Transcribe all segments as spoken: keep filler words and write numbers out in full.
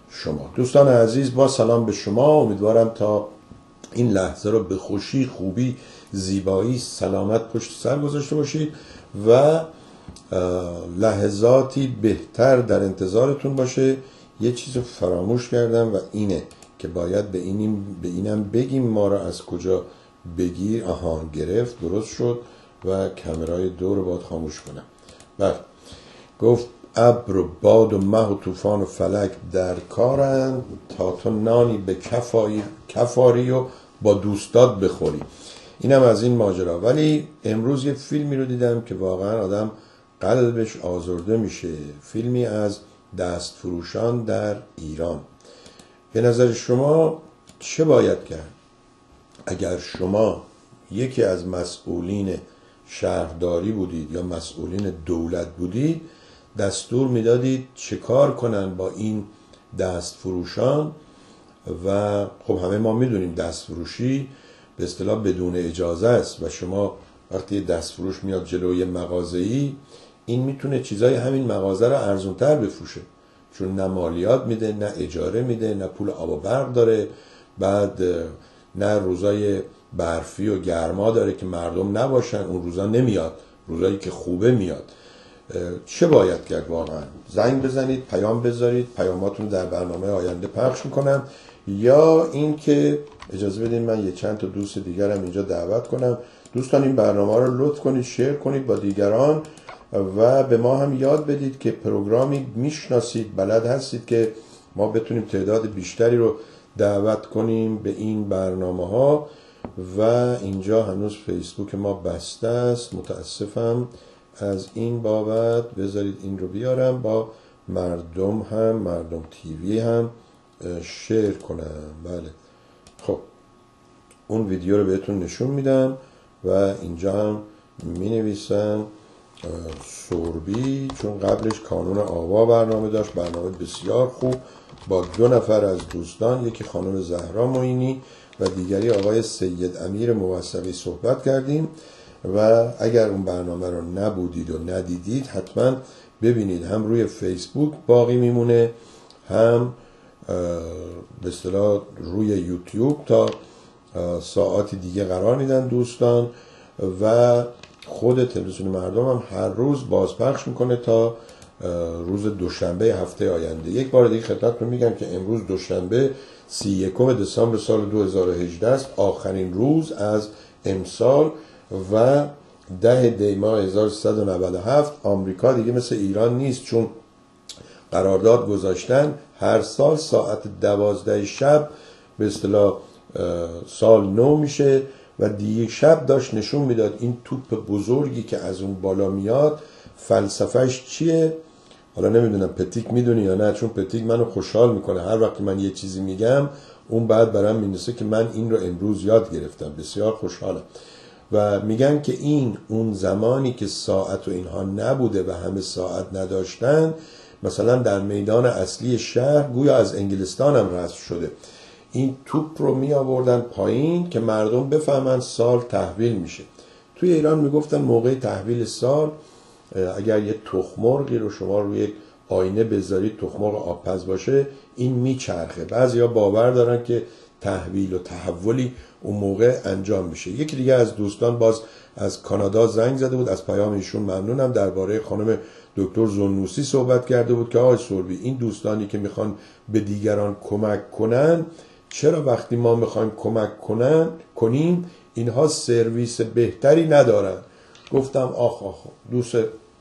شما. دوستان عزیز، با سلام به شما. امیدوارم تا این لحظه رو به خوشی، خوبی، زیبایی، سلامت پشت سر گذاشته باشید و لحظاتی بهتر در انتظارتون باشه. یه چیز رو فراموش کردم و اینه که باید به اینیم به اینم بگیم ما رو از کجا بگیر. آها، گرفت، درست شد و کامرای دو رو باید خاموش کنم. بله، گفت ابر و باد و مه و طوفان و فلک در کارند تا تو نانی به کفاری کفاری و با دوستات بخوری. اینم از این ماجرا. ولی امروز یه فیلمی رو دیدم که واقعا آدم قلبش آزرده میشه. فیلمی از دست فروشان در ایران. به نظر شما چه باید کرد اگر شما یکی از مسئولین شهرداری بودید یا مسئولین دولت بودید، دستور میدادید چه کار کنن با این دست فروشان؟ و خب همه ما میدونیم دست فروشی به اصطلاح بدون اجازه است و شما وقتی دست فروش میاد جلوی مغازه‌ای، این میتونه چیزای همین مغازه رو ارزونتر بفروشه، چون نه مالیات میده، نه اجاره میده، نه پول آب و برق داره، بعد نه روزای برفی و گرما داره که مردم نباشن، اون روزا نمیاد، روزایی که خوبه میاد. چه باید کرد واقعا؟ زنگ بزنید، پیام بذارید، پیاماتون در برنامه آینده پخش میکنم، یا این که اجازه بدین من یه چند تا دوست دیگرم اینجا دعوت کنم. دوستان این برنامه رو لطف کنید شیر کنید با دیگران و به ما هم یاد بدید که پروگرامی میشناسید، بلد هستید که ما بتونیم تعداد بیشتری رو دعوت کنیم به این برنامه ها. و اینجا هنوز فیسبوک ما بسته است، متاسفم از این بابت. بذارید این رو بیارم با مردم هم، مردم تیوی هم شیر کنم. بله، خب اون ویدیو رو بهتون نشون میدم و اینجا هم می نویسم سوربی، چون قبلش کانون آوا برنامه داشت، برنامه بسیار خوب با دو نفر از دوستان، یکی خانم زهرا معینی و دیگری آقای سید امیر موثقی صحبت کردیم. و اگر اون برنامه رو نبودید و ندیدید حتما ببینید، هم روی فیسبوک باقی میمونه، هم به اصطلاح روی یوتیوب تا ساعاتی دیگه قرار میدن دوستان و خود تلویزیون مردم هم هر روز بازپخش میکنه تا روز دوشنبه هفته آینده. یک بار دیگه خدمتتون میگم که امروز دوشنبه سی یکم دسامبر سال دو هزار و هجده است، آخرین روز از امسال و ده دی ماه هزار و سیصد و نود و هفت. آمریکا دیگه مثل ایران نیست، چون قرارداد گذاشتن هر سال ساعت دوازده شب به اصطلاح سال نو میشه و دیگه شب داشت نشون میداد این توپ بزرگی که از اون بالا میاد فلسفهش چیه. حالا نمیدونم پتیک میدونی یا نه، چون پتیک منو خوشحال میکنه. هر وقت من یه چیزی میگم اون بعد برام مینویسه که من این رو امروز یاد گرفتم. بسیار خوشحالم. و میگن که این اون زمانی که ساعت و اینها نبوده و همه ساعت نداشتن، مثلا در میدان اصلی شهر گویا از انگلستان هم رسم شده، این توپ رو می آوردن پایین که مردم بفهمن سال تحویل میشه. توی ایران میگفتن موقع تحویل سال اگر یه تخمرغی رو شما روی یک آینه بذارید، تخمرغ آبپز باشه، این میچرخه. بعضیا باور دارن که تحویل و تحولی اون موقع انجام میشه. یکی دیگه از دوستان باز از کانادا زنگ زده بود، از پیام ایشون ممنونم، درباره خانم دکتر زنوسی صحبت کرده بود که آقای سوربی، این دوستانی که میخوان به دیگران کمک کنن، چرا وقتی ما میخوایم کمک کنن کنیم اینها سرویس بهتری ندارن؟ گفتم آخ آخ دوست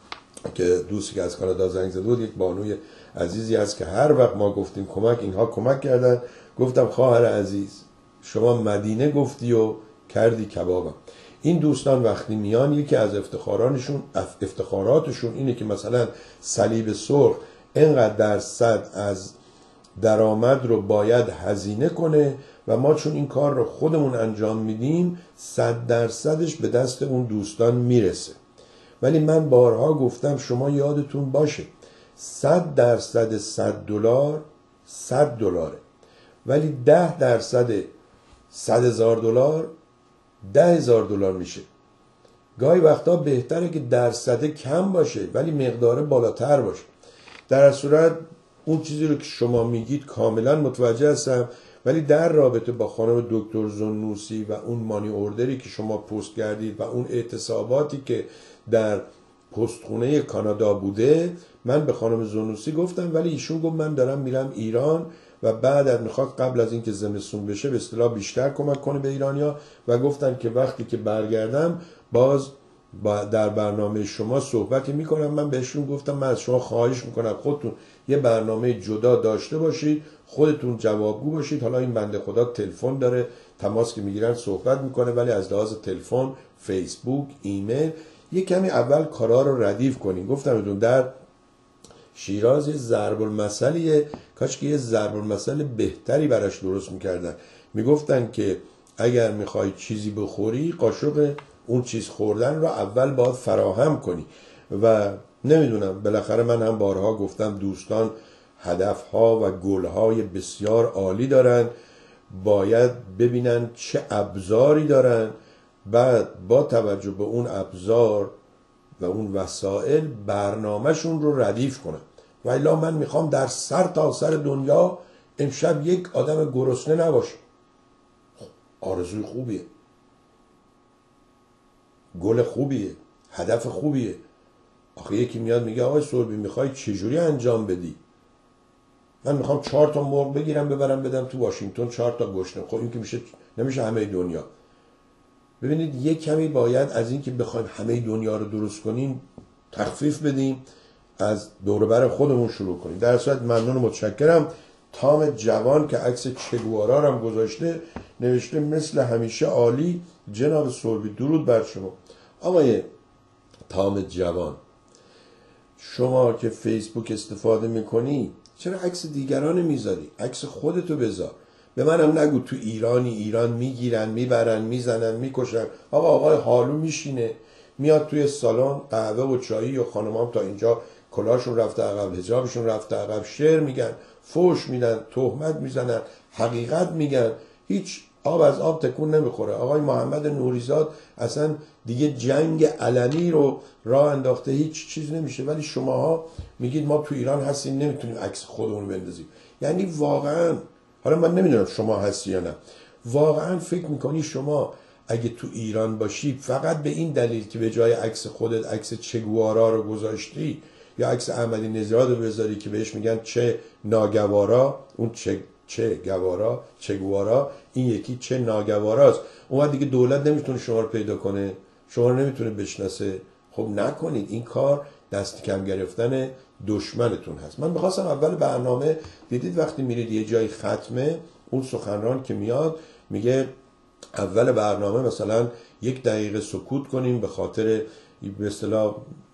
که دوستی که از کانادا زنگ زده بود یک بانوی عزیزی هست که هر وقت ما گفتیم کمک اینها کمک کردن. گفتم خواهر عزیز شما مدینه گفتی و کردی کبابم. این دوستان وقتی میان یکی از افتخارانشون افتخاراتشون اینه که مثلا صلیب سرخ اینقدر درصد از درآمد رو باید هزینه کنه و ما چون این کار رو خودمون انجام میدیم صد درصدش به دست اون دوستان میرسه. ولی من بارها گفتم شما یادتون باشه صد درصد صد دلار صد دلاره، ولی ده درصد صد هزار دلار ده هزار دلار میشه. گاهی وقتا بهتره که درصد کم باشه ولی مقدار بالاتر باشه. در صورت اون چیزی رو که شما میگید کاملا متوجه هستم، ولی در رابطه با خانم دکتر زنوسی و اون مانی اوردری که شما پست کردید و اون اعتصاباتی که در پستخونه کانادا بوده، من به خانم زنوسی گفتم، ولی ایشون گفت من دارم میرم ایران و بعد از میخواد قبل از اینکه زمستون بشه به اصطلاح بیشتر کمک کنه به ایرانیا و گفتن که وقتی که برگردم باز با در برنامه شما صحبتی میکنم. من بهشون گفتم من از شما خواهش میکنم خودتون یه برنامه جدا داشته باشید، خودتون جوابگو باشید. حالا این بنده خدا تلفن داره، تماس که میگیرن صحبت میکنه، ولی از لحاظ تلفن، فیسبوک، ایمیل یه کمی اول کارا رو ردیف کنین. گفتم بدون در شیراز یه ضرب المثلیه، کاش که یه ضرب المثل بهتری براش درست میکردن. میگفتن که اگر میخوای چیزی بخوری قاشق اون چیز خوردن رو اول باید فراهم کنی. و نمیدونم، بالاخره من هم بارها گفتم دوستان هدفها و گلهای بسیار عالی دارن، باید ببینن چه ابزاری دارن، بعد با توجه به اون ابزار و اون وسایل برنامهشون رو ردیف کنن. و الا من میخوام در سر تا سر دنیا امشب یک آدم گرسنه نباشه. آرزوی خوبیه، گل خوبیه، هدف خوبیه. آخه یکی میاد میگه آقای سوربی میخوای چجوری انجام بدی؟ من میخوام چهار تا مرغ بگیرم ببرم بدم تو واشنگتن چهار تا گشنه. خب این که میشه نمیشه همه دنیا. ببینید یک کمی باید از این که بخوایم همه دنیا رو درست کنیم تخفیف بدیم، از دور بر خودمون شروع کنیم. در صورت ممنون و متشکرم. تام جوان که عکس چگوارا رو هم گذاشته، نوشته مثل همیشه عالی جناب سوربی، درود بر شما. آقای تام جوان، شما که فیسبوک استفاده میکنی چرا عکس دیگران میذاری؟ عکس خودتو بذار. به منم نگو تو ایرانی، ایران میگیرن میبرن میزنن میکشن. آقا آقای حالو میشینه میاد توی سالن قهوه و چایی و خانمام تا اینجا کلاشون رفته عقب، حجابشون رفته عقب، شعر میگن، فوش میدن، تهمت میزنن، حقیقت میگن، هیچ آب از آب تکون نمیخوره. آقای محمد نوریزاد اصلا دیگه جنگ علنی رو راه انداخته، هیچ چیز نمیشه. ولی شماها میگید ما تو ایران هستیم نمیتونیم عکس خودمون بندازیم. یعنی واقعا، حالا من نمیدونم شما هستی یا نه، واقعا فکر میکنی شما اگه تو ایران باشی فقط به این دلیل که به جای عکس خودت عکس چگوارا رو گذاشتی یا عکس احمدی نژاد رو بذاری که بهش میگن چه ناگوارا، اون چه چه گوارا، چگوارا، این یکی چه ناگواراست، اون دیگه دولت نمیتونه شما رو پیدا کنه، شما رو نمیتونه بشناسه. خب نکنید این کار، دست کم گرفتن دشمنتون هست. من میخواستم اول برنامه، دیدید وقتی میرید یه جای ختمه، اون سخنران که میاد میگه اول برنامه مثلا یک دقیقه سکوت کنیم به خاطر به اصطلاح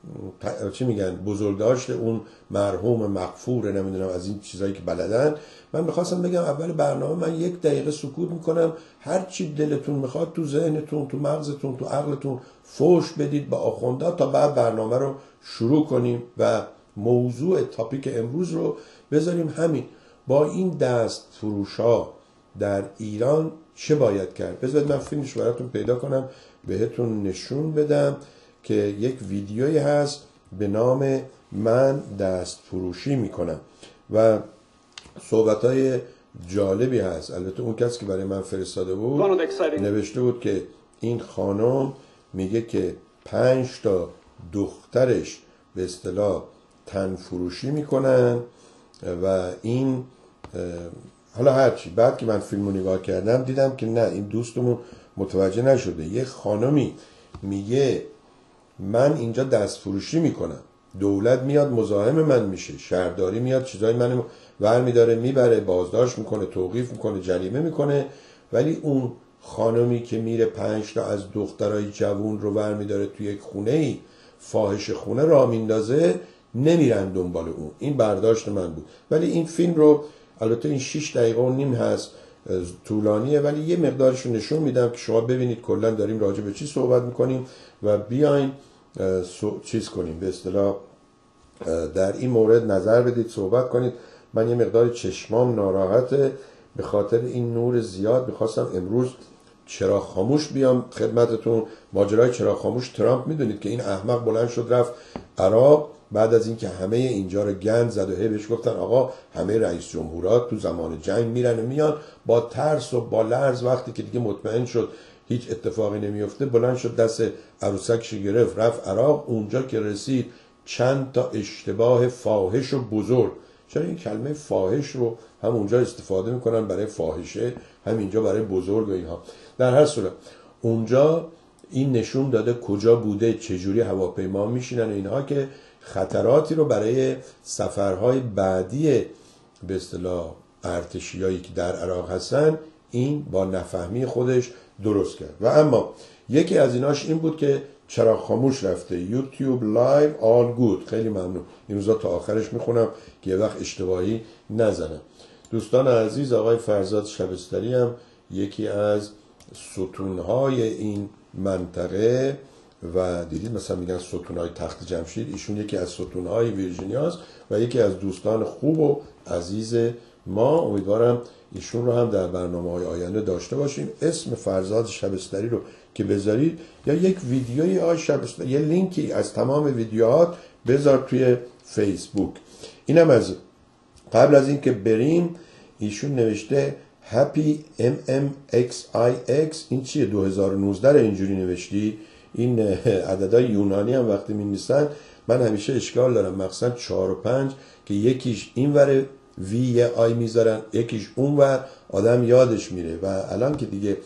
چی میگن بزرگداشت اون مرحوم مغفور، نمیدونم از این چیزایی که بلدن. من میخواستم بگم اول برنامه من یک دقیقه سکوت میکنم، هر چی دلتون میخواد تو ذهنتون، تو مغزتون، تو عقلتون فوش بدید به آخوندا تا بعد برنامه رو شروع کنیم و موضوع تاپیک امروز رو بذاریم همین، با این دست فروش ها در ایران چه باید کرد. بذارید من فیلمش براتون پیدا کنم بهتون نشون بدم که یک ویدیویی هست به نام من دست فروشی میکنم و صحبتهای جالبی هست. البته اون کسی که برای من فرستاده بود نوشته بود که این خانم میگه که پنج تا دخترش به اصطلاح تن فروشی میکنن و این حالا هرچی. بعد که من فیلمو نگاه کردم دیدم که نه، این دوستمون متوجه نشده. یه خانمی میگه من اینجا دست فروشی میکنم، دولت میاد مزاحم من میشه، شهرداری میاد چیزای منو ور میداره میبره، بازداشت میکنه، توقیف میکنه، جریمه میکنه، ولی اون خانمی که میره پنج تا از دخترای جوون رو ور میداره توی یک خونه ای، فاحش خونه را میندازه، نمیرن دنبال اون. این برداشت من بود. ولی این فیلم رو البته این شش دقیقه و نیم هست، طولانیه، ولی یه مقدارش رو نشون میدم که شما ببینید کلا داریم راجع به چی صحبت میکنیم و بیاین چیز کنیم، به اصطلاح در این مورد نظر بدید، صحبت کنید. من یه مقدار چشمام ناراحته به خاطر این نور زیاد. میخواستم امروز چراغ خاموش بیام خدمتتون. ماجرای چراغ خاموش، ترامپ میدونید که این احمق بلند شد رفت عراق بعد از اینکه همه اینجا رو گند زد و هی بهش گفتن آقا همه رئیس جمهورات تو زمان جنگ میرن و میان، با ترس و با لرز وقتی که دیگه مطمئن شد هیچ اتفاقی نمیفته بلند شد دست عروسکش گرفت رفت عراق. اونجا که رسید چند تا اشتباه فاحش و بزرگ، چرا این کلمه فاحش رو هم اونجا استفاده میکنن برای فاحشه، هم اینجا برای بزرگ و اینها. در هر صورت اونجا این نشون داده کجا بوده، چجوری هواپیما میشینن و اینها، که خطراتی رو برای سفرهای بعدی به اصطلاح ارتشیایی که در عراق هستن این با نفهمی خودش درست کرد. و اما یکی از ایناش این بود که چراغ خاموش رفته، یوتیوب لایو آل گود. خیلی ممنون، این روزا تا آخرش میخونم که یه وقت اشتباهی نزنم. دوستان عزیز، آقای فرزاد شبستری هم یکی از ستونهای این منطقه و دیدید مثلا میگن ستونهای تخت جمشید، ایشون یکی از ستونهای ویرجینیاست و یکی از دوستان خوب و عزیز ما. امیدوارم ایشون رو هم در برنامه‌های آینده داشته باشیم. اسم فرزاد شبستری رو که بذارید یا یک ویدیویی آقای شبستری، یه لینکی از تمام ویدیوهات بذار توی فیسبوک. اینم از قبل از این که بریم ایشون نوشته هپی ام ام ایکس آی ایکس. این چیه؟ دو هزار و نوزده رو اینجوری نوشتی؟ این عددهای یونانی هم وقتی می‌نویسن من همیشه اشکال دارم، مخصوصا چهار و پنج که یکیش این ور وی یه آی میذارن یکیش اون ور، آدم یادش میره. و الان که دیگه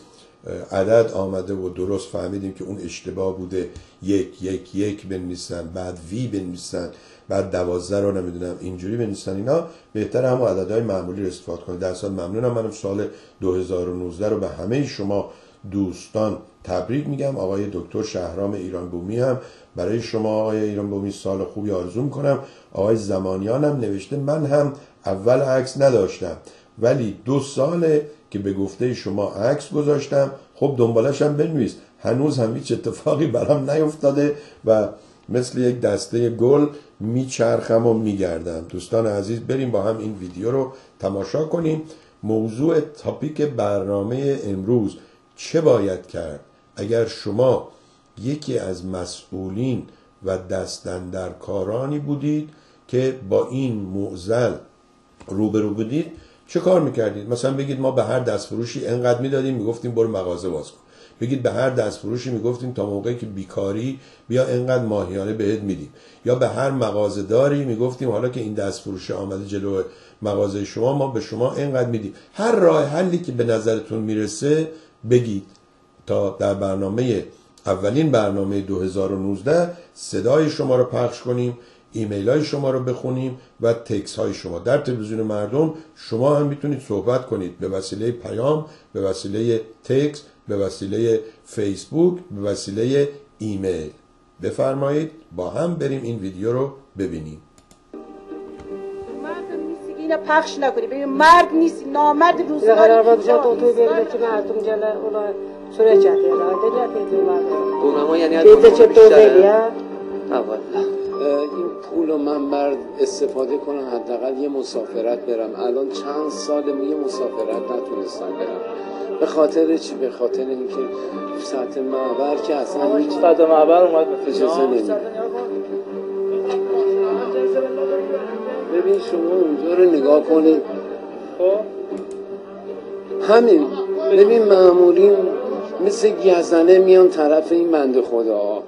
عدد آمده و درست فهمیدیم که اون اشتباه بوده، یک یک یک بنویسن بعد وی بنویسن بعد دوازده رو نمیدونم اینجوری بنویسن، اینا بهتر هم عددهای معمولی رو استفاده کنید. در اصل ممنونم. منم سال دو هزار و نوزده رو به همه شما دوستان تبریک میگم. آقای دکتر شهرام ایران بومی هم برای شما آقای ایران بومی سال خوبی آرزو میکنم. آقای زمانیان هم نوشته من هم اول عکس نداشتم ولی دو ساله که به گفته شما عکس گذاشتم. خب دنبالش هم بنویس، هنوز هم هیچ اتفاقی برام نیفتاده و مثل یک دسته گل میچرخم و میگردم. دوستان عزیز بریم با هم این ویدیو رو تماشا کنیم. موضوع تاپیک برنامه امروز چه باید کرد اگر شما یکی از مسئولین و دستاندرکارانی بودید که با این معضل روبرو بودید، چه کار میکردید؟ مثلا بگید ما به هر دستفروشی انقدر میدادیم، میگفتیم برو مغازه باز کن. بگید به هر دستفروشی میگفتیم تا موقعی که بیکاری بیا انقدر ماهیانه بهت میدیم. یا به هر مغازه داری میگفتیم حالا که این دستفروشی آمده جلو مغازه شما ما به شما انقدر میدیم. هر راه حلی که به نظرتون میرسه بگید تا در برنامه اولین برنامه دو هزار و نوزده صدای شما رو پخش کنیم، ایمیل های شما رو بخونیم و تکس های شما. در تلویزیون مردم شما هم میتونید صحبت کنید به وسیله پیام، به وسیله تکس، به وسیله فیسبوک، به وسیله ایمیل. بفرمایید با هم بریم این ویدیو رو ببینیم. مرد نیستی که اینا پخش نکنی. ببین مرد نیستی، نامرد روزگار قرار بود جا تو توی برده که مردم جله اونا سوره جده را دلیت دیوار اونما یعنی از دیده چه تو بلیا اول این پول رو من بر استفاده کنم حداقل یه مسافرت برم. الان چند سال میگه مسافرت نتونستم برم. به خاطر چی؟ به خاطر اینکه سطح معبر که اصلا هیچ سطح معبر اومد اجازه نمیده. ببین شما اونجا رو نگاه کنید. خب همین ببین مامورین مثل گزنه میان طرف این بنده خدا.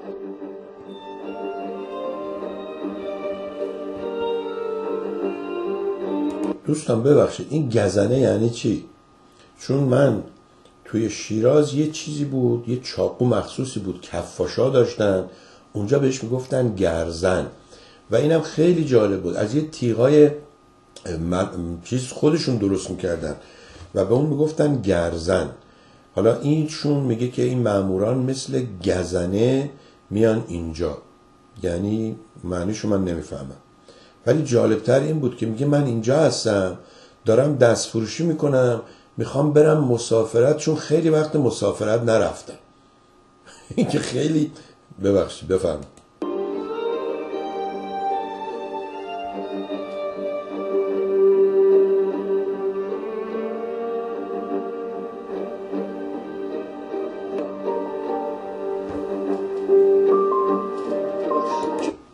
دوستان ببخشید این گزنه یعنی چی؟ چون من توی شیراز یه چیزی بود، یه چاقو مخصوصی بود کفاشا داشتن اونجا بهش میگفتن گرزن و اینم خیلی جالب بود، از یه تیغای چیز خودشون درست میکردن و به اون میگفتن گرزن. حالا اینشون میگه که این ماموران مثل گزنه میان اینجا، یعنی معنیشو من نمیفهمم. ولی جالبتر این بود که میگه من اینجا هستم دارم دست فروشی میکنم میخوام برم مسافرت، چون خیلی وقت مسافرت نرفتم. این که خیلی ببخشید بفهم.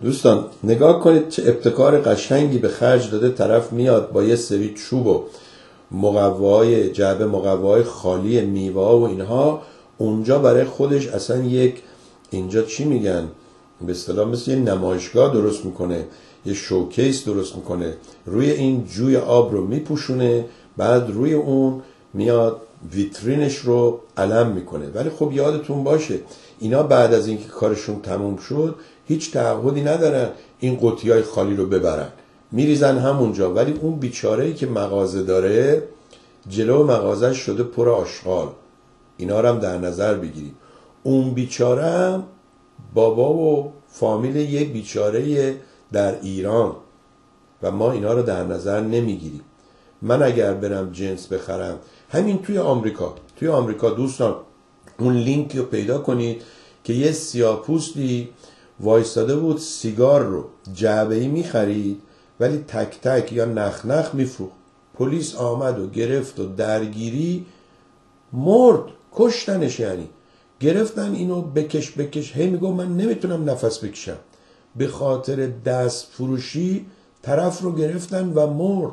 دوستان نگاه کنید چه ابتکار قشنگی به خرج داده. طرف میاد با یه سری چوب و مقوای جعبه مقوای خالی میوه و اینها، اونجا برای خودش اصلا یک اینجا چی میگن به اصطلاح مثل یه نمایشگاه درست میکنه، یه شوکیس درست میکنه، روی این جوی آب رو میپوشونه، بعد روی اون میاد ویترینش رو علم میکنه. ولی خب یادتون باشه اینا بعد از اینکه کارشون تموم شد هیچ تعهدی ندارن این قوطیای خالی رو ببرن، میریزن همونجا. ولی اون بیچاره‌ای که مغازه داره جلو مغازش شده پر آشغال، اینا رو هم در نظر بگیریم. اون بیچاره هم بابا و فامیل یک بیچاره در ایران و ما اینا رو در نظر نمیگیریم. من اگر برم جنس بخرم همین توی آمریکا توی آمریکا دوستان اون لینکی رو پیدا کنید که یه سیاه‌پوستی وایستاده بود سیگار رو جعبه‌ای میخرید ولی تک تک یا نخ نخ میفروخت. پلیس آمد و گرفت و درگیری مرد، کشتنش. یعنی گرفتن اینو بکش بکش، هی میگو من نمیتونم نفس بکشم. به خاطر دست فروشی طرف رو گرفتن و مرد.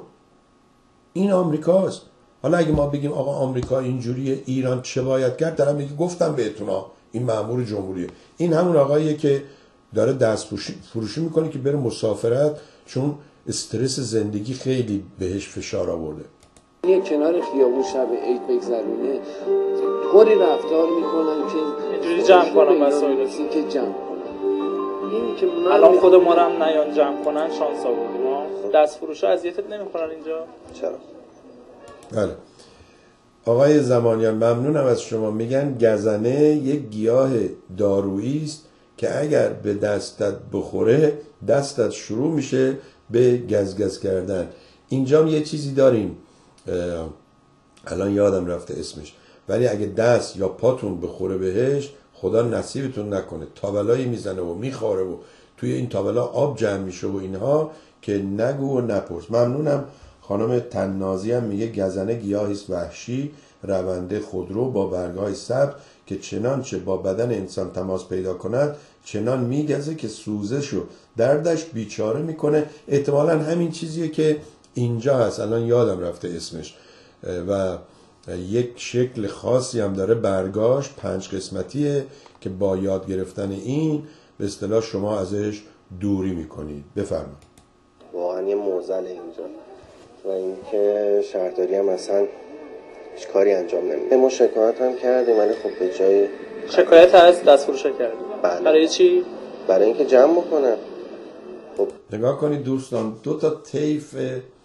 این آمریکاست. حالا اگه ما بگیم آقا آمریکا اینجوریه ایران چه باید کرد، دارم میگه گفتم بهتون این مأمور جمهوریه. این همون آقاییه که داره دست فروشی میکنه که بره مسافرت چون استرس زندگی خیلی بهش فشار آورده. یه کنار خیابون شب عید بگذرونه طوری رفتار میکنن که اینجوری جمع کنن مسائل که جمع کنن. این که الان خود ما رو هم نیان جمع کنن شانس آوردیم. ما دست فروشا اذیتت نمیکنن اینجا؟ چرا؟ بله. آقای زمانیان ممنونم از شما. میگن گزنه یک گیاه دارویی است که اگر به دستت بخوره دستت شروع میشه به گزگز کردن. اینجا یه چیزی داریم الان یادم رفته اسمش، ولی اگه دست یا پاتون بخوره بهش خدا نصیبتون نکنه تابلایی میزنه و میخوره و توی این تابلا آب جمع میشه و اینها که نگو و نپرس. ممنونم. خانم تنازی هم میگه گزنه گیاهی است وحشی رونده خودرو با برگ‌های سبز که چنانچه با بدن انسان تماس پیدا کند چنان میگزه که سوزش و دردش بیچاره میکنه. احتمالاً همین چیزیه که اینجا هست، الان یادم رفته اسمش، و یک شکل خاصی هم داره برگاش، پنج قسمتیه که با یاد گرفتن این به اصطلاح شما ازش دوری میکنید. بفرمایید. واقعا یه معضل اینجا و اینکه شهرداری هم اصلا هیچ کاری انجام نمیده. ما شکایت هم کردیم ولی خب به جای شکایت از دست فروش کردیم. بله. برای چی؟ برای اینکه جمع بکنن. خب نگاه کنید دوستان، دو تا طیف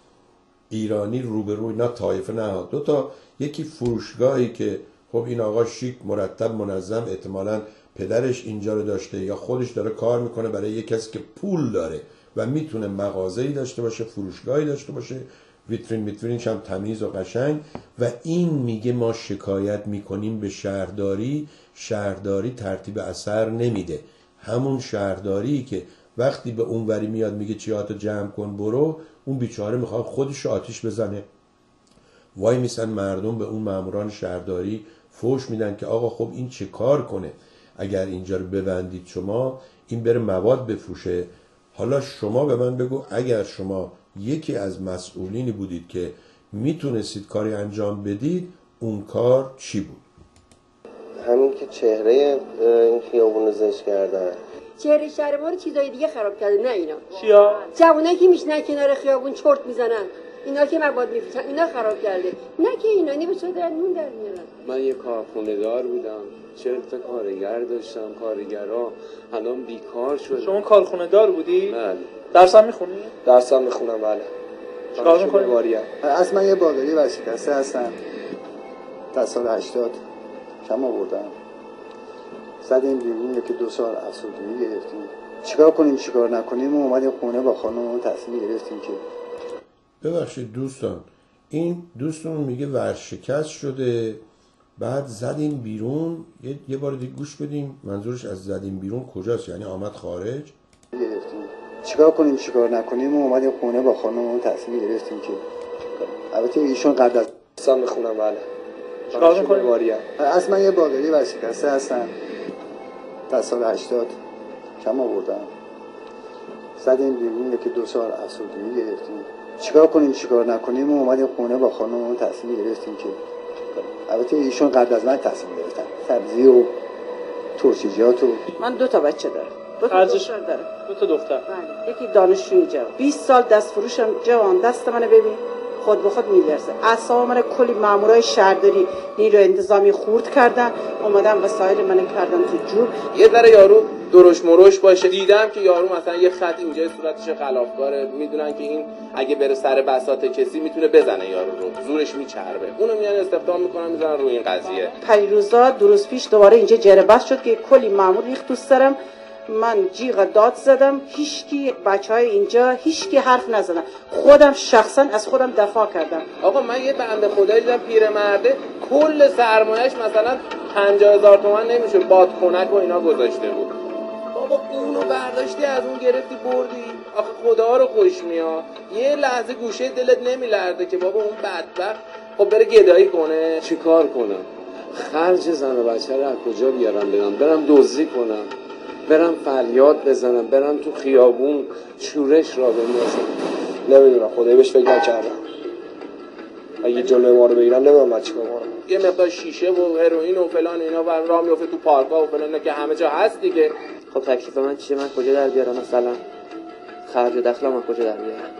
ایرانی روبروی، نه طایفه نه، دو تا، یکی فروشگاهی که خب این آقا شیک مرتب منظم احتمالاً پدرش اینجا رو داشته یا خودش داره کار میکنه برای یک کسی که پول داره و میتونه مغازه‌ای داشته باشه، فروشگاهی داشته باشه، ویترین ویترینش هم تمیز و قشنگ، و این میگه ما شکایت میکنیم به شهرداری، شهرداری ترتیب اثر نمیده. همون شهرداری که وقتی به اون وری میاد میگه چیاتو جمع کن برو، اون بیچاره میخواد خودش آتیش بزنه. وای میسن مردم به اون ماموران شهرداری فوش میدن که آقا خب این چه کار کنه، اگر اینجا رو ببندید شما این بره مواد بفروشه. حالا شما به من بگو اگر شما یکی از مسئولینی بودید که میتونستید کاری انجام بدید اون کار چی بود؟ همین که چهره این خیابون رو زشت کردن. چهره شهر ما رو چیزای دیگه خراب کرده، نه اینا. چیا؟ جوونایی که میشنن کنار خیابون چرت میزنن، اینا که مواد میفروشن، اینا خراب کرده. نه که اینا نی به چه در نون در میارن. من یه کارخونه دار بودم، چهل تا کارگر داشتم، کارگرها الان بیکار شدن. شما کارخونه دار بودی؟ بله. درس هم میخونی؟ درس هم میخونم. بله. چیکار میکنی؟ از من یه باقری ورشکسته هستم. تا سال هشتاد کم آوردم. زدیم بیرون یکی دو سال افسردگی گرفتیم. چیکار کنیم چیکار نکنیم و اومدیم خونه با خانم تصمیم گرفتیم که ببخشید دوستان، این دوستون میگه ورشکست شده بعد زدیم بیرون. یه, یه بار دیگه گوش بدیم منظورش از زدیم بیرون کجاست، یعنی آمد خارج؟ گرفتیم چیکار کنیم چیکار نکنیم و اومدیم خونه با خانم تصمیم گرفتیم که البته ایشون قبل از درس میخونم. بله. چیکار میکنی؟ از من یه باقری ورشکسته هستم. تا سال هشتاد کم آوردم. زدیم بیرون، یکی دو سال افسردگی گرفتیم. چیکار کنیم چیکار نکنیم و اومدیم خونه با خانم تصمیم گرفتیم که البته ایشون قبل از من تصمیم گرفتن سبزی و ترشیجات و من دو تا بچه دارم، دو تا دختر دارم. دو تا دختر. بله. یکی دانشجوی جوان، بیست سال دست فروشم جوان، دست منو ببین خود به خود میلرزه. اعصاب من کلی مامورای شهرداری نیروی انتظامی خورد کردن، اومدن وسایل من کردن تو جوب. یه ذره یارو درش مروش باشه، دیدم که یارو مثلا یه خط اینجای صورتش خلافکاره، میدونن که این اگه بره سر بساط کسی میتونه بزنه یارو رو، زورش میچربه، اونو میان استخدام میکنن میذارن روی این قضیه. پریروزا دو روز پیش دوباره اینجا جربت شد که کلی مامور ریخت تو سرم، من جیغ داد زدم، هیچکی بچهای اینجا هیچکی حرف نزدن، خودم شخصا از خودم دفاع کردم. آقا من یه بنده خدایی دیدم پیرمرده کل سرمایه‌اش مثلا پنجاه هزار تومان نمیشه بادکنک و اینا گذاشته بود. بابا اونو برداشتی از اون گرفتی بردی، آخه خدا رو خوش میاد، یه لحظه گوشه دلت نمیلرزه که بابا اون بدبخت خب بره گدایی کنه؟ چیکار کنم؟ خرج زن و بچه رو از کجا بیارم بدم؟ برم دزدی کنم؟ برم فریاد بزنم؟ برم تو خیابون شورش را بندازم؟ نمیدونم، خدایی بهش فکر نکردم. اگه جلوی ما رو بگیرن نمیدونم من چیکار کنم. یه مقدار شیشه و هروئین و فلان اینا و راه میفته تو پارک‌ها و فلان که همه جا هست دیگه. خب تکلیف من چیه؟ من کجا در بیارم مثلا؟ خرج و دخلم من کجا در بیارم؟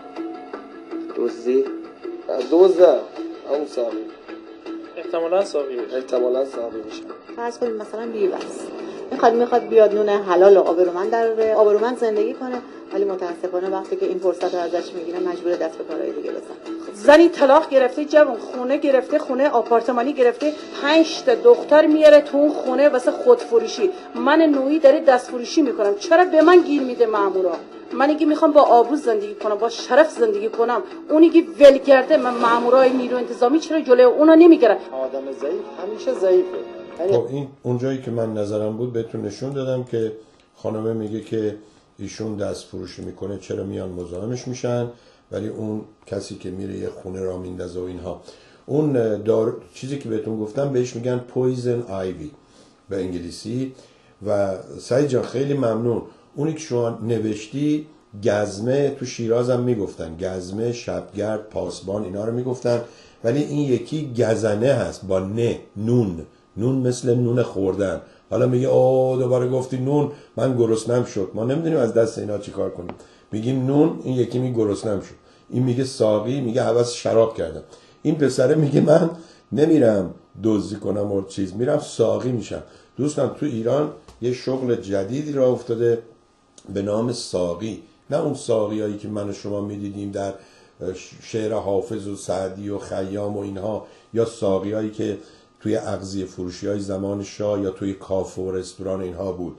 دزدی؟ دزده همون ساقی، احتمالاً ساقی بشه. احتمالاً ساقی میشه. فرض کنیم مثلا بیوست میخواد میخواد بیاد نون حلال و آبرومند در آبرومند زندگی کنه، ولی متاسفانه وقتی که این فرصت رو ازش میگیره مجبور دست به کارهای دیگه بزنه. زنی طلاق گرفته، جوان خونه گرفته، خونه آپارتمانی گرفته، پنج تا دختر میاره تو اون خونه واسه خودفروشی. من نوعی داره دست فروشی میکنم، چرا به من گیر میده مامورا؟ منی که میخوام با آبرو زندگی کنم، با شرف زندگی کنم، اونی که ولگرده من مامورای نیرو انتظامی چرا جلوی اونا نمیگیرن؟ آدم ضعیف همیشه ضعیفه. خب این اونجایی که من نظرم بود بهتون نشون دادم که خانمه میگه که ایشون دست فروشی میکنه چرا میان مزاحمش میشن، ولی اون کسی که میره یه خونه را میندازه و اینها. اون دار چیزی که بهتون گفتم بهش میگن پویزن آیوی به انگلیسی. و سعید جان خیلی ممنون. اونی که شما نوشتی گزمه، تو شیراز هم میگفتن گزمه، شبگرد، پاسبان، اینا رو میگفتن، ولی این یکی گزنه هست با نه، نون، نون مثل نون خوردن. حالا میگه اوه دوباره گفتی نون من گرسنم شد. ما نمیدونیم از دست اینا چیکار کنیم. میگیم نون، این یکی میگه گرسنم شد، این میگه ساقی، میگه هوس شراب کردم. این پسره میگه من نمیرم دزدی کنم و چیز، میرم ساقی میشم. دوستان تو ایران یه شغل جدیدی راه افتاده به نام ساقی. نه اون ساقی هایی که من و شما میدیدیم در شعر حافظ و سعدی و خیام و اینها، یا ساقی هایی که توی اغذیه فروشی های زمان شاه یا توی کافه و رستوران اینها بود.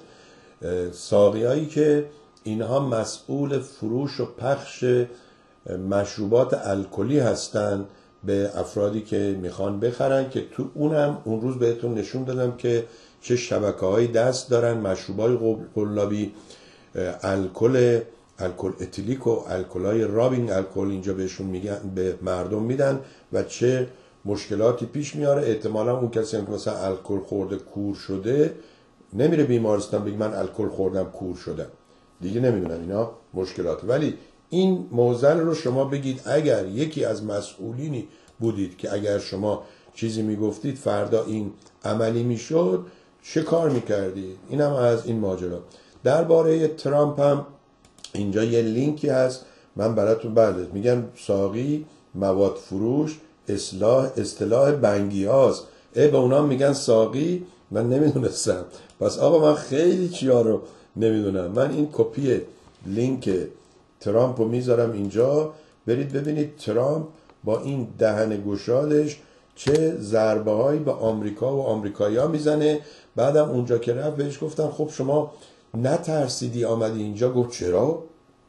ساقی هایی که اینها مسئول فروش و پخش مشروبات الکلی هستن به افرادی که میخوان بخرن، که تو اونم اون روز بهتون نشون دادم که چه شبکه های دست دارن، مشروبای قلابی، الکل الکل اتیلیک و الکلای رابینگ الکل اینجا بهشون میگن، به مردم میدن و چه مشکلاتی پیش میاره. احتمالا اون کسی هم که مثلا الکل خورده کور شده نمیره بیمارستان بگه من الکل خوردم کور شدم دیگه، نمیدونم اینا مشکلات. ولی این موزل رو شما بگید اگر یکی از مسئولینی بودید که اگر شما چیزی میگفتید فردا این عملی میشد چه کار میکردید؟ این هم از این ماجرا. درباره ترامپ هم اینجا یه لینکی هست من براتون بعد میگن ساقی، مواد فروش، اصلاح اصطلاح بنگی هاست. ای به اونا میگن ساقی، من نمیدونستم. پس آقا من خیلی چیا رو نمیدونم. من این کپی لینک ترامپ رو میذارم اینجا، برید ببینید ترامپ با این دهن گشادش چه ضربه هایی به آمریکا و آمریکایی ها میزنه. بعدم اونجا که رفت بهش گفتن خب شما نترسیدی آمدی اینجا؟ گفت چرا؟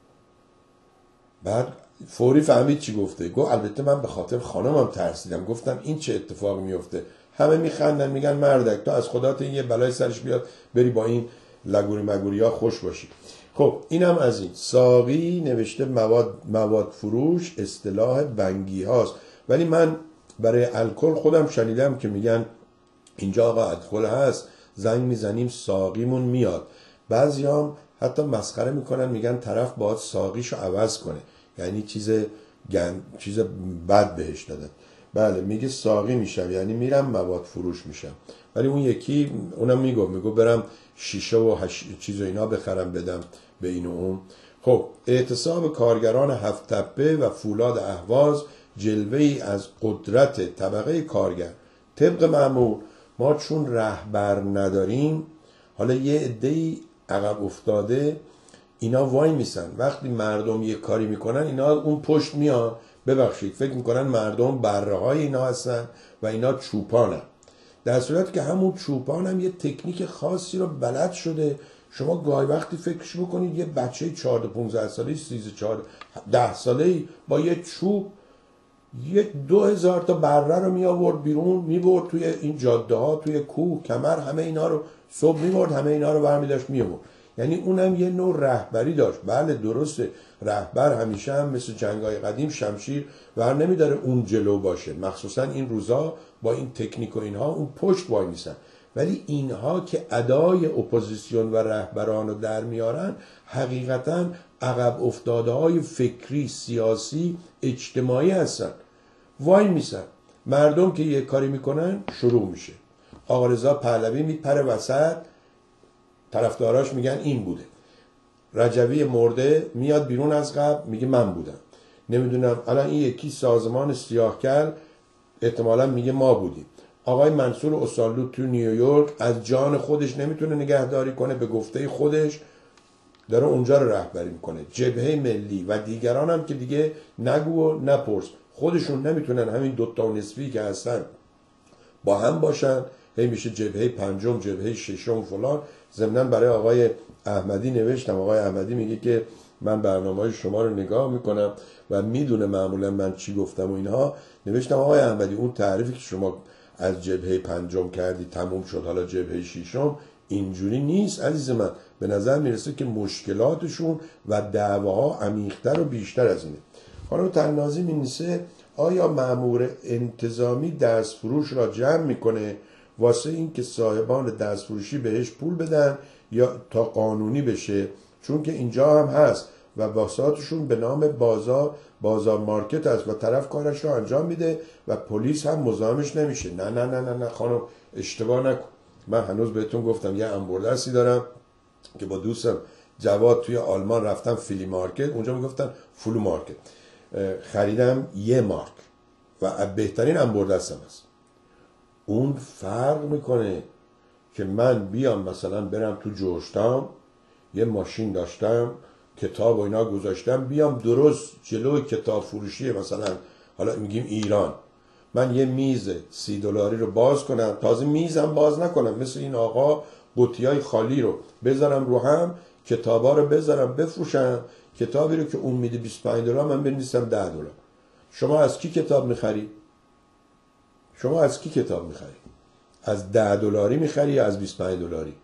بعد فوری فهمید چی گفته. گفت البته من به خاطر خانمم ترسیدم. گفتم این چه اتفاقی میفته؟ همه میخندن میگن مردک تو از خدات این یه بلای سرش بیاد بری با این لگوری مگوری ها خوش باشی. خب اینم از این. ساقی نوشته مواد مواد فروش، اصطلاح بنگی هاست. ولی من برای الکل خودم شنیدم که میگن اینجا آقا الکل هست، زنگ میزنیم ساقیمون میاد. بعضیام حتی مسخره میکنن میگن طرف باید ساقیشو عوض کنه، یعنی چیز گن... چیز بد بهش دادن. بله میگه ساقی میشم یعنی میرم مواد فروش میشم. ولی اون یکی اونم میگو میگو برم شیشه و هش... چیز و اینا بخرم بدم به این و اون. خب اعتصاب کارگران هفت تپه و فولاد اهواز جلوه‌ای از قدرت طبقه کارگر. طبق معمول ما چون رهبر نداریم، حالا یه عده‌ای عقب افتاده اینا وای میسن، وقتی مردم یه کاری میکنن اینا اون پشت میان، ببخشید فکر میکنن مردم بره های اینا هستن و اینا چوپانن، در صورت که همون چوپان هم یه تکنیک خاصی رو بلد شده. شما گاهی وقتی فکرش بکنید یه بچه چهارده پونزده ساله سیزده چهارده ده ساله با یه چوب یه دو هزار تا بره رو می آورد بیرون، می برد توی این جاده ها، توی کوه کمر، همه اینا رو صبح می برد، همه اینا رو برمی داشت می آورد. یعنی اونم یه نوع رهبری داشت. بله درسته، رهبر همیشه هم مثل جنگای قدیم شمشیر ور نمی داره اون جلو باشه، مخصوصا این روزا با این تکنیک و اینها اون پشت وای میسن. ولی اینها که ادای اپوزیسیون و رهبران رو در میارن حقیقتا عقب افتاده های فکری، سیاسی، اجتماعی هستن. وای میسن، مردم که یه کاری میکنن شروع میشه. آقا رضا پهلوی میپره وسط، طرفداراش میگن این بوده. رجوی مرده میاد بیرون از قبل میگه من بودم. نمیدونم الان این یکی سازمان سیاهکل احتمالا میگه ما بودیم. آقای منصور اوسالو تو نیویورک از جان خودش نمیتونه نگهداری کنه، به گفته خودش داره اونجا رو رهبری میکنه. جبهه ملی و دیگران هم که دیگه نگو و نپرس، خودشون نمیتونن همین دوتا و نصفی که هستن با هم باشن، هی میشه جبهه پنجم، جبهه ششم فلان. ضمناً برای آقای احمدی نوشتم، آقای احمدی میگه که من برنامه‌های شما رو نگاه میکنم و میدونه معمولا من چی گفتم و اینها. نوشتم آقای احمدی اون تعریفی که شما از جبهه پنجم کردی تموم شد حالا جبهه ششم، اینجوری نیست عزیز من. به نظر میرسه که مشکلاتشون و دعواها عمیق‌تر و بیشتر از اینه. خانم طنازی می‌نویسه آیا مأمور انتظامی دستفروش را جمع میکنه واسه این که صاحبان دستفروشی بهش پول بدن یا تا قانونی بشه؟ چون که اینجا هم هست و بساطشون به نام بازار بازار مارکت است و طرف کارش رو انجام میده و پلیس هم مزاحمش نمیشه. نه نه نه نه نه خانم اشتباه نکن. من هنوز بهتون گفتم یه انبردستی دارم که با دوستم جواد توی آلمان رفتم فیلی مارکت، اونجا میگفتن فولو مارکت، خریدم یه مارک و بهترین انبردستم است. اون فرق میکنه که من بیام مثلا برم تو جورجتاون یه ماشین داشتم کتاب و اینا گذاشتم، بیام درست جلوی کتاب فروشی مثلا حالا میگیم ایران، من یه میز سی دلاری رو باز کنم، تازه میزم باز نکنم مثل این آقا قوطیای خالی رو بذارم رو هم، کتابا رو بذارم بفروشم، کتابی رو که اون میده بیست و پنج دلار من بنویسم ده دلار. شما از کی کتاب میخری؟ شما از کی کتاب میخری؟ از ده دلاری میخری یا از بیست و پنج دلاری؟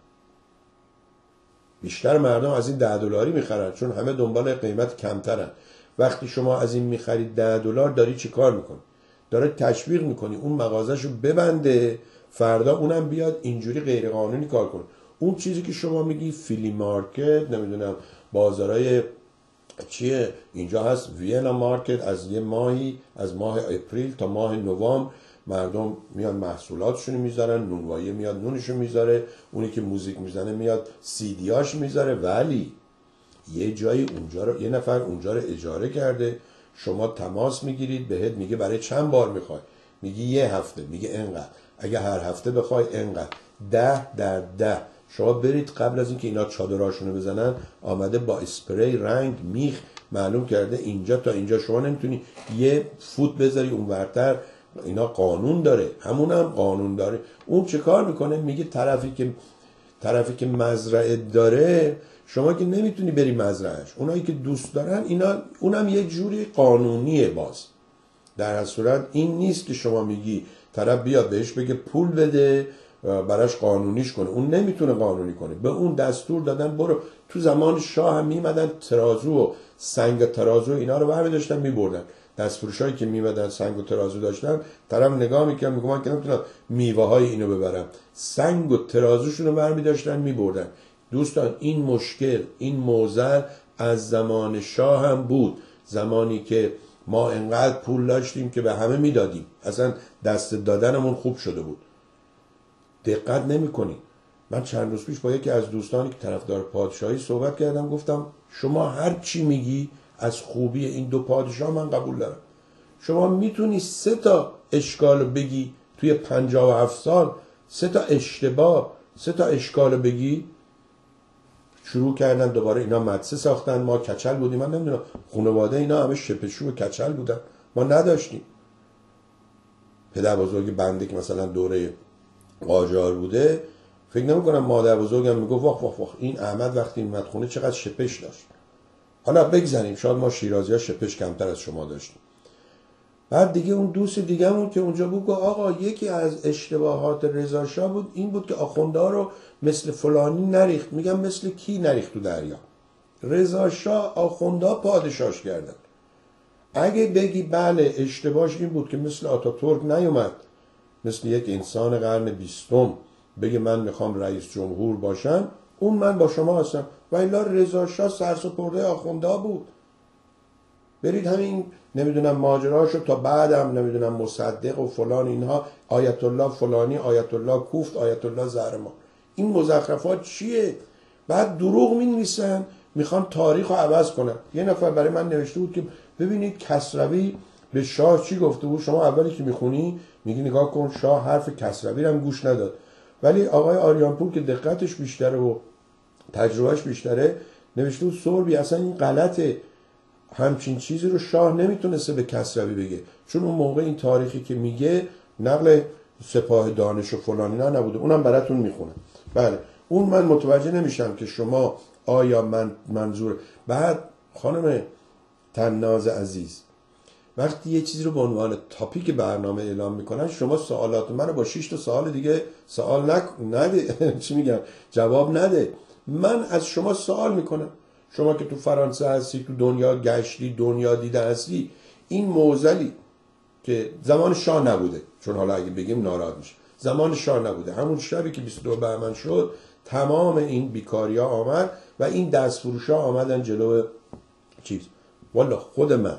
بیشتر مردم از این ده دلاری میخرن چون همه دنبال قیمت کمترن. وقتی شما از این میخرید ده دلار داری چی کار میکنی؟ داره تشویق میکنی اون مغازهشو ببنده، فردا اونم بیاد اینجوری غیر قانونی کار کنه. اون چیزی که شما میگی فیلی مارکت، نمیدونم بازارای چیه اینجا هست، وینا مارکت، از یه ماهی از ماه اپریل تا ماه نوامبر مردم میان محصولاتشون میذارن، نونوایی میاد نونشو میذاره، اونی که موزیک میزنه میاد سیدیاش میذاره. ولی یه جایی اونجا رو یه نفر اونجا رو اجاره کرده، شما تماس میگیرید بهت میگه برای چند بار میخوای، میگی یه هفته، میگه انقدر، اگه هر هفته بخوای انقدر، ده در ده. شما برید قبل از اینکه اینا چادراشونو بزنن آمده با اسپری رنگ میخ معلوم کرده اینجا تا اینجا، شما نمیتونی یه فوت بذاری اونورتر، اینا قانون داره، همون هم قانون داره. اون چه کار میکنه؟ میگه طرفی که طرفی که مزرعه داره شما که نمیتونی بری مزرعهش، اونایی که دوست دارن اینا اونم یه جوری قانونیه. باز در هر صورت این نیست که شما میگی طرف بیاد بهش بگه پول بده براش قانونیش کنه، اون نمیتونه قانونی کنه. به اون دستور دادن برو. تو زمان شاه هم میمدن ترازو و سنگ ترازو اینا رو برمی داشتن میبردن، دستفروشایی که میمدن سنگ و ترازو داشتن، طرف نگاه میکنم میگم من که نمیتونم میوه های اینو ببرم، سنگ و ترازوشون رو برمی داشتن میبردن. دوستان این مشکل، این معضل از زمان شاه هم بود، زمانی که ما انقدر پول داشتیم که به همه میدادیم، اصلا دست دادنمون خوب شده بود. دقت نمی کنیم. من چند روز پیش با یکی از دوستانی که طرفدار پادشاهی صحبت کردم، گفتم شما هر چی میگی از خوبی این دو پادشاه من قبول دارم. شما میتونی سه تا اشکال بگی توی پنجاه و هفت سال، سه تا اشتباه، سه تا اشکال بگی؟ شروع کردن دوباره اینا مدرسه ساختن، ما کچل بودیم. من نمیدونم، خانواده اینا همه شپشو و کچل بودن، ما نداشتیم. پدر بزرگ بنده که مثلا دوره قاجار بوده، فکر نمی کنم مادر بزرگم میگفت واخ واخ واخ این احمد وقتی اومد خونه چقدر شپش داشت. حالا بگذاریم، شاید ما شیرازی ها شپش کمتر از شما داشتیم. بعد دیگه اون دوست دیگه‌مون که اونجا بود گفت آقا یکی از اشتباهات رضا شاه بود این بود که آخوندها رو مثل فلانی نریخت. میگم مثل کی نریخت تو دریا؟ رضا شاه آخوندها پادشاهش کردن. اگه بگی بله اشتباهش این بود که مثل آتاتورک نیومد، مثل یک انسان قرن بیستم بگه من میخوام رئیس جمهور باشم، اون من با شما هستم. و الا رضا شاه سرسپرده آخوندها بود. برید همین نمیدونم ماجراشو تا بعدم نمیدونم مصدق و فلان اینها، آیت الله فلانی، آیت الله کوفت، آیت الله زهرمان، این مزخرفات چیه؟ بعد دروغ می‌نویسن، میخوان تاریخ رو عوض کنن. یه نفر برای من نوشته بود که ببینید کسروی به شاه چی گفته بود. شما اولی که میخونی میگی نگاه کن شاه حرف کسروی رو هم گوش نداد، ولی آقای آریانپور که دقتش بیشتره و تجربهش بیشتره نوشته بود سوربی اصلا این غلطه، همچین چیزی رو شاه نمیتونسته به کسروی بگه، چون اون موقع این تاریخی که میگه نقل سپاه دانش و فلان اینا نبوده. اونم براتون میخونه. بله اون من متوجه نمیشم که شما آیا من منظور. بعد خانم تناز عزیز وقتی یه چیزی رو به عنوان تاپیک برنامه اعلام میکنن، شما سوالات منو با شش تا سوال دیگه سوال نک... نده چی میگم جواب نده. من از شما سوال میکنم، شما که تو فرانسه هستی، تو دنیا گشتی، دنیا دیده هستی، این معضلی که زمان شاه نبوده، چون حالا اگه بگیم ناراحت میشه، زمان شاه نبوده، همون شبی که بیست و دو بهمن شد تمام این بیکاریا آمد و این دستفروشا آمدن جلو چیز. والا خود من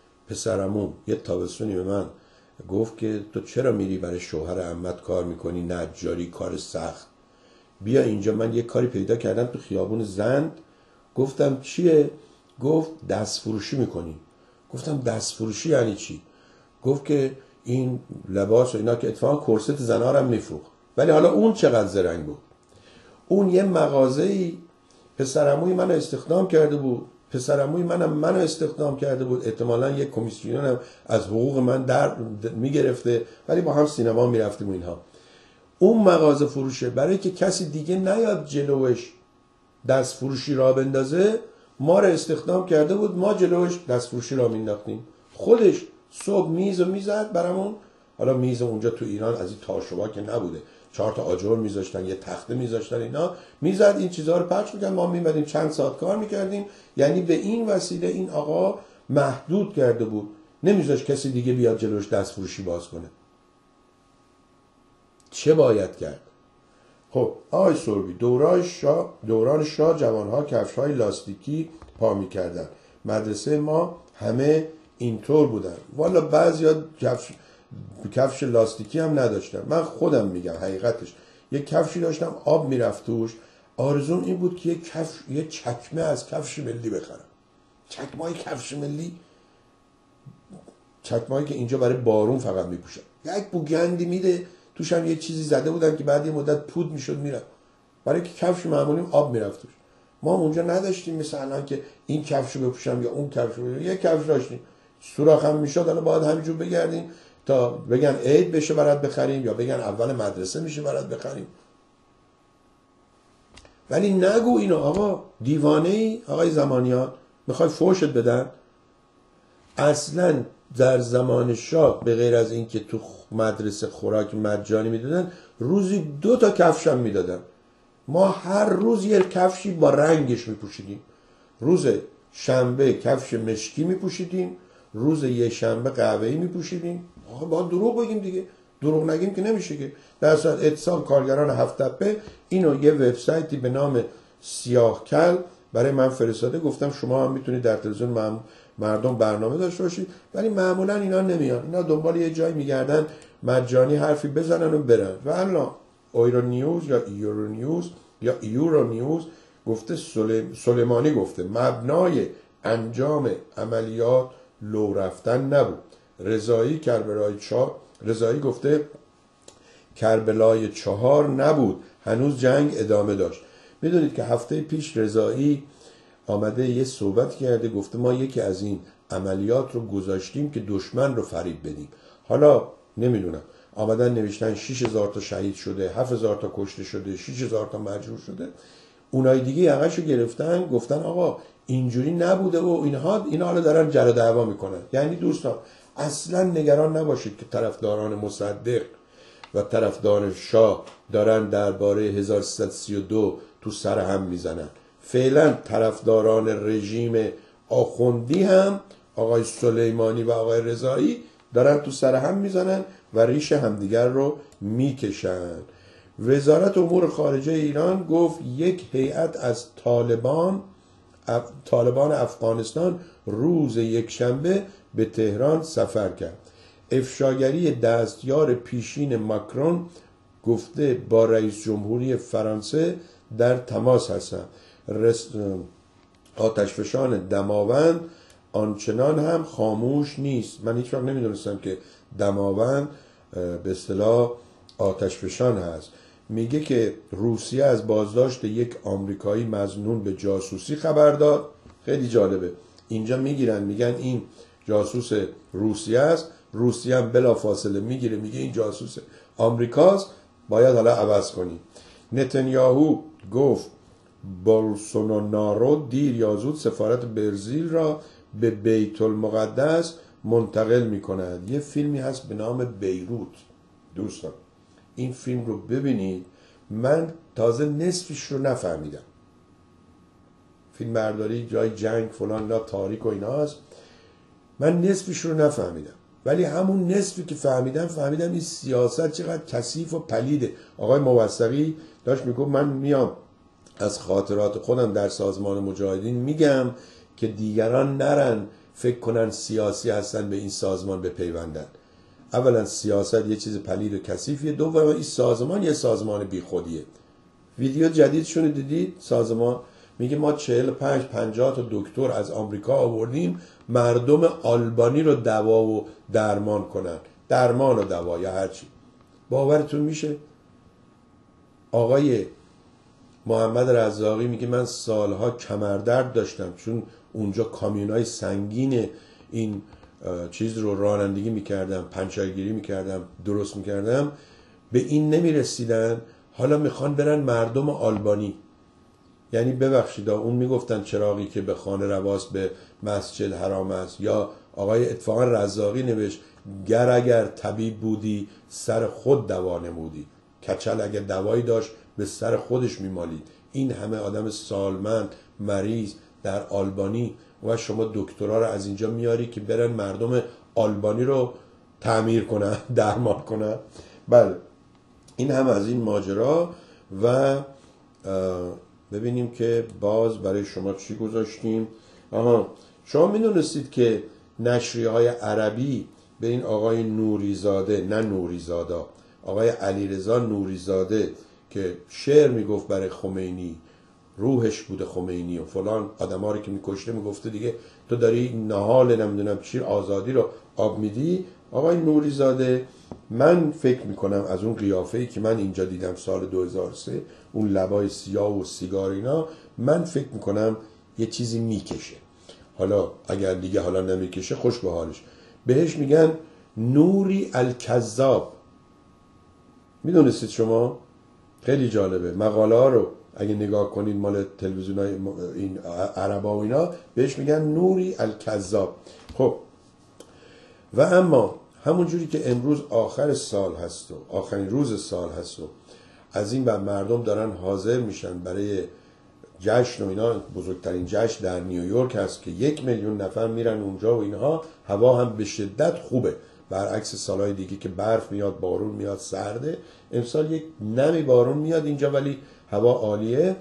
پسرمون یه تابستونی به من گفت که تو چرا میری برای شوهر عمت کار میکنی، نجاری، کار سخت، بیا اینجا. من یه کاری پیدا کردم تو خیابون زند. گفتم چیه؟ گفت دست فروشی میکنی. گفتم دست فروشی یعنی چی؟ گفت که این لباس و اینا که اتفاقا کرست زنا رو هم میفروخت. ولی حالا اون چقدر زرنگ بود، اون یه مغازه‌ای پسرعموی منو استخدام کرده بود، پسرعموی منم منو استخدام کرده بود، احتمالاً یک کمیسیون هم از حقوق من در میگرفته، ولی با هم سینما میرفتیم اینها. اون مغازه فروشه برای که کسی دیگه نیاد جلوش دست فروشی را بندازه، ما رو استخدام کرده بود، ما جلوش دست فروشی را مینداختیم. خودش صبح میز و میزد برامون. حالا میز اونجا تو ایران از این تاشوبا که نبوده، چهار تا آجر میذاشتن، یه تخته میذاشتن، اینا میزد این چیزها رو پخش میکرد، ما میمدیم چند ساعت کار میکردیم. یعنی به این وسیله این آقا محدود کرده بود، نمیذاشت کسی دیگه بیاد جلوش دست فروشی باز کنه. چه باید کرد؟ خب آقای سوربی، دوران شاه دوران شاه جوانها کفش‌های لاستیکی پا می‌کردن. مدرسه ما همه اینطور بودن. والا بعضیا کفش کفش لاستیکی هم نداشتن. من خودم میگم حقیقتش یک کفشی داشتم آب میرفت توش، آرزوم این بود که یک کفش یک چکمه از کفش ملی بخرم. چکمه‌های کفش ملی، چکمه‌ای که اینجا برای بارون فقط میپوشن، یک بوگندی میده توش هم یه چیزی زده بودن که بعد یه مدت پود میشد میرفت، برای که کفش معمولی آب میرفت توش. ما اونجا نداشتیم مثل الان که این کفشو بپوشم یا اون کفشو بپوشم. یه کفش داشتیم، سوراخ هم میشد. الان باید همینجور بگردیم تا بگن عید بشه برات بخریم یا بگن اول مدرسه میشه برات بخریم. ولی نگو اینو آقا دیوانه ای آقای زمانیان، میخوای فوشت بدن. اصلا در زمان شاه به غیر از این که تو مدرسه خوراک مجانی میدادن، روزی دو تا کفش هم میدادن. ما هر روز یه کفشی با رنگش میپوشیدیم. روز شنبه کفش مشکی میپوشیدیم، روز یه شنبه قهوه‌ای میپوشیدیم. آقا با دروغ بگیم دیگه، دروغ نگیم که نمیشه که. در اصل اتصال کارگران هفت تپه اینو یه وبسایتی به نام سیاه کل برای من فرستاده، گفتم شما هم میتونید در تلویزیون مردم برنامه داشته باشید، ولی معمولا اینا نمیان، اینا دنبال یه جایی میگردن مجانی حرفی بزنن و برن. و الان ایرو نیوز یا ایرو نیوز یا ایورو نیوز گفته، سلیمانی گفته مبنای انجام عملیات لو رفتن نبود. رضایی کربلای چهار رضایی گفته کربلای چهار نبود، هنوز جنگ ادامه داشت. میدونید که هفته پیش رضایی آمده یه صحبت کرده، گفته ما یکی از این عملیات رو گذاشتیم که دشمن رو فریب بدیم. حالا نمیدونم، آمدن نوشتن شش هزار تا شهید شده، هفت هزار تا کشته شده، شش هزار تا مجروح شده. اونای دیگه یقهشو گرفتن گفتن آقا اینجوری نبوده و اینها اینا حالا دارن جر و دعوا میکنن. یعنی دوستان اصلا نگران نباشید که طرفداران مصدق و طرفدار شاه دارن درباره هزار و سیصد و سی و دو تو سر هم میزنن. فعلا طرفداران رژیم آخوندی هم آقای سلیمانی و آقای رضایی دارن تو سر هم میزنن و ریش همدیگر رو میکشن. وزارت امور خارجه ایران گفت یک هیئت از طالبان اف... طالبان افغانستان روز یکشنبه به تهران سفر کرد. افشاگری دستیار پیشین ماکرون گفته با رئیس جمهوری فرانسه در تماس هستند. رس... آتشفشان دماوند آنچنان هم خاموش نیست. من هیچ وقت نمیدونستم که دماوند به اصطلاح آتشفشان هست. میگه که روسیه از بازداشت یک آمریکایی مظنون به جاسوسی خبر داد. خیلی جالبه، اینجا میگیرن میگن این جاسوس روسیه است، روسیه هم بلافاصله میگیره میگه این جاسوس آمریکاست، باید حالا عوض کنی. نتانیاهو گفت بولسونارو دیر یا زود سفارت برزیل را به بیت المقدس منتقل میکند. یه فیلمی هست به نام بیروت. دوستان این فیلم رو ببینید، من تازه نصفش رو نفهمیدم. فیلم برداری جای جنگ فلان لا تاریک و اینا هست، من نصفش رو نفهمیدم، ولی همون نصفی که فهمیدم فهمیدم این سیاست چقدر کثیف و پلیده. آقای موثقی داشت میگفت من میام از خاطرات خودم در سازمان مجاهدین میگم که دیگران نرن فکر کنن سیاسی هستن به این سازمان بپیوندن. اولا سیاست یه چیز پلید و کثیفیه، دوم این سازمان یه سازمان بیخودیه. ویدیو جدیدشون دیدید؟ سازمان میگه ما چهل و پنج پنجاه تا دکتر از آمریکا آوردیم مردم آلبانی رو دوا و درمان کنن، درمان و دوا یا هرچی. باورتون میشه؟ آقای محمد رزاقی میگه من سالها کمردرد داشتم چون اونجا کامیونای سنگین این چیز رو رانندگی میکردم، پنچرگیری میکردم، درست میکردم، به این نمیرسیدن. حالا میخوان برن مردم آلبانی. یعنی ببخشید اون میگفتن چراغی که به خانه رواست به مسجد حرام است. یا آقای اتفاقا رزاقی نوشت گر اگر طبیب بودی سر خود دوا نمودی. کچل اگر دوایی داشت به سر خودش میمالید. این همه آدم سالمند مریض در آلبانی و شما دکترها رو از اینجا میاری که برن مردم آلبانی رو تعمیر کنن، درمان کنن. بله این هم از این ماجرا. و ببینیم که باز برای شما چی گذاشتیم. آها، شما میدونستید که نشریه های عربی به این آقای نوریزاده، نه نوریزاده، آقای علیرضا نوریزاده که شعر میگفت برای خمینی، روحش بوده خمینی و فلان آدم ها رو که میکشته میگفته دیگه تو داری نهال نمیدونم چی آزادی رو آب میدی. آقای نوریزاده من فکر میکنم از اون قیافه‌ای که من اینجا دیدم سال دو هزار و سه، اون لبای سیاه و سیگار اینا، من فکر میکنم یه چیزی میکشه. حالا اگر دیگه حالا نمیکشه خوش به حالش. بهش میگن نوری الکذاب. میدونستید شما؟ خیلی جالبه. مقاله ها رو اگه نگاه کنید مال تلویزیون های این عربا و اینا بهش میگن نوری الکذاب. خب و اما همون جوری که امروز آخر سال هست و آخرین روز سال هست و از این بعد مردم دارن حاضر میشن برای جشن و اینا، بزرگترین جشن در نیویورک هست که یک میلیون نفر میرن اونجا و اینها، هوا هم به شدت خوبه برعکس سالهای دیگه که برف میاد، بارون میاد، سرده. امسال یک نمی بارون میاد اینجا ولی هوا عالیه.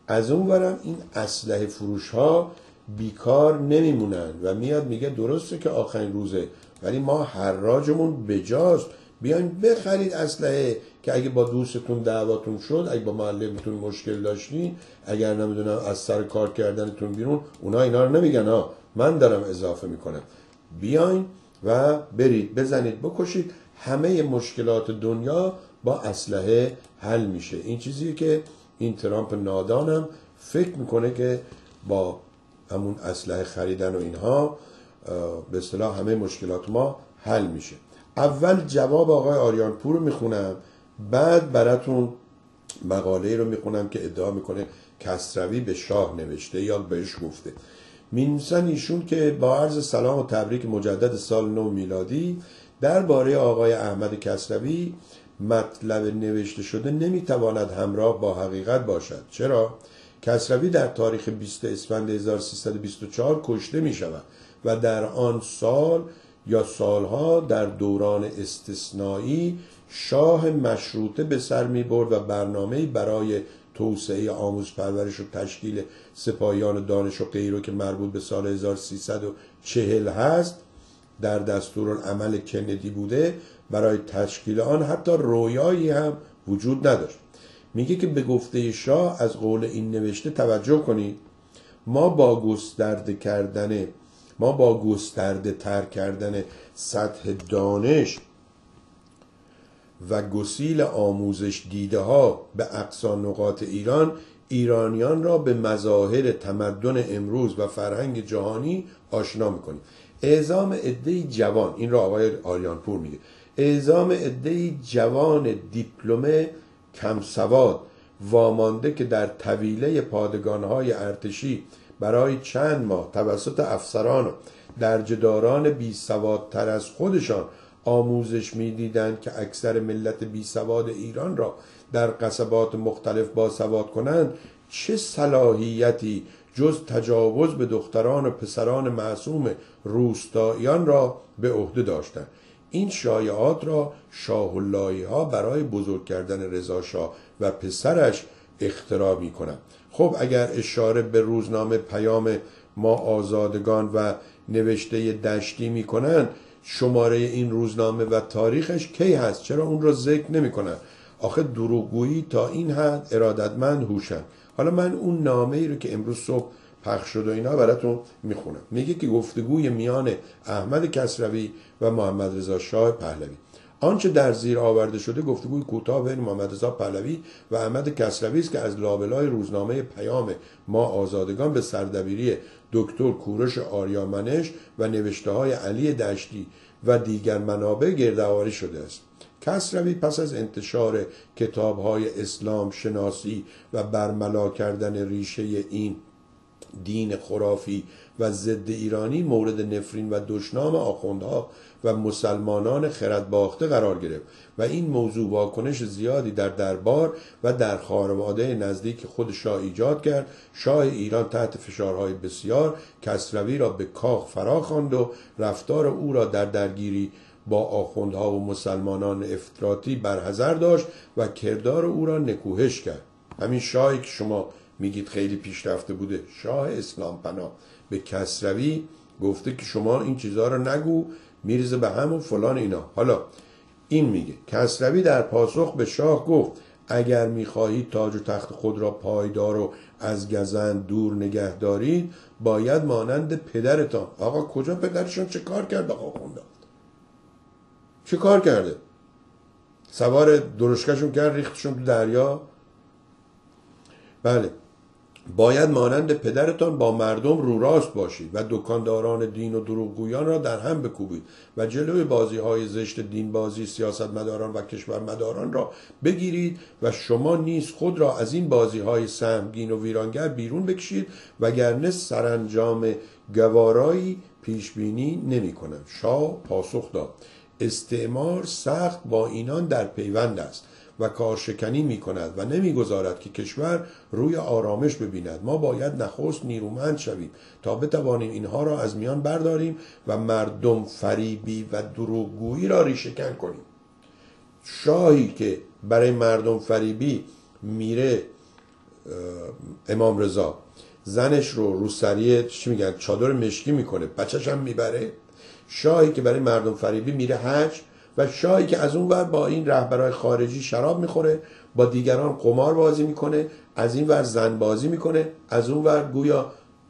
از اون ورم این اسلحه فروش ها بیکار نمیمونن و میاد میگه درسته که آخرین روزه ولی ما حراجمون بجاست، بیاین بخرید اسلحه که اگه با دوستتون دعواتون شد، اگه با معلمتون مشکل داشتین، اگر نمیدونم از سر کار کردنتون بیرون، اونا اینا رو نمیگن ها، من دارم اضافه میکنم، بیاین و برید بزنید بکشید، همه مشکلات دنیا با اسلحه حل میشه. این چیزیه که این ترامپ نادانم فکر میکنه که با همون اسلحه خریدن و اینها به اصطلاح همه مشکلات ما حل میشه. اول جواب آقای آریانپور رو میخونم، بعد براتون مقاله رو میخونم که ادعا میکنه کسروی به شاه نوشته یا بهش گفته. مینویسن ایشون که با عرض سلام و تبریک مجدد سال نو میلادی، درباره آقای احمد کسروی مطلب نوشته شده نمیتواند همراه با حقیقت باشد. چرا؟ کسروی در تاریخ بیست اسفند هزار و سیصد و بیست و چهار کشته می شود و در آن سال یا سالها در دوران استثنایی شاه مشروطه به سر می برد و برنامه‌ای برای توسعه آموز پرورش و تشکیل سپاهیان دانش و غیره که مربوط به سال هزار و سیصد و چهل هست در دستورالعمل کندی بوده. برای تشکیل آن حتی رویایی هم وجود نداشت. میگه که به گفته شاه از قول این نوشته توجه کنید، ما با گسترده کردن ما با گسترده تر کردن سطح دانش و گسیل آموزش دیده ها به اقصا نقاط ایران، ایرانیان را به مظاهر تمدن امروز و فرهنگ جهانی آشنا میکنیم. اعزام عده‌ای جوان، این را آقای آریانپور میگه، اعزام عده‌ای جوان دیپلمه کم سواد وامانده که در طویله پادگانهای ارتشی برای چند ماه توسط افسران و درجه‌داران بی سوادتر از خودشان آموزش می‌دیدند که اکثر ملت بی سواد ایران را در قصبات مختلف باسواد کنند، چه صلاحیتی جز تجاوز به دختران و پسران معصوم روستاییان را به عهده داشتند. این شایعات را شاه اللهی ها برای بزرگ کردن رضا شاه و پسرش اختراع می کنند. خب اگر اشاره به روزنامه پیام ما آزادگان و نوشته دشتی می کنند، شماره این روزنامه و تاریخش کی هست؟ چرا اون رو ذکر نمی کنند؟ آخه دروغگویی تا این حد ارادتمند هوشن. حالا من اون نامه ای رو که امروز صبح پخش شد و اینا براتون میخونم. میگه که گفتگوی میان احمد کسروی و محمد رضا شاه پهلوی. آنچه در زیر آورده شده گفتگوی کوتاه بین محمد رضا پهلوی و احمد کسروی است که از لابلای روزنامه پیام ما آزادگان به سردبیری دکتر کوروش آریامنش و نوشته‌های علی دشتی و دیگر منابع گردآوری شده است. کسروی پس از انتشار کتاب‌های اسلام شناسی و برملا کردن ریشه این دین خرافی و ضد ایرانی مورد نفرین و دشنام آخوندها و مسلمانان خردباخته قرار گرفت و این موضوع واکنش زیادی در دربار و در خانواده نزدیک خود شاه ایجاد کرد. شاه ایران تحت فشارهای بسیار کسروی را به کاخ فرا خواند و رفتار او را در درگیری با آخوندها و مسلمانان افراطی برحذر داشت و کردار او را نکوهش کرد. همین شاهی که شما میگید خیلی پیشرفته بوده، شاه اسلام پناه، به کسروی گفته که شما این چیزها رو نگو، میریزه به هم و فلان اینا. حالا این میگه کسروی در پاسخ به شاه گفت اگر میخواهید تاج و تخت خود را پایدار و از گزند دور نگه دارید باید مانند پدرتان. آقا کجا پدرشون چه کار کرد به آخونده؟ چه کار کرده؟ سوار درشکشون کرد ریختشون تو دریا؟ بله، باید مانند پدرتان با مردم رو راست باشید و دکانداران دین و دروغگویان را در هم بکوبید و جلوی بازی های زشت دین بازی سیاستمداران و کشورمداران را بگیرید و شما نیز خود را از این بازی های سهمگین و ویرانگر بیرون بکشید وگرنه سرانجام گوارایی پیش بینی نمی کنم. شاه پاسخ داد استعمار سخت با اینان در پیوند است و کارشکنی می کند و نمی گذارد که کشور روی آرامش ببیند. ما باید نخست نیرومند شویم تا بتوانیم اینها را از میان برداریم و مردم فریبی و دروغگویی را ریشه‌کن کنیم. شاهی که برای مردم فریبی میره امام رضا زنش رو روسری چی میگن چادر مشکی میکنه، بچه‌ش هم میبره، شاهی که برای مردم فریبی میره حج و شاهی که از اون ور با این رهبرای خارجی شراب میخوره، با دیگران قمار بازی میکنه، از این ور زن بازی میکنه، از اون ور گویا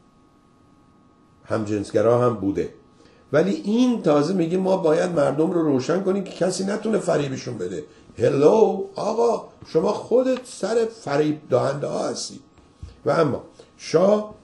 همجنسگرا هم بوده. ولی این تازه میگه ما باید مردم رو روشن کنیم که کسی نتونه فریبشون بده. هلو آقا، شما خودت سر فریب دهنده ها هستی. و اما شاه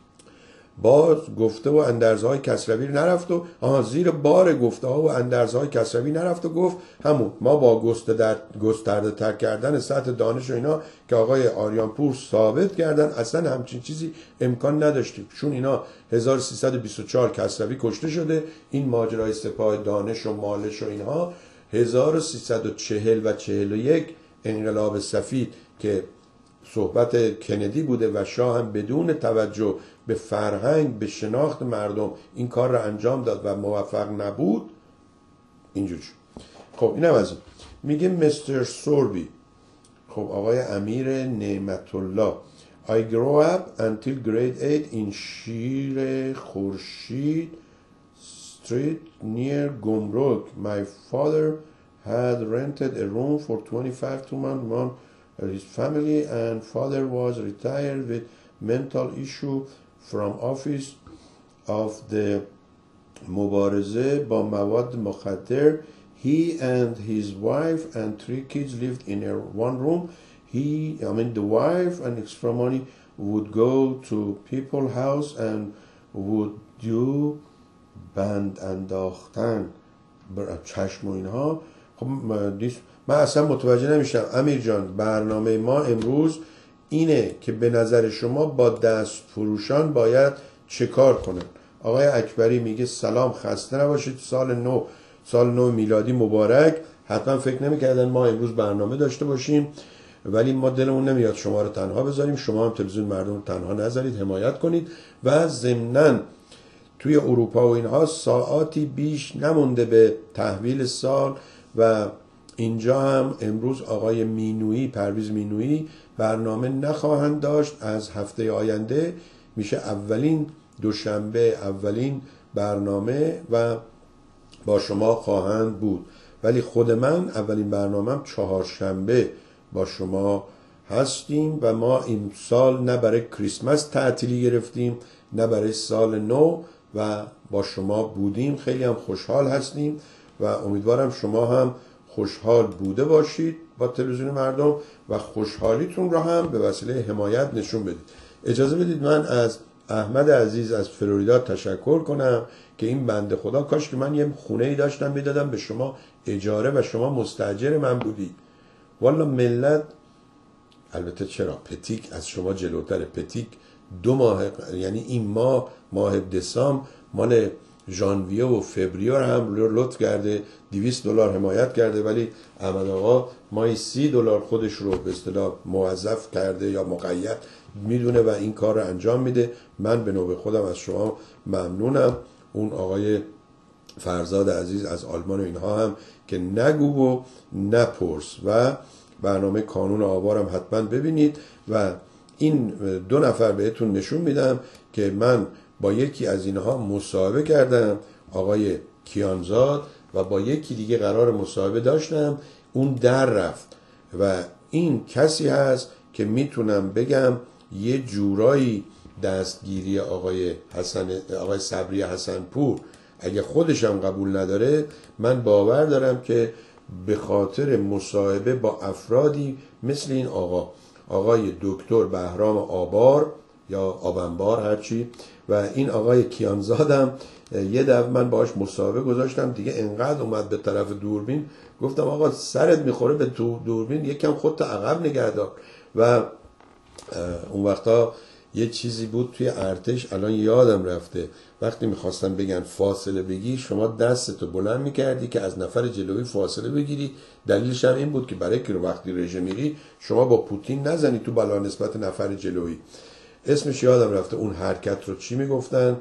باز گفته و اندرزهای کسروی نرفت و آها زیر بار گفته ها و اندرزهای کسروی نرفت و گفت همون ما با گسترده تر کردن سطح دانش و اینا که آقای آریانپور ثابت کردن اصلا همچین چیزی امکان نداشتیم، چون اینا هزار و سیصد و بیست و چهار کسروی کشته شده، این ماجرای سپاه دانش و مالش و اینها هزار و سیصد و چهل و چهل و یک انقلاب سفید که صحبت کندی بوده و شاه هم بدون توجه به فرهنگ به شناخت مردم این کار را انجام داد و موفق نبود. اینجوری شد. خب اینم از این. میگه مستر سوربی، خب آقای امیر نعمت الله I grew up until grade eight in شیر خورشید street near Gumruk. My father had rented a room for twenty-five to one month. His family and father was retired with mental issue from office of the مبارزه با مواد مخدر. He and his wife and three kids lived in a one room. He, I mean the wife and extra money would go to people's house and would do بند انداختن بر چشم و اینها. خب من اصلا متوجه نمیشم امیر جان، برنامه ما امروز اینه که به نظر شما با دست فروشان باید چه کار کنن. آقای اکبری میگه سلام، خسته نباشید، سال نو سال نو میلادی مبارک. حتما فکر نمیکردن ما امروز برنامه داشته باشیم، ولی ما دلمون نمیاد شما رو تنها بذاریم، شما هم تلویزیون مردم رو تنها نذارید، حمایت کنید. و ضمناً توی اروپا و اینها ساعاتی بیش نمونده به تحویل سال و اینجا هم امروز آقای مینویی، پرویز مینویی برنامه نخواهند داشت. از هفته آینده میشه اولین دوشنبه اولین برنامه و با شما خواهند بود، ولی خود من اولین برنامهم چهارشنبه با شما هستیم و ما این سال نه برای کریسمس تعطیلی گرفتیم نه برای سال نو و با شما بودیم. خیلی هم خوشحال هستیم و امیدوارم شما هم خوشحال بوده باشید با تلویزیون مردم و خوشحالیتون را هم به وسیله حمایت نشون بدید. اجازه بدید من از احمد عزیز از فلوریدا تشکر کنم که این بنده خدا، کاش که من یه خونه ای داشتم میدادم به شما اجاره و شما مستاجر من بودی. والا ملت، البته چرا پتیک از شما جلوتره، پتیک دو ماه، یعنی این ماه ماه دسامبر مال ژانویه و فوریه هم لطف کرده دویست دلار حمایت کرده، ولی احمد آقا مای سی دلار خودش رو به اصطلاح موظف کرده یا مقید میدونه و این کار رو انجام میده. من به نوبه خودم از شما ممنونم. اون آقای فرزاد عزیز از آلمان و اینها هم که نگو و نپرس و برنامه کانون آوارم حتما ببینید و این دو نفر بهتون نشون میدم که من با یکی از اینها مصاحبه کردم، آقای کیانزاد، و با یکی دیگه قرار مصاحبه داشتم، اون در رفت و این کسی هست که میتونم بگم یه جورایی دستگیری آقای حسن آقای صبری حسنپور اگه خودشم قبول نداره، من باور دارم که به خاطر مصاحبه با افرادی مثل این آقا آقای دکتر بهرام آبار یا آبنبار هرچی و این آقای کیانزادم، یه دفعه من باهاش مصاحبه گذاشتم دیگه، انقدر اومد به طرف دوربین گفتم آقا سرت میخوره به تو دوربین، یکم خودت عقب نگه دار. و اون وقتا یه چیزی بود توی ارتش، الان یادم رفته، وقتی میخواستن بگن فاصله بگیر شما دستتو بلند میکردی که از نفر جلوی فاصله بگیری. دلیلش هم این بود که برای که وقتی رژه میری شما با پوتین نزنی تو بلا نسبت نفر جلوی. اسمش یادم رفته اون حرکت رو چی میگفتن،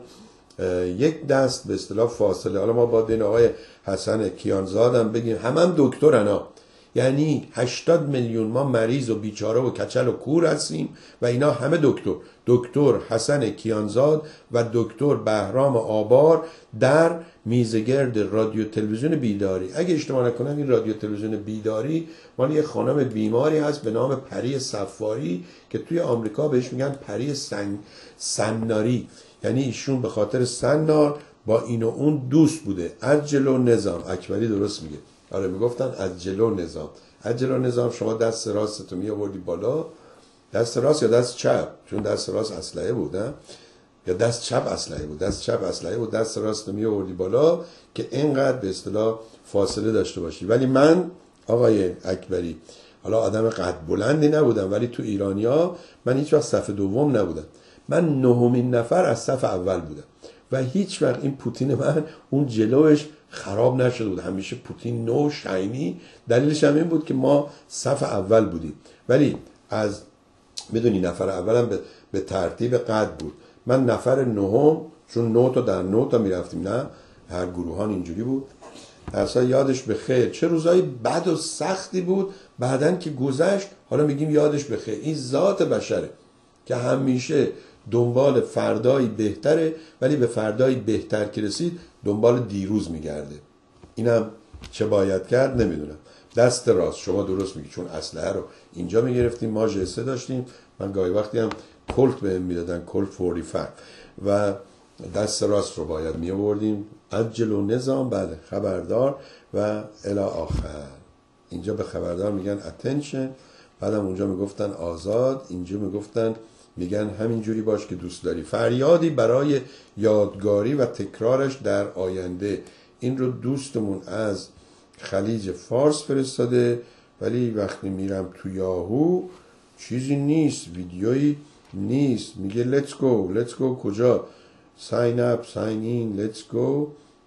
یک دست به اصطلاح فاصله. حالا ما با این آقای حسن کیانزادم بگیم، همه هم دکترن ها، یعنی هشتاد میلیون ما مریض و بیچاره و کچل و کور هستیم و اینا همه دکتر دکتر حسن کیانزاد و دکتر بهرام آبار در میزگرد رادیو تلویزیون بیداری. اگه اشتباه نکنم این رادیو تلویزیون بیداری مال یه خانم بیماری هست به نام پری صفاری که توی آمریکا بهش میگن پری سن... سناری، یعنی ایشون به خاطر سنار با این و اون دوست بوده. از جلو نظام اکبری درست میگه، آره میگفتن از جلو نظام. از جلو نظام شما دست راستتو می آوردی بالا، دست راست یا دست چپ، چون دست راست اسلحه بود نه؟ یا دست چپ اسلحه بود، دست چپ اسلحه بود، دست راست رو می آوردی بالا که اینقدر به اصطلاح فاصله داشته باشی. ولی من آقای اکبری حالا آدم قد بلندی نبودم، ولی تو ایرانیا من هیچ وقت صف دوم نبودم، من نهمین نفر از صف اول بودم و هیچ وقت این پوتین من اون جلوش خراب نشده بود، همیشه پوتین نو شاینی. دلیلش هم این بود که ما صف اول بودیم، ولی از میدونی نفر اولم به, به ترتیب قد بود. من نفر نهم، چون نه تا در نه تا میرفتیم، نه هر گروهان اینجوری بود. اصلا یادش به خیر، چه روزای بد و سختی بود، بعدن که گذشت حالا میگیم یادش به خیر. این ذات بشره که همیشه دنبال فردایی بهتره، ولی به فردایی بهتر که رسید دنبال دیروز میگرده. اینم چه باید کرد نمیدونم. دست راست شما درست میگی، چون اسلحه رو اینجا میگرفتیم، ما جسه داشتیم، من گاهی وقتی هم کلت بهم میدادن، کلت چهل و پنج، و دست راست رو باید میآوردیم. عجل و نظام، بله خبردار و الی آخر. اینجا به خبردار میگن اتنشن، بعدم اونجا میگفتن آزاد، اینجا میگفتن میگن همینجوری باش که دوست داری. فریادی برای یادگاری و تکرارش در آینده. این رو دوستمون از خلیج فارس فرستاده، ولی وقتی میرم تو یاهو چیزی نیست، ویدیویی نیست. میگه let's go let's go کجا؟ sign up sign in let's go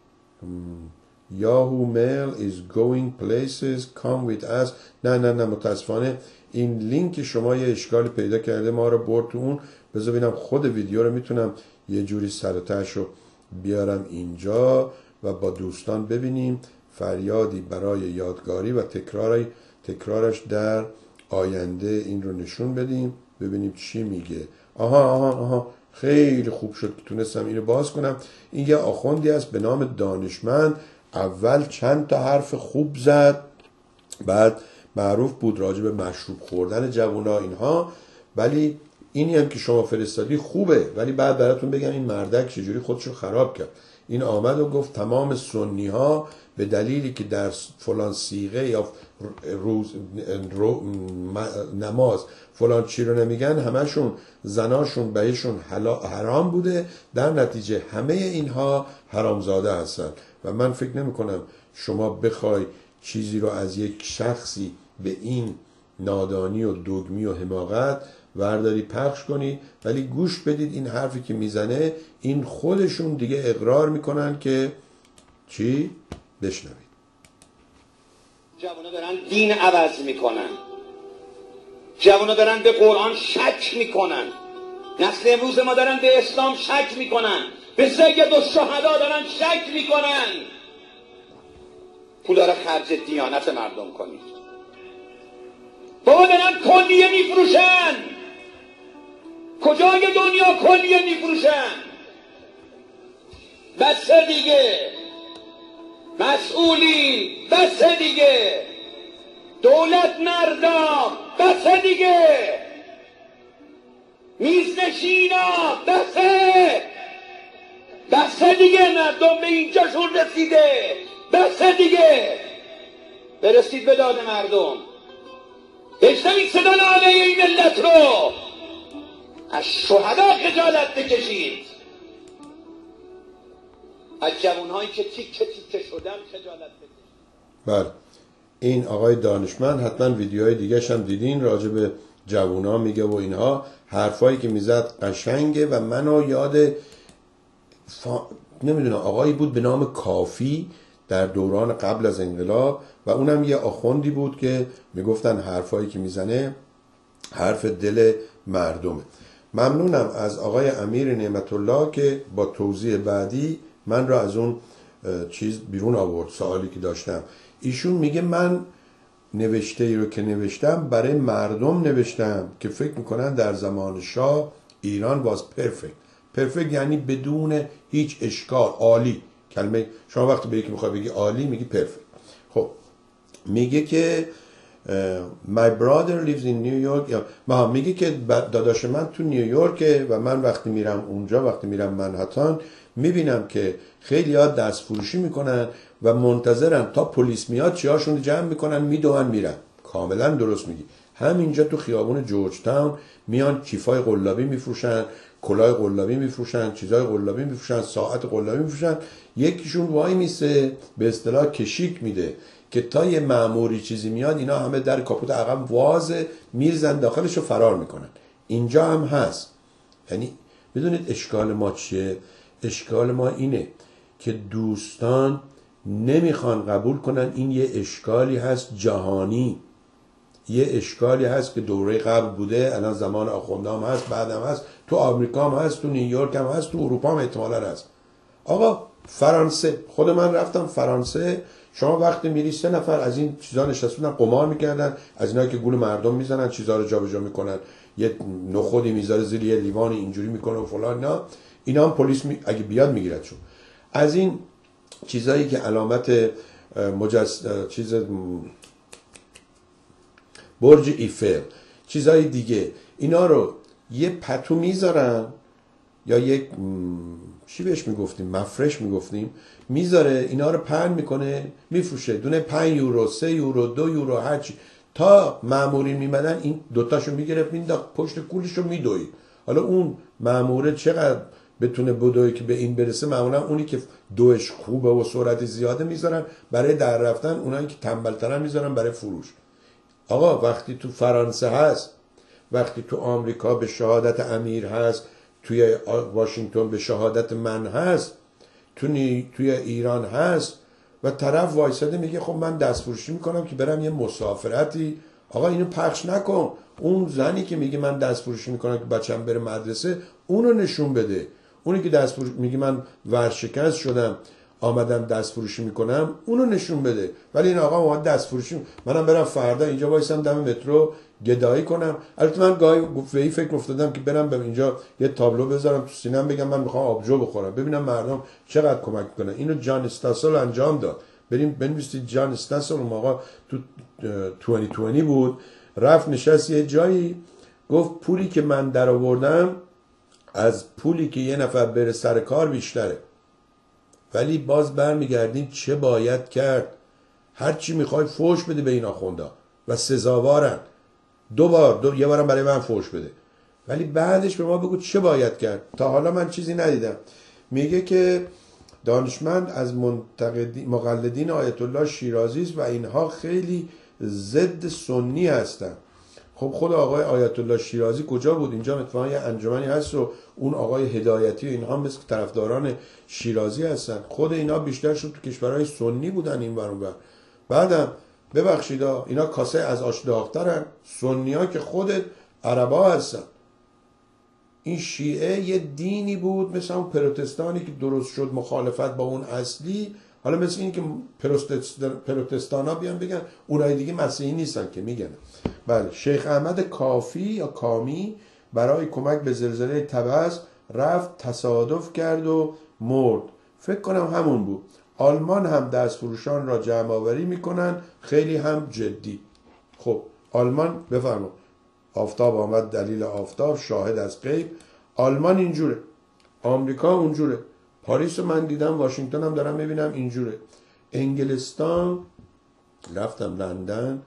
Yahoo Mail is going places come with us. نه نه نه متاسفانه این لینک شما یه اشکال پیدا کرده، ما رو برد تو اون. بذار ببینم خود ویدیو رو میتونم یه جوری سر و تهش رو بیارم اینجا و با دوستان ببینیم. فریادی برای یادگاری و تکرار تکرارش در آینده، این رو نشون بدیم ببینیم چی میگه. آها آها آها خیلی خوب شد که تونستم اینو باز کنم. این یه آخوندی است به نام دانشمند. اول چند تا حرف خوب زد، بعد معروف بود راجع به مشروب خوردن جوونا اینها، ولی اینی هم که شما فرستادی خوبه، ولی بعد براتون بگم این مردک چجوری خودشو خراب کرد. این آمد و گفت تمام سنی ها به دلیلی که در فلان سیغه یا روز نماز فلان چی رو نمیگن، همشون زناشون بهشون حرام بوده، در نتیجه همه اینها حرامزاده هستن. و من فکر نمی کنم شما بخوای چیزی رو از یک شخصی به این نادانی و دگمی و حماقت ورداری پخش کنی، ولی گوش بدید این حرفی که میزنه. این خودشون دیگه اقرار میکنن که چی؟ بشنوید. جوونا دارن دین عوض میکنن، جوونا دارن به قرآن شک میکنن، نسل امروز ما دارن به اسلام شک میکنن، به سید الشهدا دارن شک میکنن. پولا رو خرج دیانت مردم کنید. بابا دارن کلیه میفروشن. کجای دنیا کلیه میفروشن؟ بسه دیگه مسئولی، بسه دیگه دولت مردم، بسه دیگه میزنشینا، بسه بسه دیگه. مردم به اینجاشون رسیده، بسه دیگه. برسید به داد مردم، بشنوید صدای ناله این ملت رو، از شهدا خجالت بکشید، از جوانهایی که تیکه تیکه شدن خجالت بکشید. بله این آقای دانشمند حتما ویدیوهای دیگه هم دیدین، راجع به جوونا میگه و اینها، حرفایی که میزد قشنگه. و منو یاد فا... نمیدونم آقایی بود به نام کافی در دوران قبل از انقلاب، و اونم یه آخوندی بود که میگفتن حرفایی که میزنه حرف دل مردمه. ممنونم از آقای امیر نعمت الله که با توضیح بعدی من را از اون چیز بیرون آورد، سوالی که داشتم. ایشون میگه من نوشته ای رو که نوشتم برای مردم نوشتم که فکر میکنن در زمان شاه ایران واز پرفکت. پرفکت یعنی بدون هیچ اشکال، عالی. کلمه شما وقتی به یکی میخوای بگی عالی میگی پرفکت. خب میگه که my brother lives in New York، یا میگه که داداش من تو نیویورکه و من وقتی میرم اونجا، وقتی میرم منهتن، میبینم که خیلی ها دست فروشی میکنن و منتظرن تا پلیس میاد چیاشون جمع میکنن میدوئن میرن. کاملا درست میگی. همینجا تو خیابون جورج تاون میان کیفای قلابی میفروشن، کلاه قلابی میفروشن، چیزای قلابی میفروشن، ساعت قلابی میفروشن. یکیشون وای میسه به اصطلاح کشیک میده که تا یه مأموری چیزی میاد اینا همه در کاپوت عقب وازه میرزن داخلش رو فرار میکنن. اینجا هم هست. یعنی بدونید اشکال ما چیه؟ اشکال ما اینه که دوستان نمیخوان قبول کنن این یه اشکالی هست جهانی، یه اشکالی هست که دوره قبل بوده، الان زمان آخونده هم هست، بعد هم هست، تو آمریکا هم هست، تو نیویورک هم هست، تو اروپا هم احتمالاً هست. آقا فرانسه، خود من رفتم فرانسه، شما وقتی میری سه نفر از این چیزا نشستن قمار میکردن، از اینایی که گول مردم میزنن، چیزا رو جابجا میکنن، یه نخودی میذاره زیر یه لیوانی اینجوری میکنه و فلان. نه اینا هم پلیس می... اگه بیاد میگیردشون. از این چیزایی که علامت مجس... چیز برج ایفل، چیزای دیگه، اینا رو یه پتو میذارن یا یک چی بهش میگفتیم، مفرش میگفتیم، میذاره اینا رو پهن میکنه میفروشه. دونه پنج یورو، سه یورو، دو یورو، هرچی. تا مامورین میمدن این دوتاشو میگرفت مینداخت پشت کولش رو میدوید. حالا اون ماموره چقدر بتونه بدوی که به این برسه، معمولا اونی که دوش خوبه و سرعت زیاده میذارن برای در رفتن، اونایی که تنبلترن میذارن برای فروش. آقا وقتی تو فرانسه هست، وقتی تو آمریکا به شهادت امیر هست، توی واشنگتن به شهادت من هست، تو نی... توی ایران هست و طرف وایساده میگه خب من دست فروشی میکنم که برم یه مسافرتی. آقا اینو پخش نکن. اون زنی که میگه من دست فروشی میکنم که بچه‌م بره مدرسه، اونو نشون بده. اونی که دست فروشی میگه من ورشکست شدم آمدم دست فروشی میکنم، اونو نشون بده. ولی این آقا اومد دست فروشی، منم برم فردا اینجا وایسم دم مترو گدایی کنم. البته من گاهی به فکر افتادم که برم به اینجا یه تابلو بذارم تو سینم بگم من میخوام آبجو بخورم، ببینم مردم چقدر کمک میکنن. اینو جان استاسل انجام داد. بریم بنویسید جان استاسل، اون آقا تو دو هزار و بیست بود، رفت نشست یه جایی گفت پولی که من در آوردم از پولی که یه نفر بره سر کار بیشتره. ولی باز برمیگردیم چه باید کرد؟ هر چی میخوای فوش بده به این آخوندا و سزاوارن. دو بار دو یه بارم برای من فوش بده، ولی بعدش به ما بگو چه باید کرد. تا حالا من چیزی ندیدم. میگه که دانشمند از منتقدین مقلدین آیت الله شیرازی است و اینها خیلی ضد سنی هستن. خب خود آقای آیت الله شیرازی کجا بود؟ اینجا اتفاقا یه انجمنی هست و اون آقای هدایتی و اینها مثل طرفداران شیرازی هستن. خود اینا بیشتر شد تو کشورهای سنی بودن این ور اون ور. بعدم ببخشید اینا کاسه از آش داغ‌ترن. سنی‌ها که خودت عربا هستن. این شیعه یه دینی بود مثل اون پروتستانی که درست شد مخالفت با اون اصلی. حالا مثل این که پروتستان ها بیان بگن اونای دیگه مسیحی نیستن که میگن. بله، شیخ احمد کافی یا کامی برای کمک به زلزله طبس رفت، تصادف کرد و مرد. فکر کنم همون بود. آلمان هم دست فروشان را جمع آوری میکنن، خیلی هم جدی. خب آلمان بفرما، آفتاب آمد دلیل آفتاب، شاهد از غیب. آلمان اینجوره، آمریکا اونجوره، پاریس رو من دیدم، واشنگتن هم دارم میبینم اینجوره. انگلستان رفتم لندن،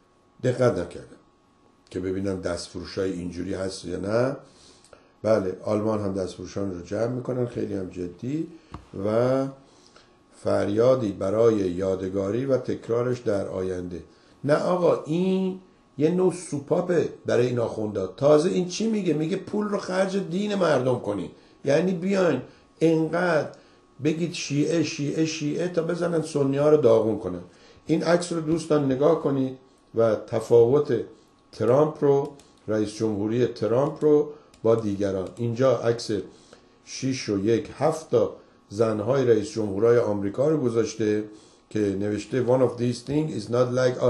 دقت نکردم که ببینم دست فروشای اینجوری هست یا نه. بله، آلمان هم دست فروشان رو جمع میکنن، خیلی هم جدی و فریادی برای یادگاری و تکرارش در آینده. نه آقا، این یه نوع سوپاپه برای این آخوندا. تازه این چی میگه؟ میگه پول رو خرج دین مردم کنی. یعنی بیاین اینقدر بگید شیعه شیعه شیعه تا بزنن سنی ها رو داغون کنن. این عکس رو دوستان نگاه کنید و تفاوت ترامپ رو، رئیس جمهوری ترامپ رو با دیگران. اینجا عکس شیش و یک هفت تا زنهای رئیس جمهورهای آمریکا رو گذاشته که نوشته one of these things is not like other.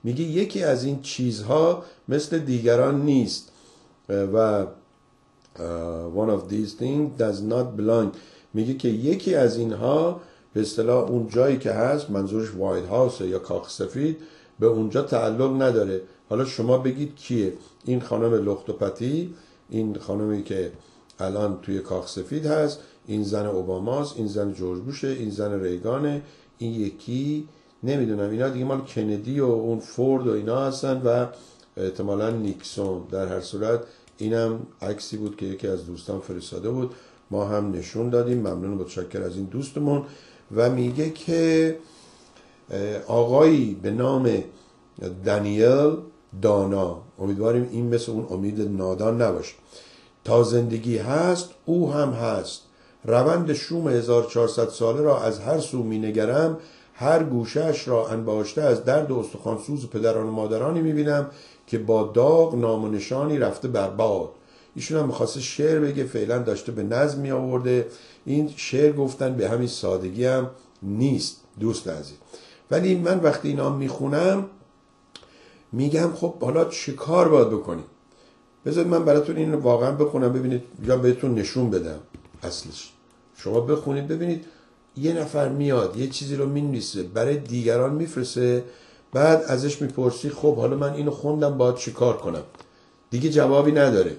میگه یکی از این چیزها مثل دیگران نیست و one of these things does not belong. میگه که یکی از اینها به اصطلاح اون جایی که هست، منظورش وایت هاوس یا کاخ سفید، به اونجا تعلق نداره. حالا شما بگید کیه؟ این خانم لختوپتی، این خانمی که الان توی کاخ سفید هست، این زن اوباماست، این زن جورج بوشه، این زن ریگانه، این یکی نمیدونم، اینا دیگه مال کندی و اون فورد و اینا هستن و احتمالاً نیکسون. در هر صورت اینم عکسی بود که یکی از دوستان فرستاده بود، ما هم نشون دادیم. ممنون و متشکر از این دوستمون. و میگه که آقایی به نام دانیل دانا، امیدواریم این مثل اون امید نادان نباشه، تا زندگی هست او هم هست. روند شوم هزار و چهارصد ساله را از هر سو می نگرم، هر گوشهش را انباشته از درد و استخوانسوز پدران و مادرانی می بینم که با داغ نام و نشانی رفته برباد. ایشون هم میخواسته شعر بگه، فعلا داشته به نظم می آورده. این شعر گفتن به همین سادگی هم نیست دوست عزیز. ولی من وقتی اینا میخونم میگم خب حالا چه کار باید بکنیم؟ بذارید من براتون این واقعا بخونم ببینید، یا بهتون نشون بدم اصلش. شما بخونید ببینید یه نفر میاد یه چیزی رو مینویسه برای دیگران میفرسته، بعد ازش میپرسی خب حالا من اینو خوندم باید چی کار کنم؟ دیگه جوابی نداره.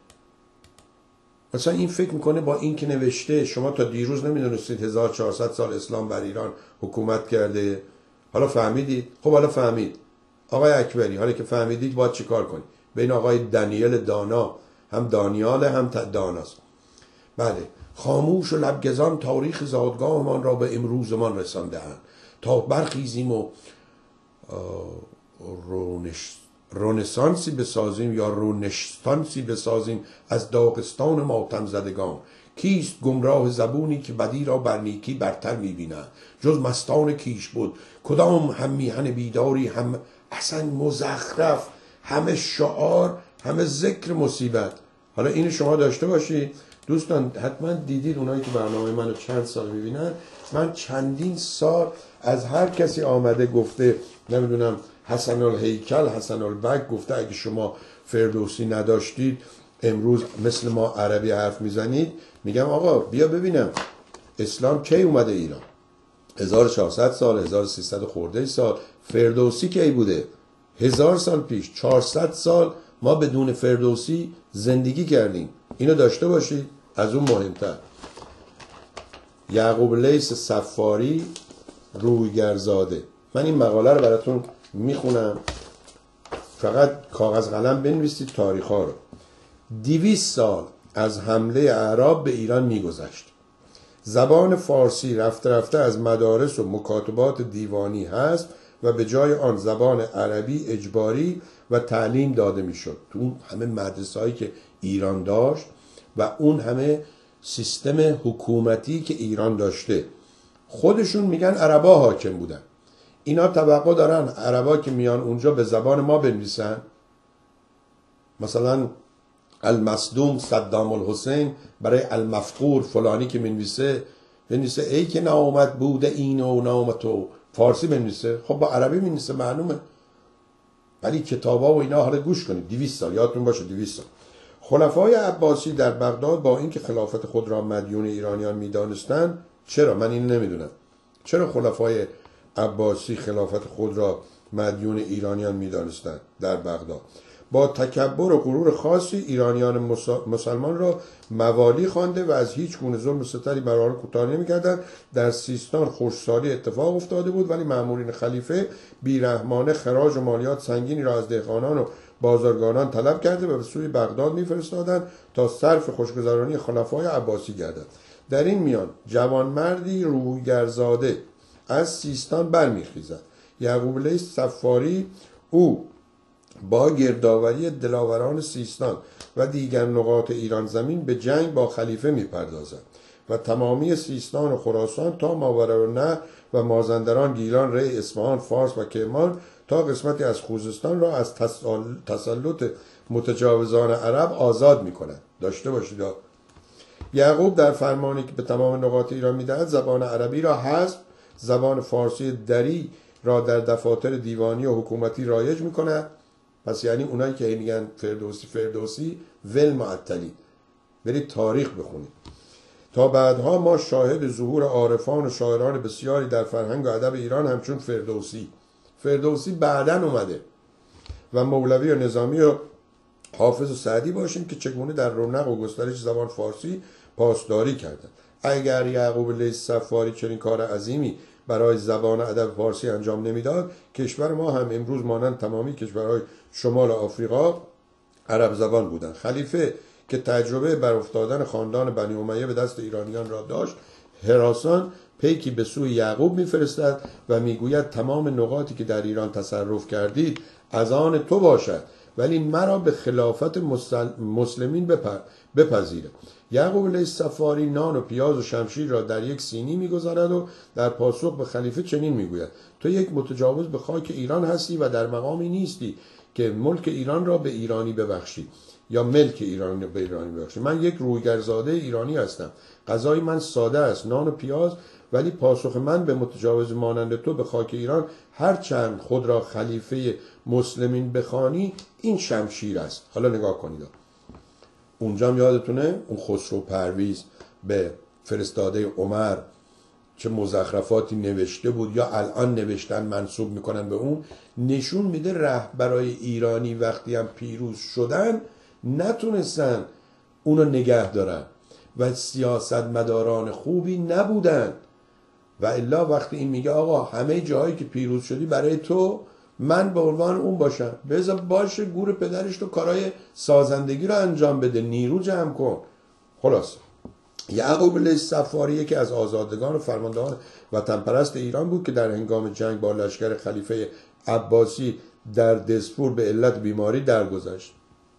مثلا این فکر میکنه با این که نوشته شما تا دیروز نمیدونستید هزار و چهارصد سال اسلام بر ایران حکومت کرده، حالا فهمیدید؟ خب حالا فهمید. آقای اکبری حالا که فهمیدید باید چی کار کنید؟ بین آقای دانیل دانا، هم دانیال هم داناست. بله، خاموش و لبگزان تاریخ زادگاهمان را به امروزمان رسانده‌اند تا برخیزیم و رونش رونسانسی بسازیم یا رونشتانسی بسازیم از داغستان ماتم زدگان. کیست گمراه زبونی که بدی را بر نیکی برتر می‌بیند؟ جز مستان کیش بود کدام هم میهن بیداری، هم اصلا مزخرف، همه شعار، همه ذکر مصیبت. حالا این شما داشته باشید دوستان، حتما دیدید اونایی که برنامه منو چند سال میبینن، من چندین سال از هر کسی آمده گفته نمیدونم حسن الهیکل، حسن البک گفته اگه شما فردوسی نداشتید امروز مثل ما عربی حرف میزنید، میگم آقا بیا ببینم اسلام کی اومده ایران؟ هزار و چهارصد سال، هزار و سیصد خورده سال. فردوسی کی بوده؟ هزار سال پیش. چهارصد سال ما بدون فردوسی زندگی کردیم. اینو داشته باشید. از اون مهمتر یعقوب لیث صفاری، رویگرزاده. من این مقاله رو براتون میخونم، فقط کاغذ قلم بنویسید تاریخ ها رو. دویست سال از حمله اعراب به ایران میگذشت. زبان فارسی رفته رفته از مدارس و مکاتبات دیوانی هست و به جای آن زبان عربی اجباری و تعلیم داده میشد. تو اون همه مدرسه هایی که ایران داشت و اون همه سیستم حکومتی که ایران داشته، خودشون میگن عربا حاکم بودن. اینا توقع دارن عربا که میان اونجا به زبان ما بنویسن. مثلا المصدوم صدام الحسین برای المفقور فلانی که بنویسه بنویسه ای که نامت بوده این و نامتو، فارسی بنویسه. خب با عربی بنویسه معلومه. ولی کتابا و اینا حالا گوش کنید. دویست سال یادتون باشه دویست سال. خلفای عباسی در بغداد با اینکه خلافت خود را مدیون ایرانیان می‌دانستند، چرا من این نمیدونم، چرا خلفای عباسی خلافت خود را مدیون ایرانیان می‌دانستند در بغداد، با تکبر و غرور خاصی ایرانیان مسلمان را موالی خوانده و از هیچ گونه ظلم و ستمی بر آنها کوتاه نمی‌کردند. در سیستان خشکسالی اتفاق افتاده بود ولی مأمورین خلیفه بیرحمانه خراج و مالیات سنگینی را از دهقانان و بازرگانان طلب کرده و به سوی بغداد می‌فرستادند تا صرف خوشگذرانی خلفای عباسی گردد. در این میان جوانمردی رویگرزاده از سیستان برمیخیزد. یعقوب لیث صفاری او با گردآوری دلاوران سیستان و دیگر نقاط ایران زمین به جنگ با خلیفه میپردازد و تمامی سیستان و خراسان تا ماوراءالنهر و مازندران، گیلان، ری، اصفهان، فارس و کرمان تا قسمتی از خوزستان را از تسلط متجاوزان عرب آزاد می‌کند. داشته باشید. یعقوب در فرمانی که به تمام نقاط ایران می‌دهد زبان عربی را حذف، زبان فارسی دری را در دفاتر دیوانی و حکومتی رایج میکند. پس یعنی اونایی که میگن فردوسی فردوسی ول معطلی، برید تاریخ بخونید. تا بعدها ما شاهد ظهور عارفان و شاعران بسیاری در فرهنگ و ادب ایران همچون فردوسی فردوسی بعدن اومده و مولوی و نظامی و حافظ و سعدی باشیم که چگونه در رونق و گسترش زبان فارسی پاسداری کردند. اگر یعقوب لیث صفاری چنین کار عظیمی برای زبان ادب فارسی انجام نمیداد، کشور ما هم امروز مانند تمامی کشورهای شمال آفریقا عرب زبان بودند. خلیفه که تجربه بر افتادن خاندان بنی امیه به دست ایرانیان را داشت، هراسان پیکی به سوی یعقوب میفرستد و میگوید تمام نقاطی که در ایران تصرف کردید از آن تو باشد، ولی مرا به خلافت مسلمین بپذیره. یعقوب لیث صفاری نان و پیاز و شمشیر را در یک سینی میگذارد و در پاسخ به خلیفه چنین میگوید: تو یک متجاوز به خاک ایران هستی و در مقامی نیستی که ملک ایران را به ایرانی ببخشی یا ملک ایران را به ایرانی ببخشی. من یک رویگرزاده ایرانی هستم، غذای من ساده است، نان و پیاز، ولی پاسخ من به متجاوز مانند تو به خاک ایران هرچند خود را خلیفه مسلمین بخوانی این شمشیر است. حالا نگاه کنید، اونجا هم یادتونه اون خسرو پرویز به فرستاده عمر چه مزخرفاتی نوشته بود یا الان نوشتن منسوب میکنن به اون، نشون میده رهبرای ایرانی وقتی هم پیروز شدن نتونستن اونو نگه دارن و سیاستمداران خوبی نبودن. و الا وقتی این میگه آقا همه جاهایی که پیروز شدی برای تو، من به عنوان اون باشم، بذار باشه گور پدرش تو کارهای سازندگی رو انجام بده، نیرو جمع کن. خلاص یعقوب لیث صفاری یکی از آزادگان و فرماندهان وطن پرست ایران بود که در هنگام جنگ با لشکر خلیفه عباسی در دسپور به علت بیماری درگذشت.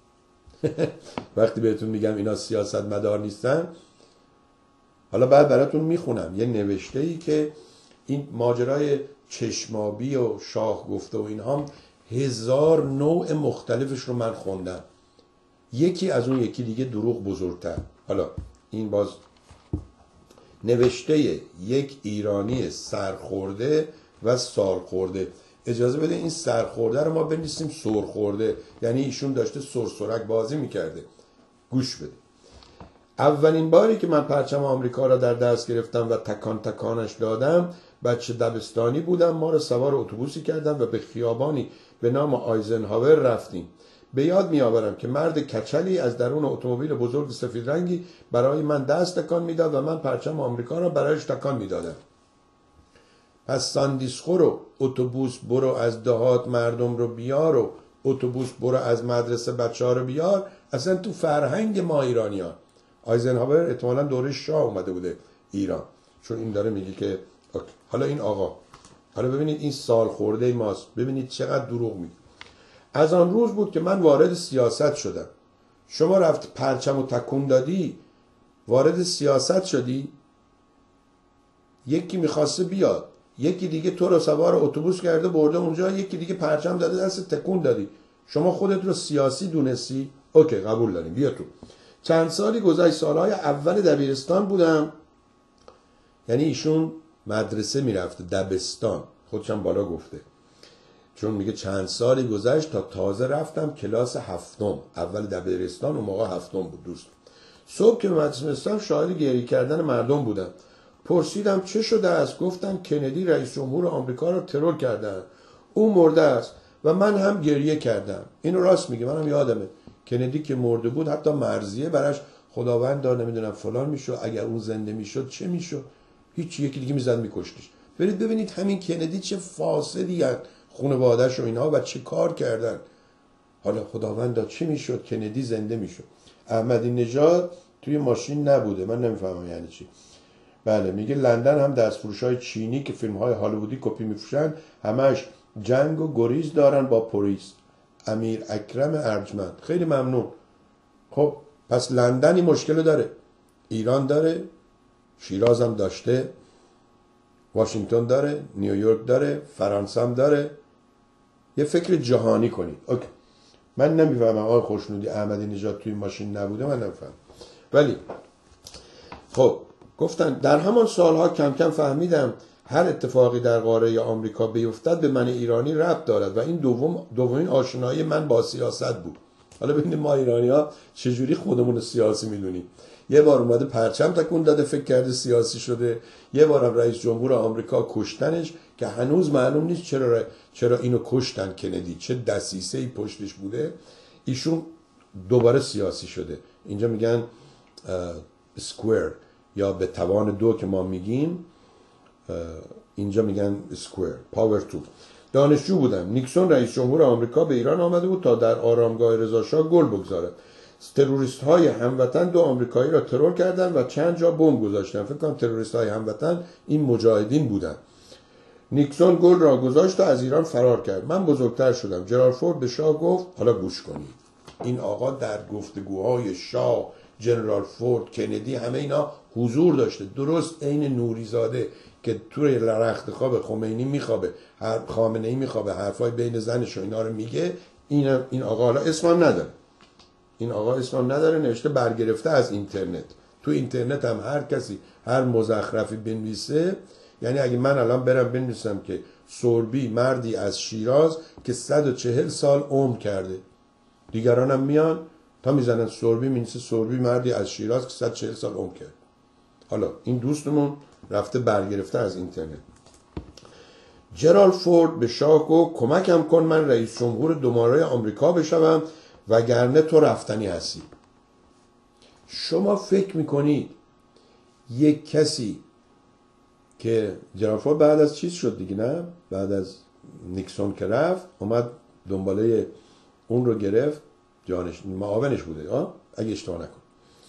وقتی بهتون میگم اینا سیاست مدار نیستن، حالا بعد براتون میخونم یه نوشته ای که این ماجرای چشمابی و شاه گفته و اینها هزار نوع مختلفش رو من خوندم، یکی از اون یکی دیگه دروغ بزرگتر. حالا این باز نوشته یک ایرانی سرخورده و سالخورده. اجازه بده این سرخورده رو ما بنویسیم سرخورده، یعنی ایشون داشته سرسرک بازی میکرده. گوش بده. اولین باری که من پرچم آمریکا را در دست گرفتم و تکان تکانش دادم، بچه دبستانی بودم. ما را سوار اتوبوسی کردم و به خیابانی به نام آیزنهاور رفتیم. به یاد میآورم که مرد کچلی از درون اتومبیل بزرگ سفید رنگی برای من دست تکان میداد و من پرچم آمریکا را برایش تکان میدادم. پس ساندیسخو رو، اتوبوس برو از دهات مردم رو بیار و اتوبوس برو از مدرسه بچه‌ها رو بیار، اصلا تو فرهنگ ما ایرانیان. آیزنهاور احتمالاً دوره شاه اومده بوده ایران، چون این داره میگه که اوکی. حالا این آقا، حالا ببینید این سال خورده ماست، ببینید چقدر دروغ میگه. از آن روز بود که من وارد سیاست شدم. شما رفت پرچم و تکون دادی، وارد سیاست شدی. یکی میخواسته بیاد، یکی دیگه تو رو سوار اتوبوس کرده برده اونجا، یکی دیگه پرچم داده دست تکون دادی، شما خودت رو سیاسی دونستی. اوکی قبول داریم، بیا تو. چند سالی گذشت، سالهای اول دبیرستان بودم، یعنی ایشون مدرسه میرفته، دبستان خودشم بالا گفته، چون میگه چند سالی گذشت تا تازه رفتم کلاس هفتم. اول دبیرستان اون موقع هفتم بود دوست. صبح که مدرسه رسیدم شاهد گریه کردن مردم بودم. پرسیدم چه شده است؟ گفتن کندی رئیس جمهور آمریکا رو ترور کردن، او مرده است. و من هم گریه کردم. اینو راست میگه، منم یادمه کندی که مرده بود حتی مرضیه براش خداوند دار نمیدونم فلان میشد، اگر اون زنده میشد چه میشد، هیچ، یکی دیگه میزد میکشتش. برید ببینید همین کندی چه فاسدی هست، خانواده‌اش و اینها و چه کار کردن. حالا خداوند دار چه میشد کندی زنده میشد. احمدی نژاد توی ماشین نبوده، من نمیفهمم یعنی چی. بله میگه لندن هم دستفروشای چینی که فیلم‌های هالیوودی کپی میفروشن همش جنگ و گریز دارن با پلیس. امیر اکرم ارجمند، خیلی ممنون. خب پس لندنی مشکل داره، ایران داره، شیراز هم داشته، واشنگتن داره، نیویورک داره، فرانسه هم داره. یه فکر جهانی کنید. اوکی. من نمیفهمم آقای خوشنودی احمدی نژاد توی ماشین نبوده، من نمیفهمم. ولی خب گفتن در همان سالها کم کم فهمیدم هر اتفاقی در قاره آمریکا بیفتد به من ایرانی ربط دارد و این دوم دومین آشنایی من با سیاست بود. حالا ببینید ما ایرانی‌ها چجوری خودمون سیاسی میدونیم. یه بار اومده پرچم تکون داده فکر کرده سیاسی شده، یه بارم رئیس جمهور آمریکا کشتنش که هنوز معلوم نیست چرا چرا اینو کشتن کندی، چه دسیسه‌ای پشتش بوده، ایشون دوباره سیاسی شده. اینجا میگن اسکوئر یا به توان دو که ما میگیم، اینجا میگن اسکوئر، پاور تو. دانشجو بودم. نیکسون رئیس جمهور آمریکا به ایران آمده بود تا در آرامگاه رضاشاه گل بگذارد. تروریست های هموطن دو آمریکایی را ترور کردند و چند جا بمب گذاشتند. فکر کنم تروریست های هموطن این مجاهدین بودند. نیکسون گل را گذاشت و از ایران فرار کرد. من بزرگتر شدم. جرالد فورد به شاه گفت، حالا گوش کنید، این آقا در گفتگوهای شاه، جنرال فورد، کندی، همه اینا حضور داشته. درست عین نوریزاده که توی رخت خواب خمینی میخوابه، خامنه‌ای میخوابه، حرفای بین زنش و اینا رو میگه. این این آقا حالا اسمم نداره. این آقا اسمم نداره، نوشته برگرفته از اینترنت. تو اینترنت هم هر کسی هر مزخرفی بنویسه، یعنی اگه من الان برم بنویسم که سوربی مردی از شیراز که صد و چهل سال عمر کرده، دیگرانم میان تا میزنن سوربی، مینویسه سوربی مردی از شیراز که صد و چهل سال عمر کرده. حالا این دوستمون رفته برگرفته از اینترنت. جرالد فورد به شاه گفت کمکم کن من رئیس جمهور دوباره آمریکا بشوم وگرنه تو رفتنی هستی. شما فکر میکنید یک کسی که جرالد فورد بعد از چیز شد دیگه، نه بعد از نیکسون که رفت اومد دنباله اون رو گرفت، جانش معاونش بوده آه؟ اگه اشتباه نکن،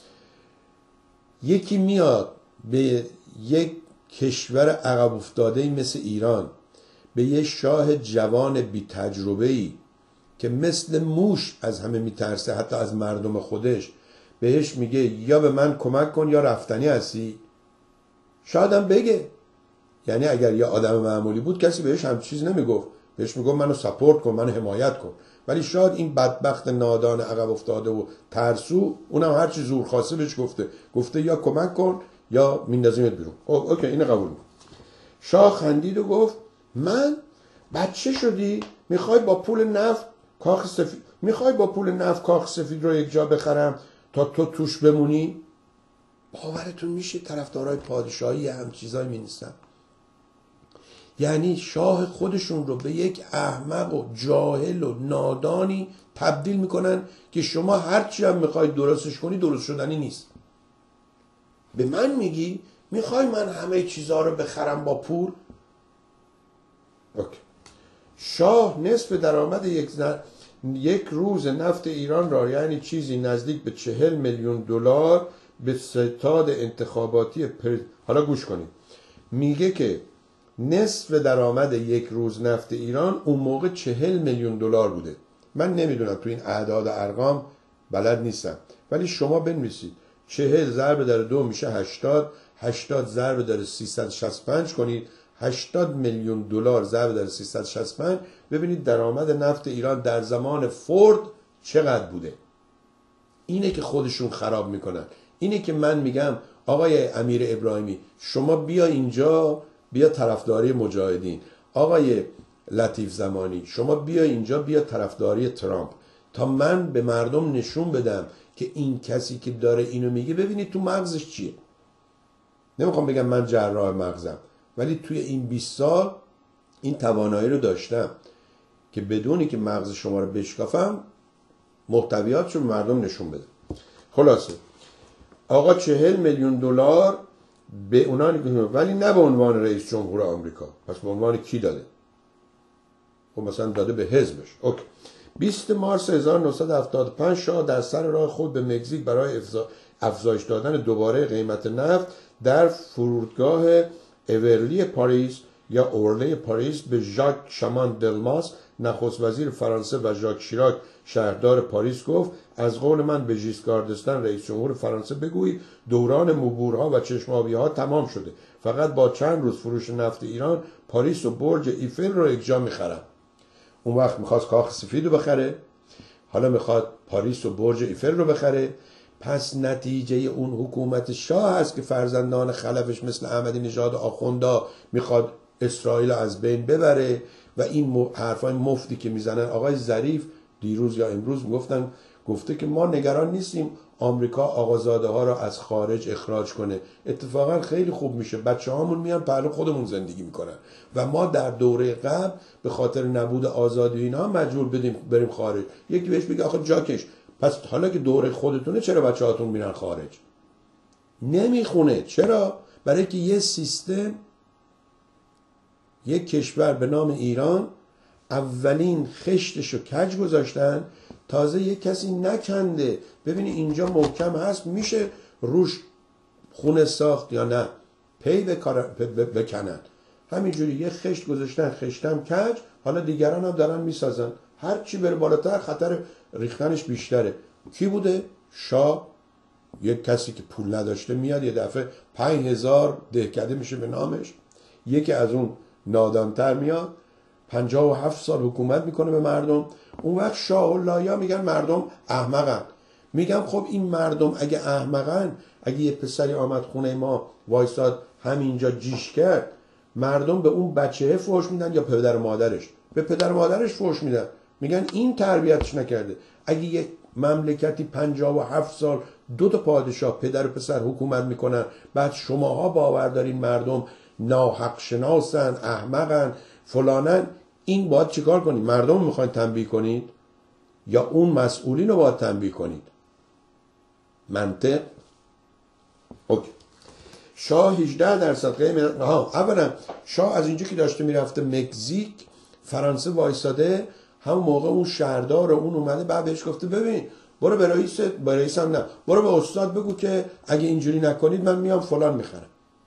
یکی میاد به یک کشور عقب افتاده مثل ایران، به یک شاه جوان بی تجربه‌ای که مثل موش از همه میترسه، حتی از مردم خودش، بهش میگه یا به من کمک کن یا رفتنی هستی. شاید هم بگه، یعنی اگر یا آدم معمولی بود کسی بهش هم چیز نمیگفت، بهش میگفت منو سپورت کن، منو حمایت کن. ولی شاید این بدبخت نادان عقب افتاده و ترسو، اونم هر چی زور خواسته بهش گفته گفته یا کمک کن یا میندازیمت بیرون. خب اوکی، اینو قبول میکنم. شاه خندید و گفت من بچه شدی؟ میخوای با پول نفت کاخ سفید میخوای با پول نفت کاخ سفید رو یک جا بخرم تا تو توش بمونی؟ باورتون میشه طرفدارای پادشاهی هم چیزایی مینیستن. یعنی شاه خودشون رو به یک احمق و جاهل و نادانی تبدیل میکنن که شما هرچی هم میخوای درستش کنی درست شدنی نیست. به من میگی میخوای من همه چیزها رو بخرم با پول؟ اوکی. شاه نصف درآمد یک زن... یک روز نفت ایران را، یعنی چیزی نزدیک به چهل میلیون دلار، به ستاد انتخاباتی پر... حالا گوش کنید، میگه که نصف درآمد یک روز نفت ایران اون موقع چهل میلیون دلار بوده. من نمیدونم تو این اعداد و ارقام بلد نیستم، ولی شما بنویسید چهل ضرب در دو میشه هشتاد، هشتاد ضرب در سیصد و شصت و پنج کنید، هشتاد میلیون دلار ضرب در سیصد و شصت و پنج، ببینید درآمد نفت ایران در زمان فورد چقدر بوده. اینه که خودشون خراب میکنن. اینه که من میگم آقای امیر ابراهیمی شما بیا اینجا، بیا طرفداری مجاهدین. آقای لطیف زمانی شما بیا اینجا، بیا طرفداری ترامپ، تا من به مردم نشون بدم که این کسی که داره اینو میگه ببینید تو مغزش چیه. نمیخوام بگم من جراح مغزم، ولی توی این بیست سال این توانایی رو داشتم که بدونی که مغز شما رو بشکافم محتویاتش رو مردم نشون بدم. خلاصه آقا چهل میلیون دلار به اونا نگه، ولی نه به عنوان رئیس جمهور آمریکا. پس به عنوان کی داده؟ خب مثلا داده به حزبش. اوکی. بیست مارس هزار و نهصد و هفتاد و پنج شاه در سر راه خود به مکزیک برای افزایش دادن دوباره قیمت نفت در فرودگاه اورلی پاریس یا اورلی پاریس به ژاک شامان دلماس نخست وزیر فرانسه و ژاک شیراک شهردار پاریس گفت از قول من به ژیسکار دستن رئیس جمهور فرانسه بگویید دوران موبورها و چشمابیها تمام شده، فقط با چند روز فروش نفت ایران پاریس و برج ایفل رو یک جا میخرم. اون وقت میخواست کاخ سفید رو بخره، حالا میخواد پاریس و برج ایفل رو بخره، پس نتیجه اون حکومت شاه هست که فرزندان خلفش مثل احمدی نژاد آخوندا میخواد اسرائیل از بین ببره. و این حرفای مفتی که میزنن، آقای ظریف دیروز یا امروز میگفتن، گفته که ما نگران نیستیم آمریکا آقازاده ها را از خارج اخراج کنه، اتفاقا خیلی خوب میشه، بچه هامون میان پهلو خودمون زندگی میکنن و ما در دوره قبل به خاطر نبود آزادی اینا مجبور بدیم بریم خارج. یکی بهش بگه آخه جاکش، پس حالا که دوره خودتونه چرا بچه هاتون میرن خارج؟ نمیخونه. چرا؟ برای که یه سیستم، یک کشور به نام ایران اولین خشتش رو کج گذاشتن، تازه یک کسی نکنده ببینی اینجا محکم هست میشه روش خونه ساخت یا نه، پی بکنن. همینجوری یه خشت گذاشتن، خشتم کج، حالا دیگران هم دارن میسازن، هر چی بره بالاتر خطر ریختنش بیشتره. کی بوده؟ شاه. یک کسی که پول نداشته میاد یه دفعه پنج هزار دهکده میشه به نامش. یکی از اون نادانتر میاد پنجاه و هفت سال حکومت میکنه به مردم. اون وقت شاه و لایا میگن مردم احمقن. میگم خب این مردم اگه احمقن، اگه یه پسری آمد خونه ما وایساد همینجا جیش کرد، مردم به اون بچه فوش میدن یا پدر و مادرش؟ به پدر و مادرش فوش میدن، میگن این تربیتش نکرده. اگه یک مملکتی پنجاه و هفت سال دو تا پادشاه پدر و پسر حکومت میکنن، بعد شماها باور دارین مردم ناحق شناسن، احمقن، فلانن، این باید چیکار کنید؟ مردم میخواین تنبیه کنید یا اون مسئولین رو باید تنبیه کنید؟ منطق. اوکی. شاه هجده درصد قیمت. ها اولا شاه از اینجا که داشته میرفته مکزیک، فرانسه وایساده، همون موقع اون شهردار اون اومده، بعد بهش گفته ببین برو به رئیس، به رئیس هم نه، برو به استاد بگو که اگه اینجوری نکنید من میام فلان میخرم.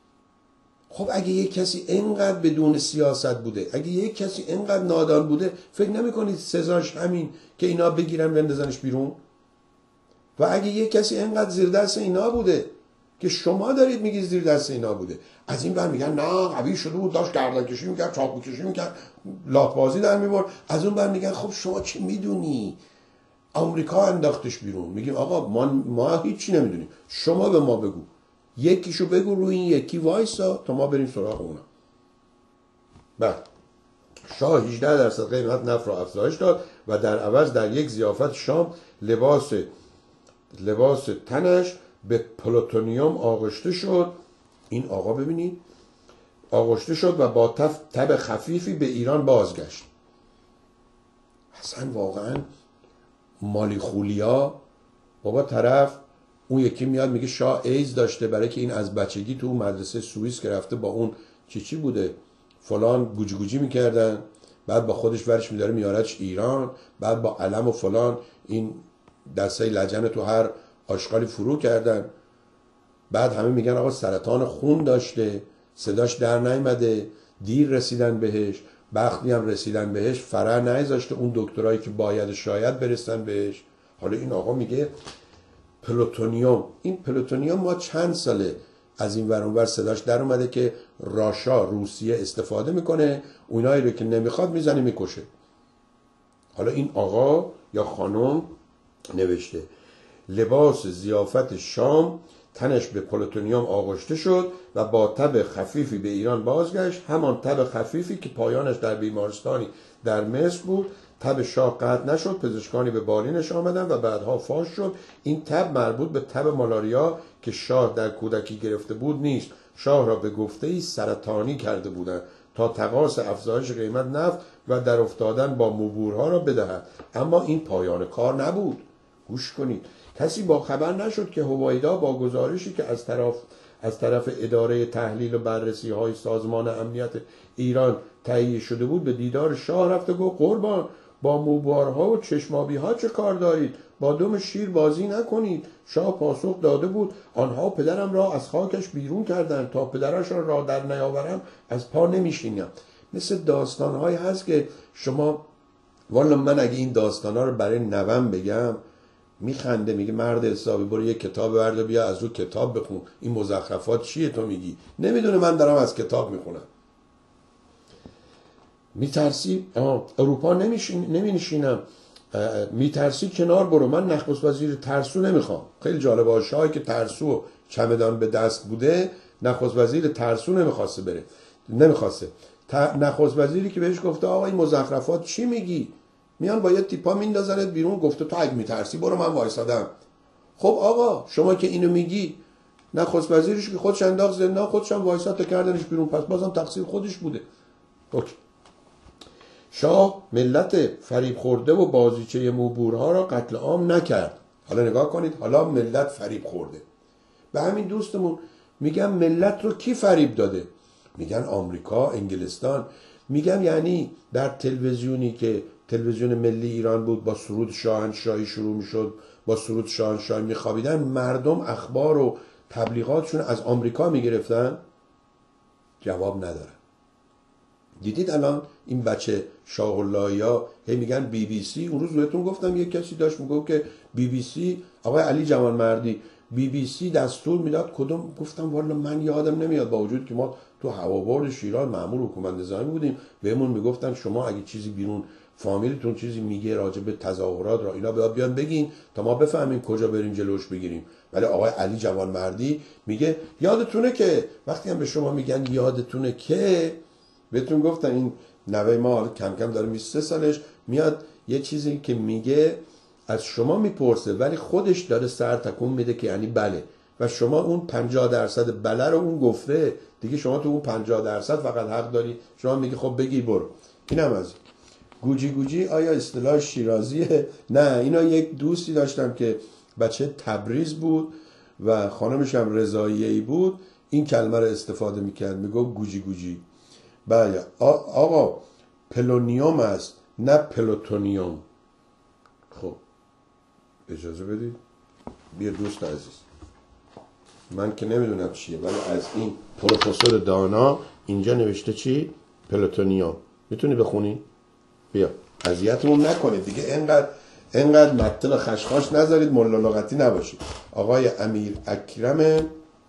خب اگه یک کسی اینقدر بدون سیاست بوده، اگه یک کسی اینقدر نادان بوده، فکر نمی کنید سزاش همین که اینا بگیرن بندازنش بیرون؟ و اگه یک کسی اینقدر زیر دست اینا بوده که شما دارید میگید زیر دست اینا بوده، از این بر میگن نه قوی شده بود، داشت گردن کشی میکرد، چاقو کشی میکرد، لاتبازی در میبرد، از اون بر میگن خب شما چه میدونی؟ آمریکا انداختش بیرون. میگیم آقا ما ما هیچی نمیدونیم، شما به ما بگو، یکیشو بگو روی این یکی وایسا تا ما بریم سراغ اونا. بعد شاه هجده درصد قیمت نفت را افزایش داد و در عوض در یک ضیافت شام لباس لباس تنش به پلوتونیوم آغشته شد. این آقا ببینید آغشته شد و با تف تب خفیفی به ایران بازگشت. اصلا واقعا مالی خولیا. بابا طرف اون یکی میاد میگه شاه ایز داشته برای که این از بچگی تو مدرسه سوئیس که رفته با اون چی چی بوده فلان گوجی گوجی میکردن، بعد با خودش ورش میداره میارتش ایران، بعد با علم و فلان این دسته لجن تو هر آشغالی فرو کردن. بعد همه میگن آقا سرطان خون داشته، صداش در نیامده، دیر رسیدن بهش، بختی هم رسیدن بهش، فرع نذاشته اون دکترایی که باید شاید برسن بهش. حالا این آقا میگه پلوتونیوم. این پلوتونیوم ما چند ساله از این ور اون ور صداش در اومده که راشا روسیه استفاده میکنه، اونایی رو که نمیخواد میزنه میکشه. حالا این آقا یا خانم نوشته لباس ضیافت شام تنش به پلوتونیوم آغشته شد و با تب خفیفی به ایران بازگشت، همان تب خفیفی که پایانش در بیمارستانی در مصر بود. تب شاه قطع نشد، پزشکانی به بالینش آمدن و بعدها فاش شد. این تب مربوط به تب مالاریا که شاه در کودکی گرفته بود نیست. شاه را به گفته‌ای سرطانی کرده بودند تا تقاص افزایش قیمت نفت و در افتادن با مبورها را بدهد. اما این پایان کار نبود. گوش کنید، کسی با خبر نشد که هویدا با گزارشی که از طرف از طرف اداره تحلیل و بررسی های سازمان امنیت ایران تهیه شده بود به دیدار شاه رفته گفت قربان با موبارها و چشمابی ها چه کار دارید؟ با دم شیر بازی نکنید. شاه پاسخ داده بود آنها پدرم را از خاکش بیرون کردند، تا پدرش را در نیاورم از پا نمیشینم. مثل داستان های هست که شما والا من اگه این داستان ها رو برای نوام بگم میخنده، میگه مرد حسابی برو یه کتاب برد بیا از رو کتاب بخون، این مزخرفات چیه تو میگی؟ نمیدونه من دارم از کتاب میخونم. میترسی؟ اروپا نمی نشینم میترسی کنار برو، من نخست وزیر ترسو نمیخوام. خیلی جالبه، شاهی که ترسو و چمدان به دست بوده نخست وزیر ترسو نمیخواسته بره، نمیخواسته. نخست وزیری که بهش گفته آقا این مزخرفات چی میگی، میان با یه تیپا میندازنت بیرون، گفته تو اگه میترسی برو، من وایسادم. خب آقا شما که اینو میگی، نخست وزیرش که خودش انداخت زندان، خودش هم وایساد کردنش بیرون، پس بازم تقصیر خودش بوده. اوکی. شاه ملت فریب خورده و بازیچه موبورها را قتل عام نکرد. حالا نگاه کنید، حالا ملت فریب خورده. به همین دوستمون میگم ملت رو کی فریب داده؟ میگن آمریکا، انگلستان. میگم یعنی در تلویزیونی که تلویزیون ملی ایران بود با سرود شاهنشاهی شروع میشد، با سرود شاهنشاهی میخوابیدن، مردم اخبار و تبلیغاتشون از آمریکا میگرفتن؟ جواب ندارن. دیدید الان این بچه شاه اللهی ها هی میگن بی بی سی. اون روز بهتون گفتم یک کسی داشت میگه که بی بی سی، آقای علی جوانمردی، بی بی سی دستور میداد کدوم؟ گفتم والا من یادم نمیاد، با وجود که ما تو هوابرد شیراز مأمور حکومت نظامی بودیم، بهمون میگفتن شما اگه چیزی بیرون فامیلتون چیزی میگه راجع به تظاهرات را اینا بیاد بیان بگین تا ما بفهمیم کجا بریم جلوش بگیریم. ولی آقای علی جوانمردی میگه یادتونه که، وقتی هم به شما میگن یادتونه که، بهتون گفتن این نوه ما کم کم داره میشه سه سالش، میاد یه چیزی که میگه از شما میپرسه ولی خودش داره سر تکون میده که یعنی بله، و شما اون پنجاه درصد بله رو اون گفته دیگه، شما تو اون پنجاه درصد فقط حق داری، شما میگی خب بگی برو. اینم از گوجی گوجی آیا اصطلاح شیرازیه؟ نه، اینا یک دوستی داشتم که بچه تبریز بود و خانمش هم رضاییه‌ای بود، این کلمه رو استفاده میکرد، میگو گوجی گوجی. بله آقا پلونیوم است نه پلوتونیوم. خب اجازه بدید، بیا دوست عزیز، من که نمیدونم چیه ولی از این پروفسور دانا اینجا نوشته چی؟ پلوتونیوم. میتونی بخونی؟ بیا اذیتمون نکنید دیگه، اینقدر اینقدر مطلب خشخاش نذارید، ملا لغتی نباشید. آقای امیر اکرم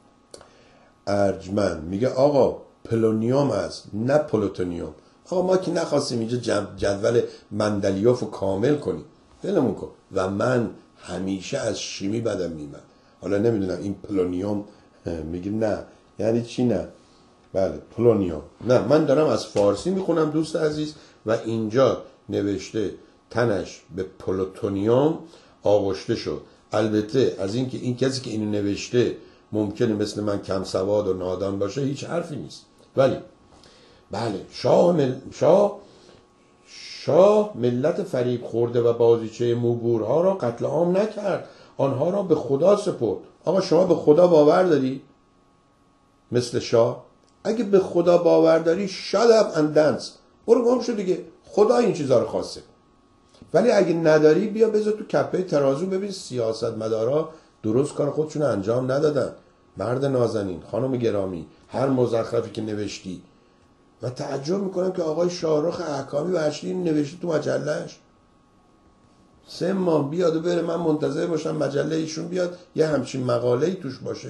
ارجمند میگه آقا پلونیوم است نه پلوتونیوم. آقا ما که نخواستیم اینجا جدول مندلیوف رو کامل کنیم، دلمون کن. و من همیشه از شیمی بدم میمد. حالا نمیدونم این پلونیوم میگه نه یعنی چی؟ نه بله پلونیوم. نه من دارم از فارسی میخونم دوست عزیز، و اینجا نوشته تنش به پلوتونیوم آغشته شد. البته از اینکه این کسی که اینو نوشته ممکنه مثل من کم سواد و نادان باشه هیچ حرفی نیست، ولی بله شاه مل... شاه شاه ملت فریب خورده و بازیچه موبورها را قتل عام نکرد، آنها را به خدا سپرد. آقا شما به خدا باور داری؟ مثل شاه اگه به خدا باور داری shut up and dance، برو گم شو دیگه، خدا این چیزا رو خواسته. ولی اگه نداری بیا بذار تو کپه ترازو ببین سیاستمدارا درست کار خودشون انجام ندادن. مرد نازنین، خانم گرامی، هر مزخرفی که نوشتی و تعجب میکنم که آقای شاهرخ احکامی و هشتی نوشته تو مجلهش. سه ماه بیاد و بره، من منتظر باشم مجله ایشون بیاد یه همچین مقاله‌ای توش باشه.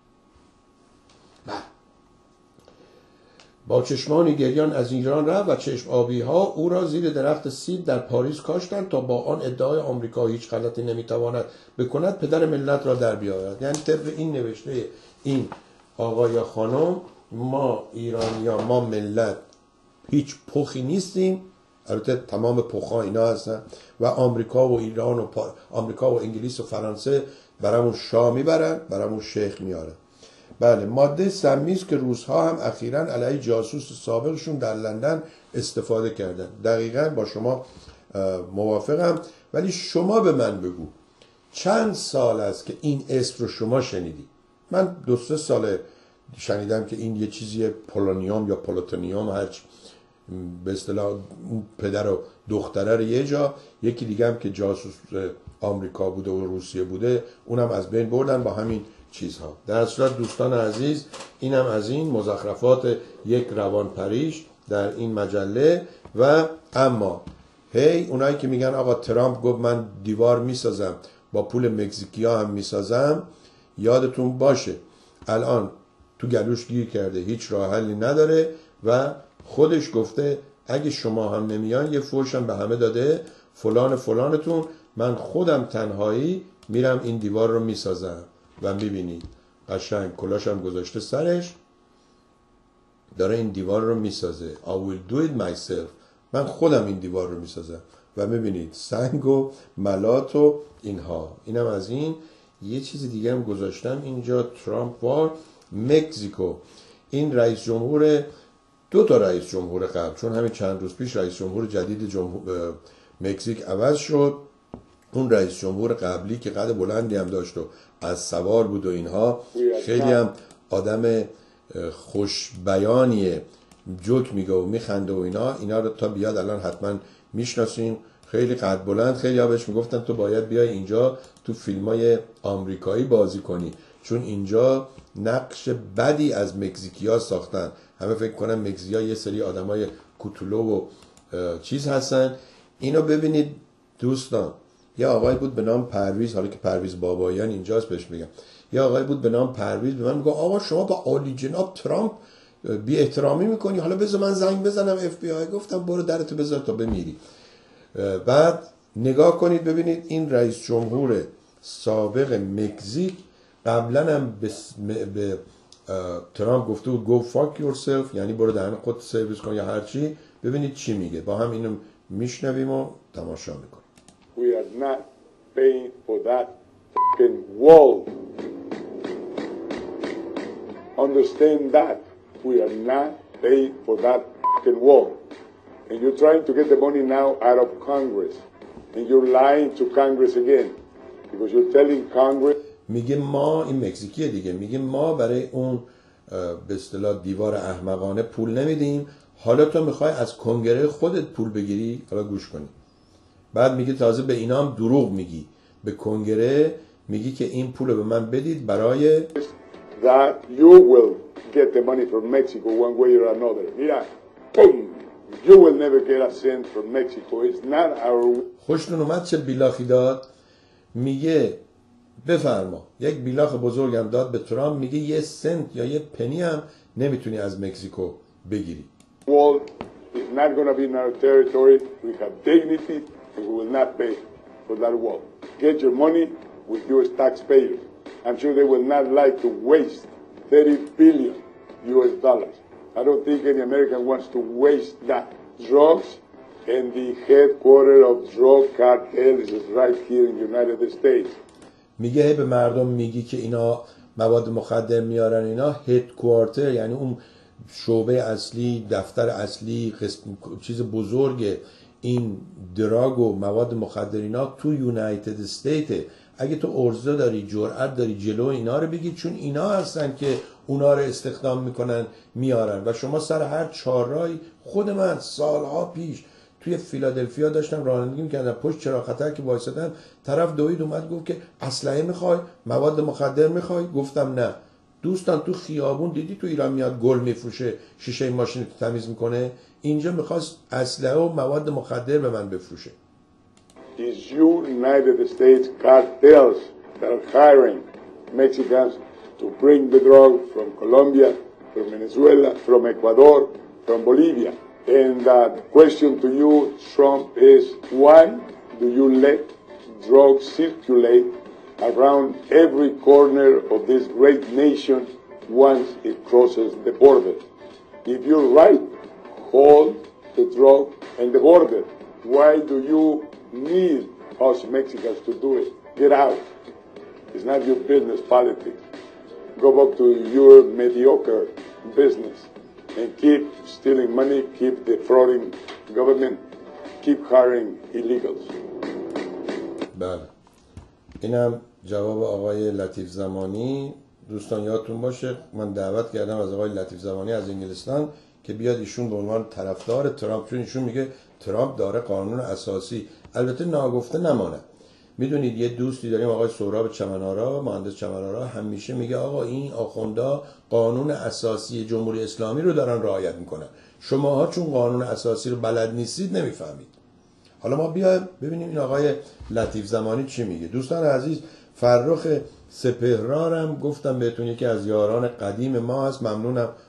با چشمان گریان از ایران رفت و چشم آبی ها او را زیر درخت سیب در پاریس کاشتند تا با آن ادعای آمریکا هیچ غلطی نمیتواند بکند پدر ملت را در بیاورد. یعنی طبق این نوشته این آقا یا خانم، ما ایرانیان، ما ملت هیچ پخی نیستیم. البته تمام پخا اینا هستن و آمریکا و ایران و پا... آمریکا و انگلیس و فرانسه برامون شاه میبرن، برامون شیخ میارن. بله ماده سمی است که روس‌ها هم اخیراً علیه جاسوس سابقشون در لندن استفاده کردن. دقیقاً با شما موافقم، ولی شما به من بگو چند سال است که این اسم رو شما شنیدی؟ من دو سه سال شنیدم که این یه چیزی پولونیوم یا پلوتونیوم، هرچی به اصطلاح پدر و دختره رو یه جا، یکی دیگه هم که جاسوس آمریکا بوده و روسیه بوده اونم از بین بردن با همین چیزها. در صورت دوستان عزیز اینم از این مزخرفات یک روانپریش در این مجله. و اما هی اونایی که میگن آقا ترامپ گفت من دیوار میسازم با پول مکزیکیا هم میسازم، یادتون باشه الان تو گلوش گیر کرده، هیچ راه حلی نداره و خودش گفته اگه شما هم نمیان یه فوشم به همه داده، فلان فلانتون، من خودم تنهایی میرم این دیوار رو میسازم. و میبینید قشنگ کلاشم گذاشته سرش، داره این دیوار رو میسازه. I will do it myself. من خودم این دیوار رو میسازم. و میبینید سنگ و ملات و اینها. اینم از این. یه چیز دیگه هم گذاشتم اینجا، ترامپ وار مکزیکو. این رئیس جمهور، دو تا رئیس جمهور قبل، چون همین چند روز پیش رئیس جمهور جدید جمهور مکزیک عوض شد. اون رئیس جمهور قبلی که قد بلندی هم داشت و از سوار بود و اینها، خیلی هم آدم خوش بیانیه، جوک میگه و میخنده و اینا. اینا رو تا بیاد الان حتما میشناسین. خیلی قد بلند، خیلی ها بهش میگفتن تو باید بیای اینجا تو فیلمای آمریکایی بازی کنی، چون اینجا نقش بدی از مکزیکیا ساختن. همه فکر کنن مکزیکیا یه سری آدمای کوتولو و چیز هستن. اینو ببینید دوستان. یه آقای بود به نام پرویز، حالا که پرویز بابایان اینجاست بهش میگم. یه آقای بود به نام پرویز به من میگه آقا شما با عالی جناب ترامپ بی احترامی میکنی، حالا بذار من زنگ بزنم اف بی آی. گفتم برو درتو بذار تا بمیری. بعد نگاه کنید ببینید این رئیس جمهور سابق مکزیک قبلا هم به, به ترامپ گفته بود go fuck yourself، یعنی برو دهن خود سرویس کن یا هر چی. ببینید چی میگه. با هم اینو میشنویم و تماشا میکنیم. We are not paying for that fucking wall. Understand that. We are not paying for that fucking wall. And you're trying to get the money now out of Congress. And you're lying to Congress again. Because you're telling Congress. میگه ما، این مکزیکیه دیگه، میگه ما برای اون به اصطلاح دیوار احمقانه پول نمیدیم. حالا تو میخوای از کنگره خودت پول بگیری؟ حالا گوش کنی. بعد میگه تازه به اینا هم دروغ میگی. به کنگره میگی که این پول رو به من بدید برای that you will get the money from Mexico one way or another. Mira, boom, you will never get a cent from Mexico. It's not our. خوشتون اومد چه بیلاخی داد؟ میگه بفرما. یک بیلاخ بزرگم داد به ترامپ، میگه یه سنت یا یه پنی هم نمیتونی از مکزیکو بگیری. Wall is not going to be in our territory. We have dignity and we will not pay for that wall. Get your money with U S taxpayers. I'm sure they will not like to waste thirty billion U S dollars. I don't think any American wants to waste that. Drugs and the headquarters of drug cartels is right here in the United States. میگه هی به مردم میگی که اینا مواد مخدر میارن، اینا هدکوارتر یعنی اون شعبه اصلی، دفتر اصلی، قسم چیز بزرگ این دراگ و مواد مخدر اینا تو یونایتد استیت. اگه تو ارزه داری، جرأت داری جلو اینا رو بگی، چون اینا هستن که اونا رو استخدام میکنن میارن. و شما سر هر چهارراهی، خود من سالها پیش توی فیلادلفیا داشتم رانندگی میکردم، پشت چراغ خطر که وایسادم طرف دوید اومد گفت که اسلحه میخوای، مواد مخدر میخوای؟ گفتم نه. دوستان تو خیابون دیدی تو ایران میاد گل میفروشه، شیشه ماشین رو تمیز میکنه؟ اینجا میخواست اسلحه و مواد مخدر به من بفروشه. These United States cartels that are hiring Mexicans to bring the drug from Colombia, from Venezuela, from Ecuador, from Bolivia. And uh, the question to you, Trump, is why do you let drugs circulate around every corner of this great nation once it crosses the border? If you're right, hold the drug and the border. Why do you need us Mexicans to do it? Get out. It's not your business politics. Go back to your mediocre business and keep stealing money, keep defrauding government, keep hiring illegals. بله. اینم جواب آقای لطیف زمانی. دوستان یادتون باشه من دعوت کردم از آقای لطیف زمانی از انگلستان که بیاد ایشون به عنوان طرفدار ترامپ، چون ایشون میگه ترامپ داره قانون اساسی، البته ناگفته نماند. میدونید یه دوستی داریم آقای سهراب چمنارا، مهندس چمنارا، همیشه میگه آقا این آخوندا قانون اساسی جمهوری اسلامی رو دارن رعایت میکنن، شماها چون قانون اساسی رو بلد نیستید نمیفهمید. حالا ما بیا ببینیم این آقای لطیف زمانی چی میگه. دوستان عزیز، فرخ سپهرارم گفتم بهتون یکی از یاران قدیم ما هست، ممنونم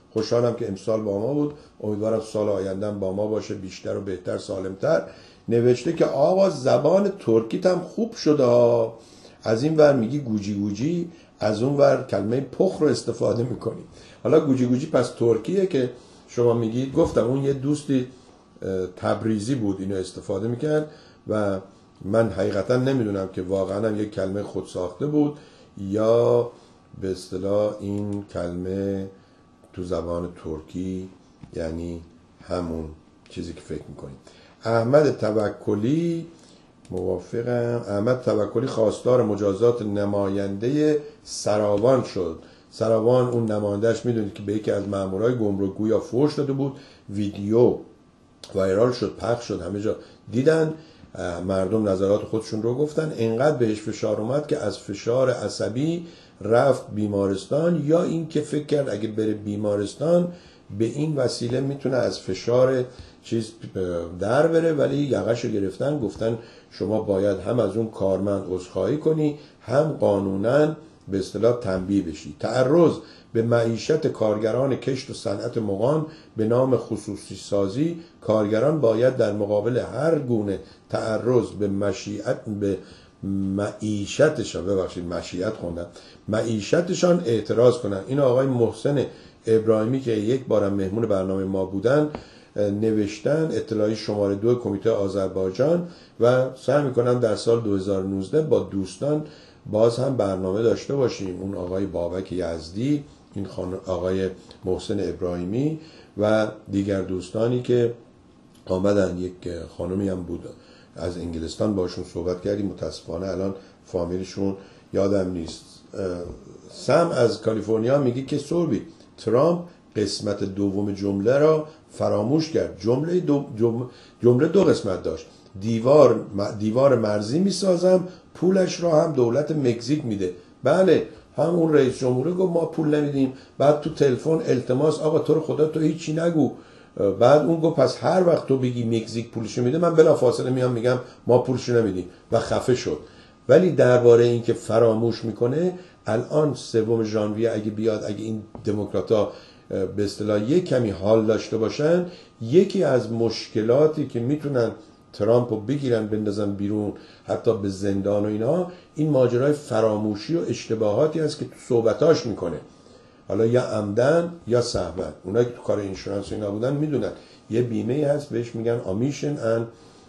خوشحالم که امسال با ما بود، امیدوارم سال آیندهم با ما باشه، بیشتر و بهتر، سالمتر. نوشته که آقا زبان ترکیت هم خوب شده، از این ور میگی گوجی گوجی، از اون ور کلمه پخ رو استفاده میکنی. حالا گوجی گوجی پس ترکیه که شما میگید. گفتم اون یه دوستی تبریزی بود اینو استفاده میکرد و من حقیقتا نمیدونم که واقعا هم یک کلمه خود ساخته بود یا به اصطلاح این کلمه تو زبان ترکی یعنی همون چیزی که فکر میکنیم. احمد توکلی موافقم. احمد توکلی خواستار مجازات نماینده سراوان شد. سراوان اون نمایندهش میدونید که به یکی از مامورای گمرکگویا فحش داده بود، ویدیو وایرال شد، پخش شد، همه جا دیدن، مردم نظرات خودشون رو گفتن. اینقدر بهش فشار اومد که از فشار عصبی رفت بیمارستان، یا این که فکر کرد اگه بره بیمارستان به این وسیله میتونه از فشار چیز در بره، ولی یقش رو گرفتن، گفتن شما باید هم از اون کارمند عذرخواهی کنی، هم قانوناً به اصطلاح تنبیه بشی. تعرض به معیشت کارگران کشت و صنعت مغان به نام خصوصی سازی، کارگران باید در مقابل هر گونه تعرض به مشیت به معیشتشان ببخشید مشیت خوندم معیشتشان اعتراض کنند. این آقای محسن ابراهیمی که یک بارم مهمون برنامه ما بودن نوشتن، اطلاعی شماره دو کمیته آذربایجان، و سعی میکنن در سال دو هزار و نوزده با دوستان باز هم برنامه داشته باشیم. اون آقای بابک یزدی، این آقای محسن ابراهیمی و دیگر دوستانی که آمدن، یک خانمی هم بود از انگلستان باشون صحبت کردیم، متاسفانه الان فامیلشون یادم نیست. سم از کالیفرنیا میگه که سوربی ترامپ قسمت دوم جمله را فراموش کرد. جمله دو جمله دو قسمت داشت. دیوار دیوار مرزی میسازم، پولش را هم دولت مکزیک میده. بله، همون رئیس جمهوری گفت ما پول نمیدیم، بعد تو تلفن التماس آقا تو رو خدا تو هیچی نگو، بعد اون گفت پس هر وقت تو بگی مکزیک پولشو میده من بلافاصله میام میگم ما پولشو نمیدیم و خفه شد. ولی درباره این که فراموش میکنه، الان سوم ژانویه اگه بیاد، اگه این دموکراتا به اصطلاح یک کمی حال داشته باشن، یکی از مشکلاتی که میتونن ترامپ رو بگیرن بندازن بیرون حتی به زندان و اینا، این ماجرای فراموشی و اشتباهاتی است که تو صحبتاش میکنه، حالا یا عمدن یا سهوا. اونایی که تو کار اینشورنس اینا بودن میدونن یه بیمه هست بهش میگن omission and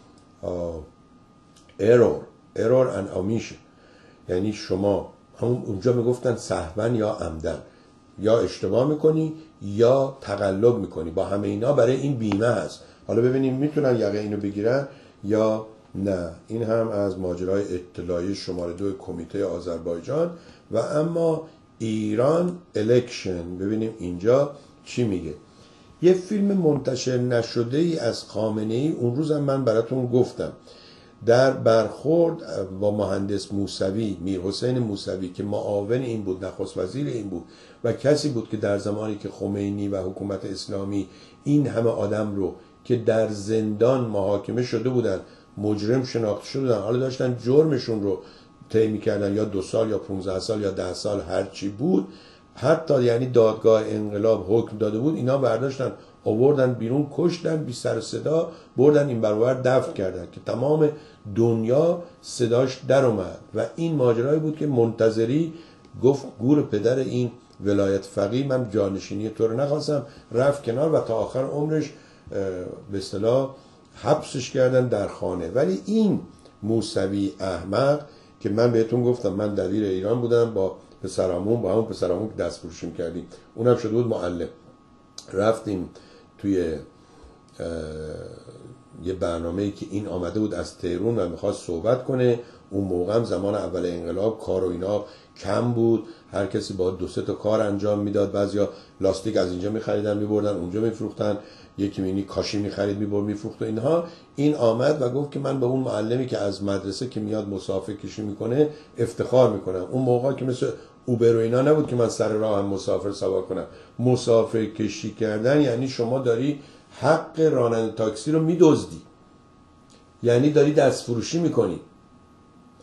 error error and omission، یعنی شما همون اونجا میگفتن سهوا یا عمدن، یا اشتباه میکنی یا تقلب میکنی، با همه اینا برای این بیمه هست. حالا ببینیم میتونن یقه اینو بگیرن یا نه. این هم از ماجرای اطلاعی شماره دو کمیته آذربایجان. و اما ایران الکشن، ببینیم اینجا چی میگه. یه فیلم منتشر نشده ای از خامنه ای، اون روز هم من براتون گفتم، در برخورد با مهندس موسوی، میرحسین موسوی که معاون این بود، نخست وزیر این بود و کسی بود که در زمانی که خمینی و حکومت اسلامی این همه آدم رو که در زندان محاکمه شده بودن، مجرم شناخته شده بودن، حالا داشتن جرمشون رو طی می‌کردن، یا دو سال یا پونزده سال یا ده سال هر چی بود، حتی یعنی دادگاه انقلاب حکم داده بود، اینا برداشتن آوردن بیرون، کشتن بی سر صدا، بردن این برابر دفن کردن که تمام دنیا صداش در اومد. و این ماجرایی بود که منتظری گفت گور پدر این ولایت فقیه، من جانشینی تو رو نخواستم، رفت کنار و تا آخر عمرش به اصطلاح حبسش کردن در خانه. ولی این موسوی احمق که من بهتون گفتم، من دبیر ایران بودم با پسرامون، با همون پسرامون که دست فروشیم کردیم، اونم شده بود معلم، رفتیم توی یه برنامه‌ای که این آمده بود از تهران و میخواست صحبت کنه. اون موقع هم زمان اول انقلاب کار و اینا کم بود، هر کسی با دو سه تا کار انجام میداد، بعضیا لاستیک از اینجا میخریدن میبردن اونجا میفروختن، یکی مینی کاشی میخرید میبرد میفروخت و اینها. این آمد و گفت که من به اون معلمی که از مدرسه که میاد مسافر کشی میکنه افتخار میکنم. اون موقع که مثل اوبر و اینا نبود که من سر راه هم مسافر سوار کنم. مسافر کشی کردن یعنی شما داری حق راننده تاکسی رو میدزدی، یعنی داری دست فروشی میکنی.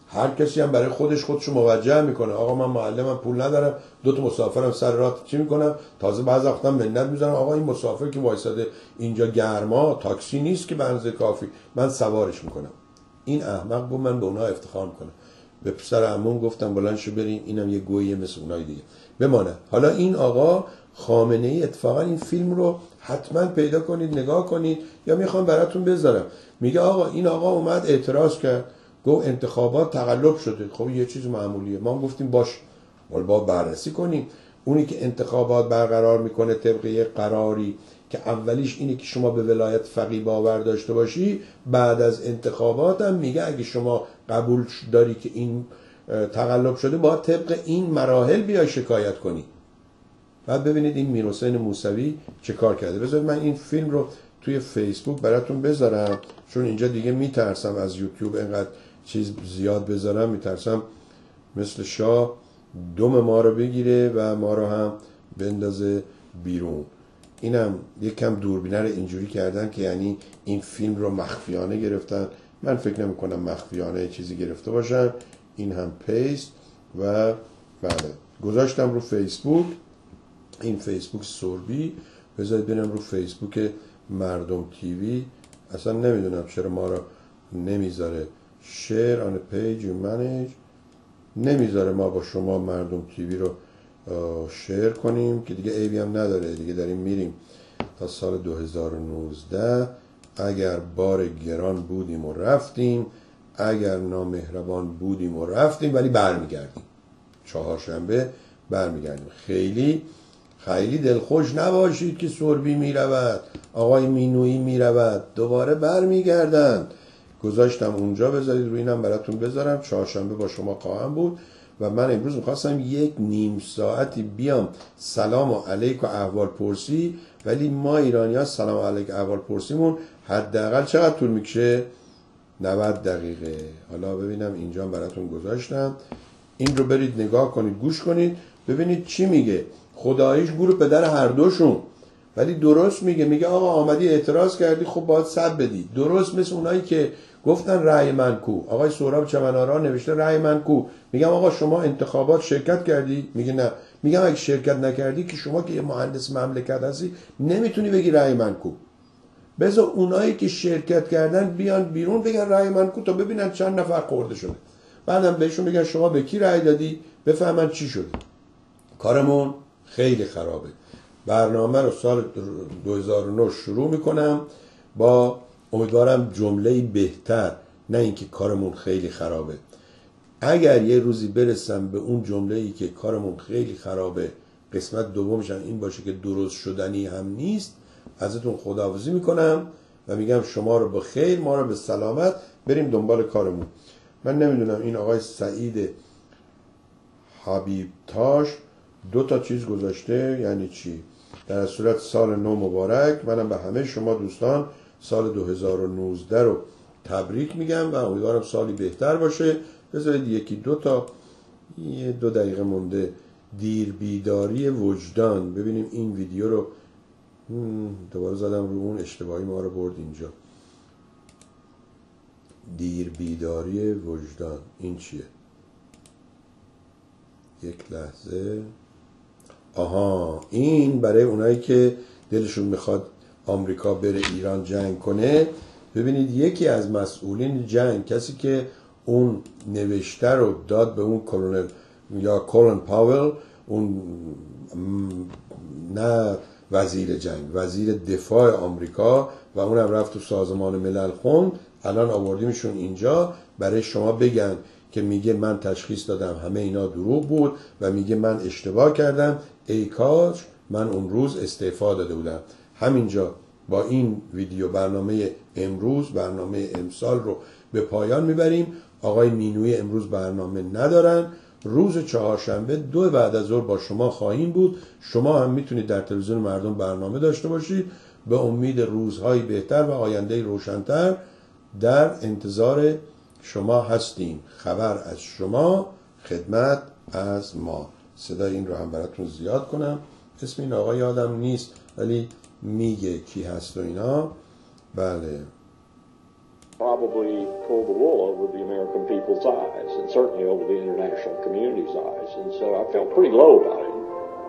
هر کسی هم برای خودش خودشو موجه میکنه. آقا من معلمم، پول ندارم، دو تا مسافرم سر راه، چی میکنم؟ تازه بعضی وقتا منت میذارم آقا این مسافر که وایساده اینجا گرما، تاکسی نیست که به اندازه کافی، من سوارش میکنم. این احمق بود. من به اونها افتخار میکنم. به پسر عموم گفتم بلند شو بریم، اینم یه گویه مثل اونای دیگه بمانه. حالا این آقا خامنه ای اتفاقا این فیلم رو حتما پیدا کنید نگاه کنید، یا میخوام براتون بذارم. میگه آقا این آقا اومد اعتراض کرد، گفت انتخابات تقلب شده. خب یه چیز معمولیه. ما گفتیم باش، ولی با بررسی کنیم. اونی که انتخابات برقرار میکنه طبق یک قراری که اولیش اینه که شما به ولایت فقیه باور داشته باشی، بعد از انتخابات هم میگه اگه شما قبول داری که این تقلب شده باید طبق این مراحل بیای شکایت کنی. بعد ببینید این میرحسین موسوی چه کار کرده. بذارید من این فیلم رو توی فیسبوک براتون بذارم، چون اینجا دیگه میترسم از یوتیوب اینقدر چیز زیاد بذارم، میترسم مثل شاه دم ما رو بگیره و ما رو هم بندازه بیرون. اینم یک کم دوربینه رو اینجوری کردن که یعنی این فیلم رو مخفیانه گرفتن. من فکر نمی کنم مخفیانه چیزی گرفته باشن. این هم پیست و بله گذاشتم رو فیسبوک. این فیسبوک سوربی. بذارید ببینم رو فیسبوک مردم تیوی. اصلا نمیدونم چرا ما رو نمیذاره شیر آن پیج منیج، نمیذاره ما با شما مردم تیوی رو شیر کنیم که دیگه عیبی هم نداره. دیگه داریم میریم تا سال دو هزار و نوزده. اگر بار گران بودیم و رفتیم، اگر نامهربان بودیم و رفتیم، ولی برمیگردیم. چهارشنبه برمیگردیم. خیلی خیلی دلخوش نباشید که سوربی میرود، آقای مینویی میرود، دوباره برمیگردن. گذاشتم اونجا، بذارید روی اینم براتون بذارم. چهارشنبه با شما خواهم بود و من امروز میخواستم یک نیم ساعتی بیام سلام و علیک و احوال پرسی، ولی ما ایرانی ها سلام و علیک احوال پرسیمون حداقل چقدر طول میکشه؟ نود دقیقه. حالا ببینم اینجا براتون گذاشتم. این رو برید نگاه کنید، گوش کنید، ببینید چی میگه. خداییش گور پدر هر دوشون، ولی درست میگه. میگه آقا آمدی اعتراض کردی، خب باید سب بدی. درست مثل اونایی که گفتن رأی من کو. آقای سهراب چمن‌آرا نوشته رأی من کو. میگم آقا شما انتخابات شرکت کردی؟ میگه نه. میگم اگه شرکت نکردی که شما که یه مهندس مملکت هستی نمیتونی بگی رأی من کو. بذار اونایی که شرکت کردن بیان بیرون بگن رأی من کو تا ببینن چند نفر خورده شده. بعدم بهشون بگن شما به کی رأی دادی، بفهمن چی شده. کارمون خیلی خرابه. برنامه رو سال دو هزار و نه شروع میکنم با امیدوارم جمله بهتر، نه اینکه کارمون خیلی خرابه. اگر یه روزی برسم به اون جمله‌ای که کارمون خیلی خرابه، قسمت دومش هم این باشه که درست شدنی هم نیست، ازتون خداحافظی میکنم و میگم شما رو به خیر، ما رو به سلامت، بریم دنبال کارمون. من نمیدونم این آقای سعید حبیب تاش دو تا چیز گذاشته یعنی چی؟ در صورت سال نو مبارک. منم به همه شما دوستان سال دو هزار و نوزده رو تبریک میگم و امیدوارم سالی بهتر باشه. بذارید یکی دو تا یه دو دقیقه مونده. دیر بیداری وجدان. ببینیم این ویدیو رو دوباره زدم رو اون، اشتباهی ما رو برد اینجا. دیر بیداری وجدان این چیه؟ یک لحظه. آها، این برای اونایی که دلشون میخواد آمریکا بره ایران جنگ کنه. ببینید یکی از مسئولین جنگ، کسی که اون نوشته رو داد به اون کلونل یا کولن پاول، اون نه وزیر جنگ، وزیر دفاع آمریکا، و اونم رفت تو سازمان ملل خوند. الان آوردیمشون اینجا برای شما بگن که میگه من تشخیص دادم همه اینا دروغ بود و میگه من اشتباه کردم، ای کاش من اون روز استعفا داده بودم. همینجا با این ویدیو برنامه امروز، برنامه امسال رو به پایان میبریم. آقای مینویی امروز برنامه ندارن. روز چهارشنبه دو بعد از ظهر با شما خواهیم بود. شما هم میتونید در تلویزیون مردم برنامه داشته باشید. به امید روزهای بهتر و آینده روشن‌تر در انتظار شما هستیم. خبر از شما، خدمت از ما. صدای این رو هم براتون زیاد کنم. اسم این آقا یادم نیست ولی میگه کی هست و اینا. بله probably pull the wool over the American people's eyes, and certainly over the international community's eyes. And so I felt pretty low about it.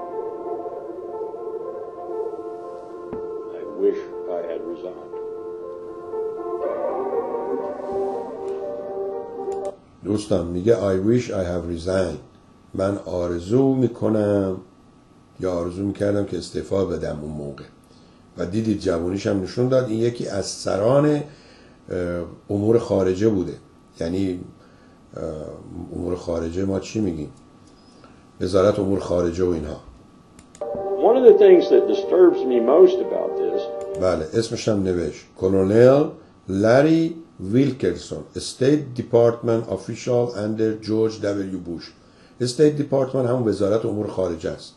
I wish I had resigned. دوستان میگه I wish I have resigned. من آرزو میکنم یا آرزو میکردم که استعفا بدم اون موقع. و دیدید جوانیش هم نشون داد این یکی از سران امور خارجه بوده. یعنی امور خارجه ما چی میگیم؟ وزارت امور خارجه و اینها. One of the things that disturbs me most about this. بله اسمش هم نوشت کلونل لری ویلکرسون State Department Official under George دبلیو بوش. State Department هم وزارت امور خارجه است.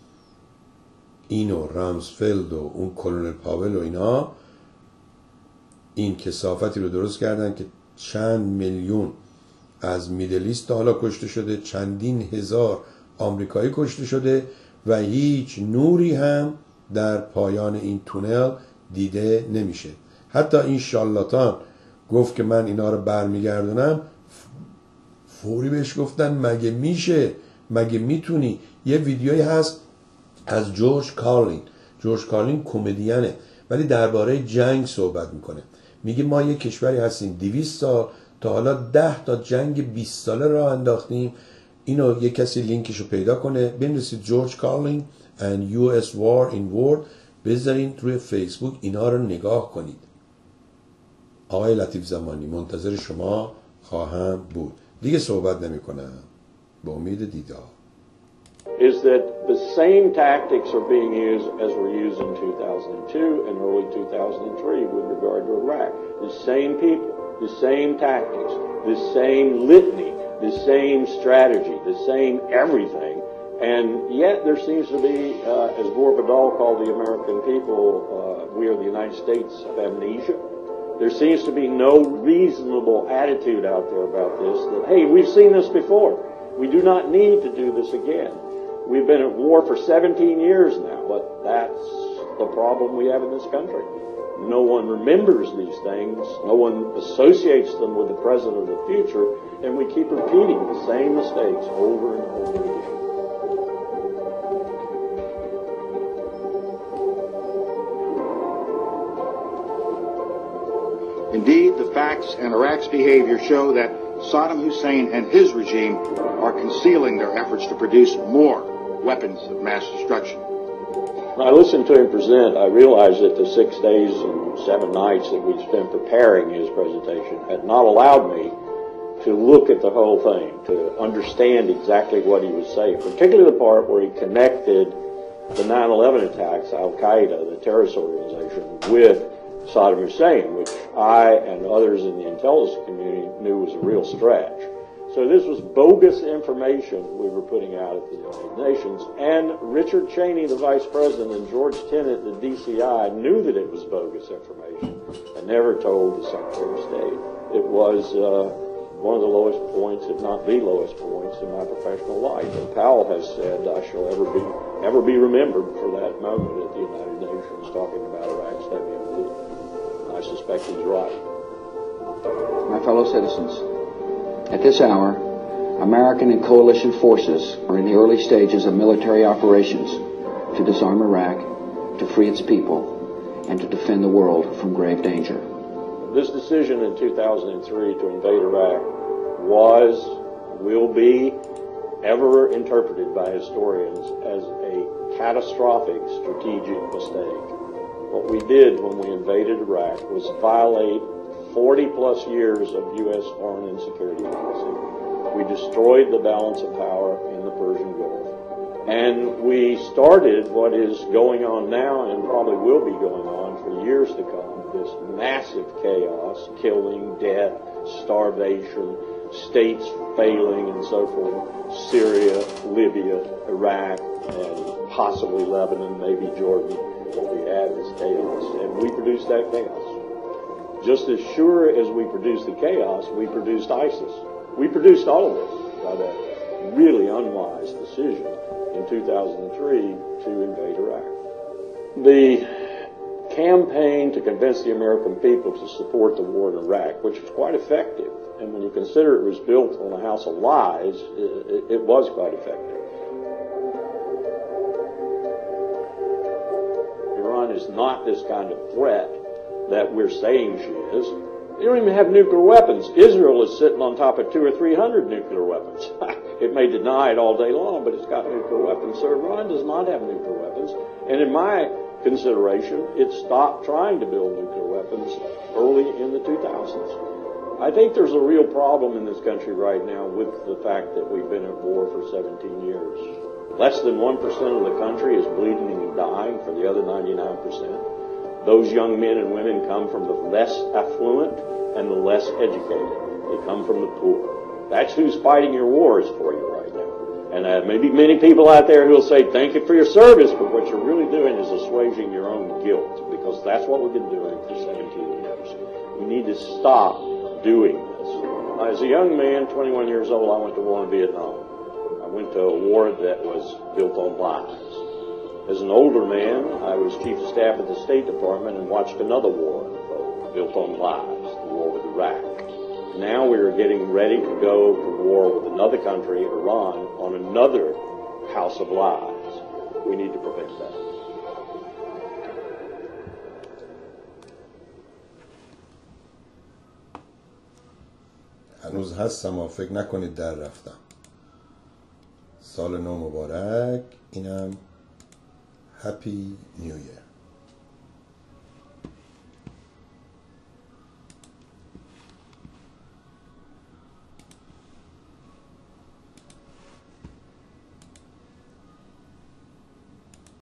اینو رامزفلد و اون کلونل پاول و اینا این کثافتی رو درست کردن که چند میلیون از میدلیست حالا کشته شده، چندین هزار آمریکایی کشته شده و هیچ نوری هم در پایان این تونل دیده نمیشه. حتی این شالاتان گفت که من اینا رو برمیگردونم، فوری بهش گفتن مگه میشه، مگه میتونی. یه ویدیویی هست از جورج کارلین. جورج کارلین کمدینه ولی درباره جنگ صحبت میکنه. میگه ما یه کشوری هستیم دویست سال تا حالا ده تا جنگ بیست ساله راه انداختیم. اینو یه کسی لینکشو پیدا کنه بنویسید جورج کارلین and یو اس War in War بذارین روی فیسبوک اینا رو نگاه کنید. آقای لطیف زمانی منتظر شما خواهم بود. دیگه صحبت نمی کنم. به امید دیدار. Is that the same tactics are being used as were used in two thousand two and early two thousand three with regard to Iraq. The same people, the same tactics, the same litany, the same strategy, the same everything. And yet there seems to be, uh, as Gore Vidal called the American people, uh, we are the United States of amnesia. There seems to be no reasonable attitude out there about this, that, hey, we've seen this before. We do not need to do this again. We've been at war for seventeen years now, but that's the problem we have in this country. No one remembers these things. No one associates them with the present or the future, and we keep repeating the same mistakes over and over again. Indeed, the facts and Iraq's behavior show that Saddam Hussein and his regime are concealing their efforts to produce more weapons of mass destruction. When I listened to him present, I realized that the six days and seven nights that we spent preparing his presentation had not allowed me to look at the whole thing, to understand exactly what he was saying, particularly the part where he connected the nine eleven attacks, Al-Qaeda, the terrorist organization, with Saddam Hussein, which I and others in the intelligence community knew was a real stretch. So this was bogus information we were putting out at the United Nations, and Richard Cheney, the Vice President, and George Tenet, the D C I, knew that it was bogus information and never told the Secretary of State. It was uh, one of the lowest points, if not the lowest points, in my professional life. And Powell has said I shall ever be ever be remembered for that moment at the United Nations talking about Iraq's W M D. I suspect he's right. My fellow citizens, at this hour, American and coalition forces are in the early stages of military operations to disarm Iraq, to free its people, and to defend the world from grave danger. This decision in two thousand three to invade Iraq was, will be, ever interpreted by historians as a catastrophic strategic mistake. What we did when we invaded Iraq was violate forty plus years of U S foreign and security policy. We destroyed the balance of power in the Persian Gulf. And we started what is going on now and probably will be going on for years to come, this massive chaos, killing, death, starvation, states failing and so forth, Syria, Libya, Iraq, and possibly Lebanon, maybe Jordan. We had this chaos, and we produced that chaos. Just as sure as we produced the chaos, we produced ISIS. We produced all of this by that really unwise decision in two thousand three to invade Iraq. The campaign to convince the American people to support the war in Iraq, which was quite effective. And when you consider it was built on a house of lies, it, it was quite effective. Iran is not this kind of threat that we're saying she is. They don't even have nuclear weapons. Israel is sitting on top of two or three hundred nuclear weapons. It may deny it all day long, but it's got nuclear weapons. So Iran does not have nuclear weapons. And in my consideration, it stopped trying to build nuclear weapons early in the two thousands. I think there's a real problem in this country right now with the fact that we've been at war for seventeen years. Less than one percent of the country is bleeding and dying for the other ninety-nine percent. Those young men and women come from the less affluent and the less educated. They come from the poor. That's who's fighting your wars for you right now. And uh, maybe many people out there who will say, thank you for your service, but what you're really doing is assuaging your own guilt, because that's what we've been doing for seventeen years. We need to stop doing this. As a young man, twenty-one years old, I went to war in Vietnam. I went to a war that was built on lies. As an older man, I was chief of staff at the State Department and watched another war unfold, built on lies, the war with Iraq. Now we are getting ready to go to war with another country, Iran, on another house of lies. We need to prevent that. هنوز هستم و فکر نکنید در رفتم. سال نو مبارک. اینم هپی نیو ایر.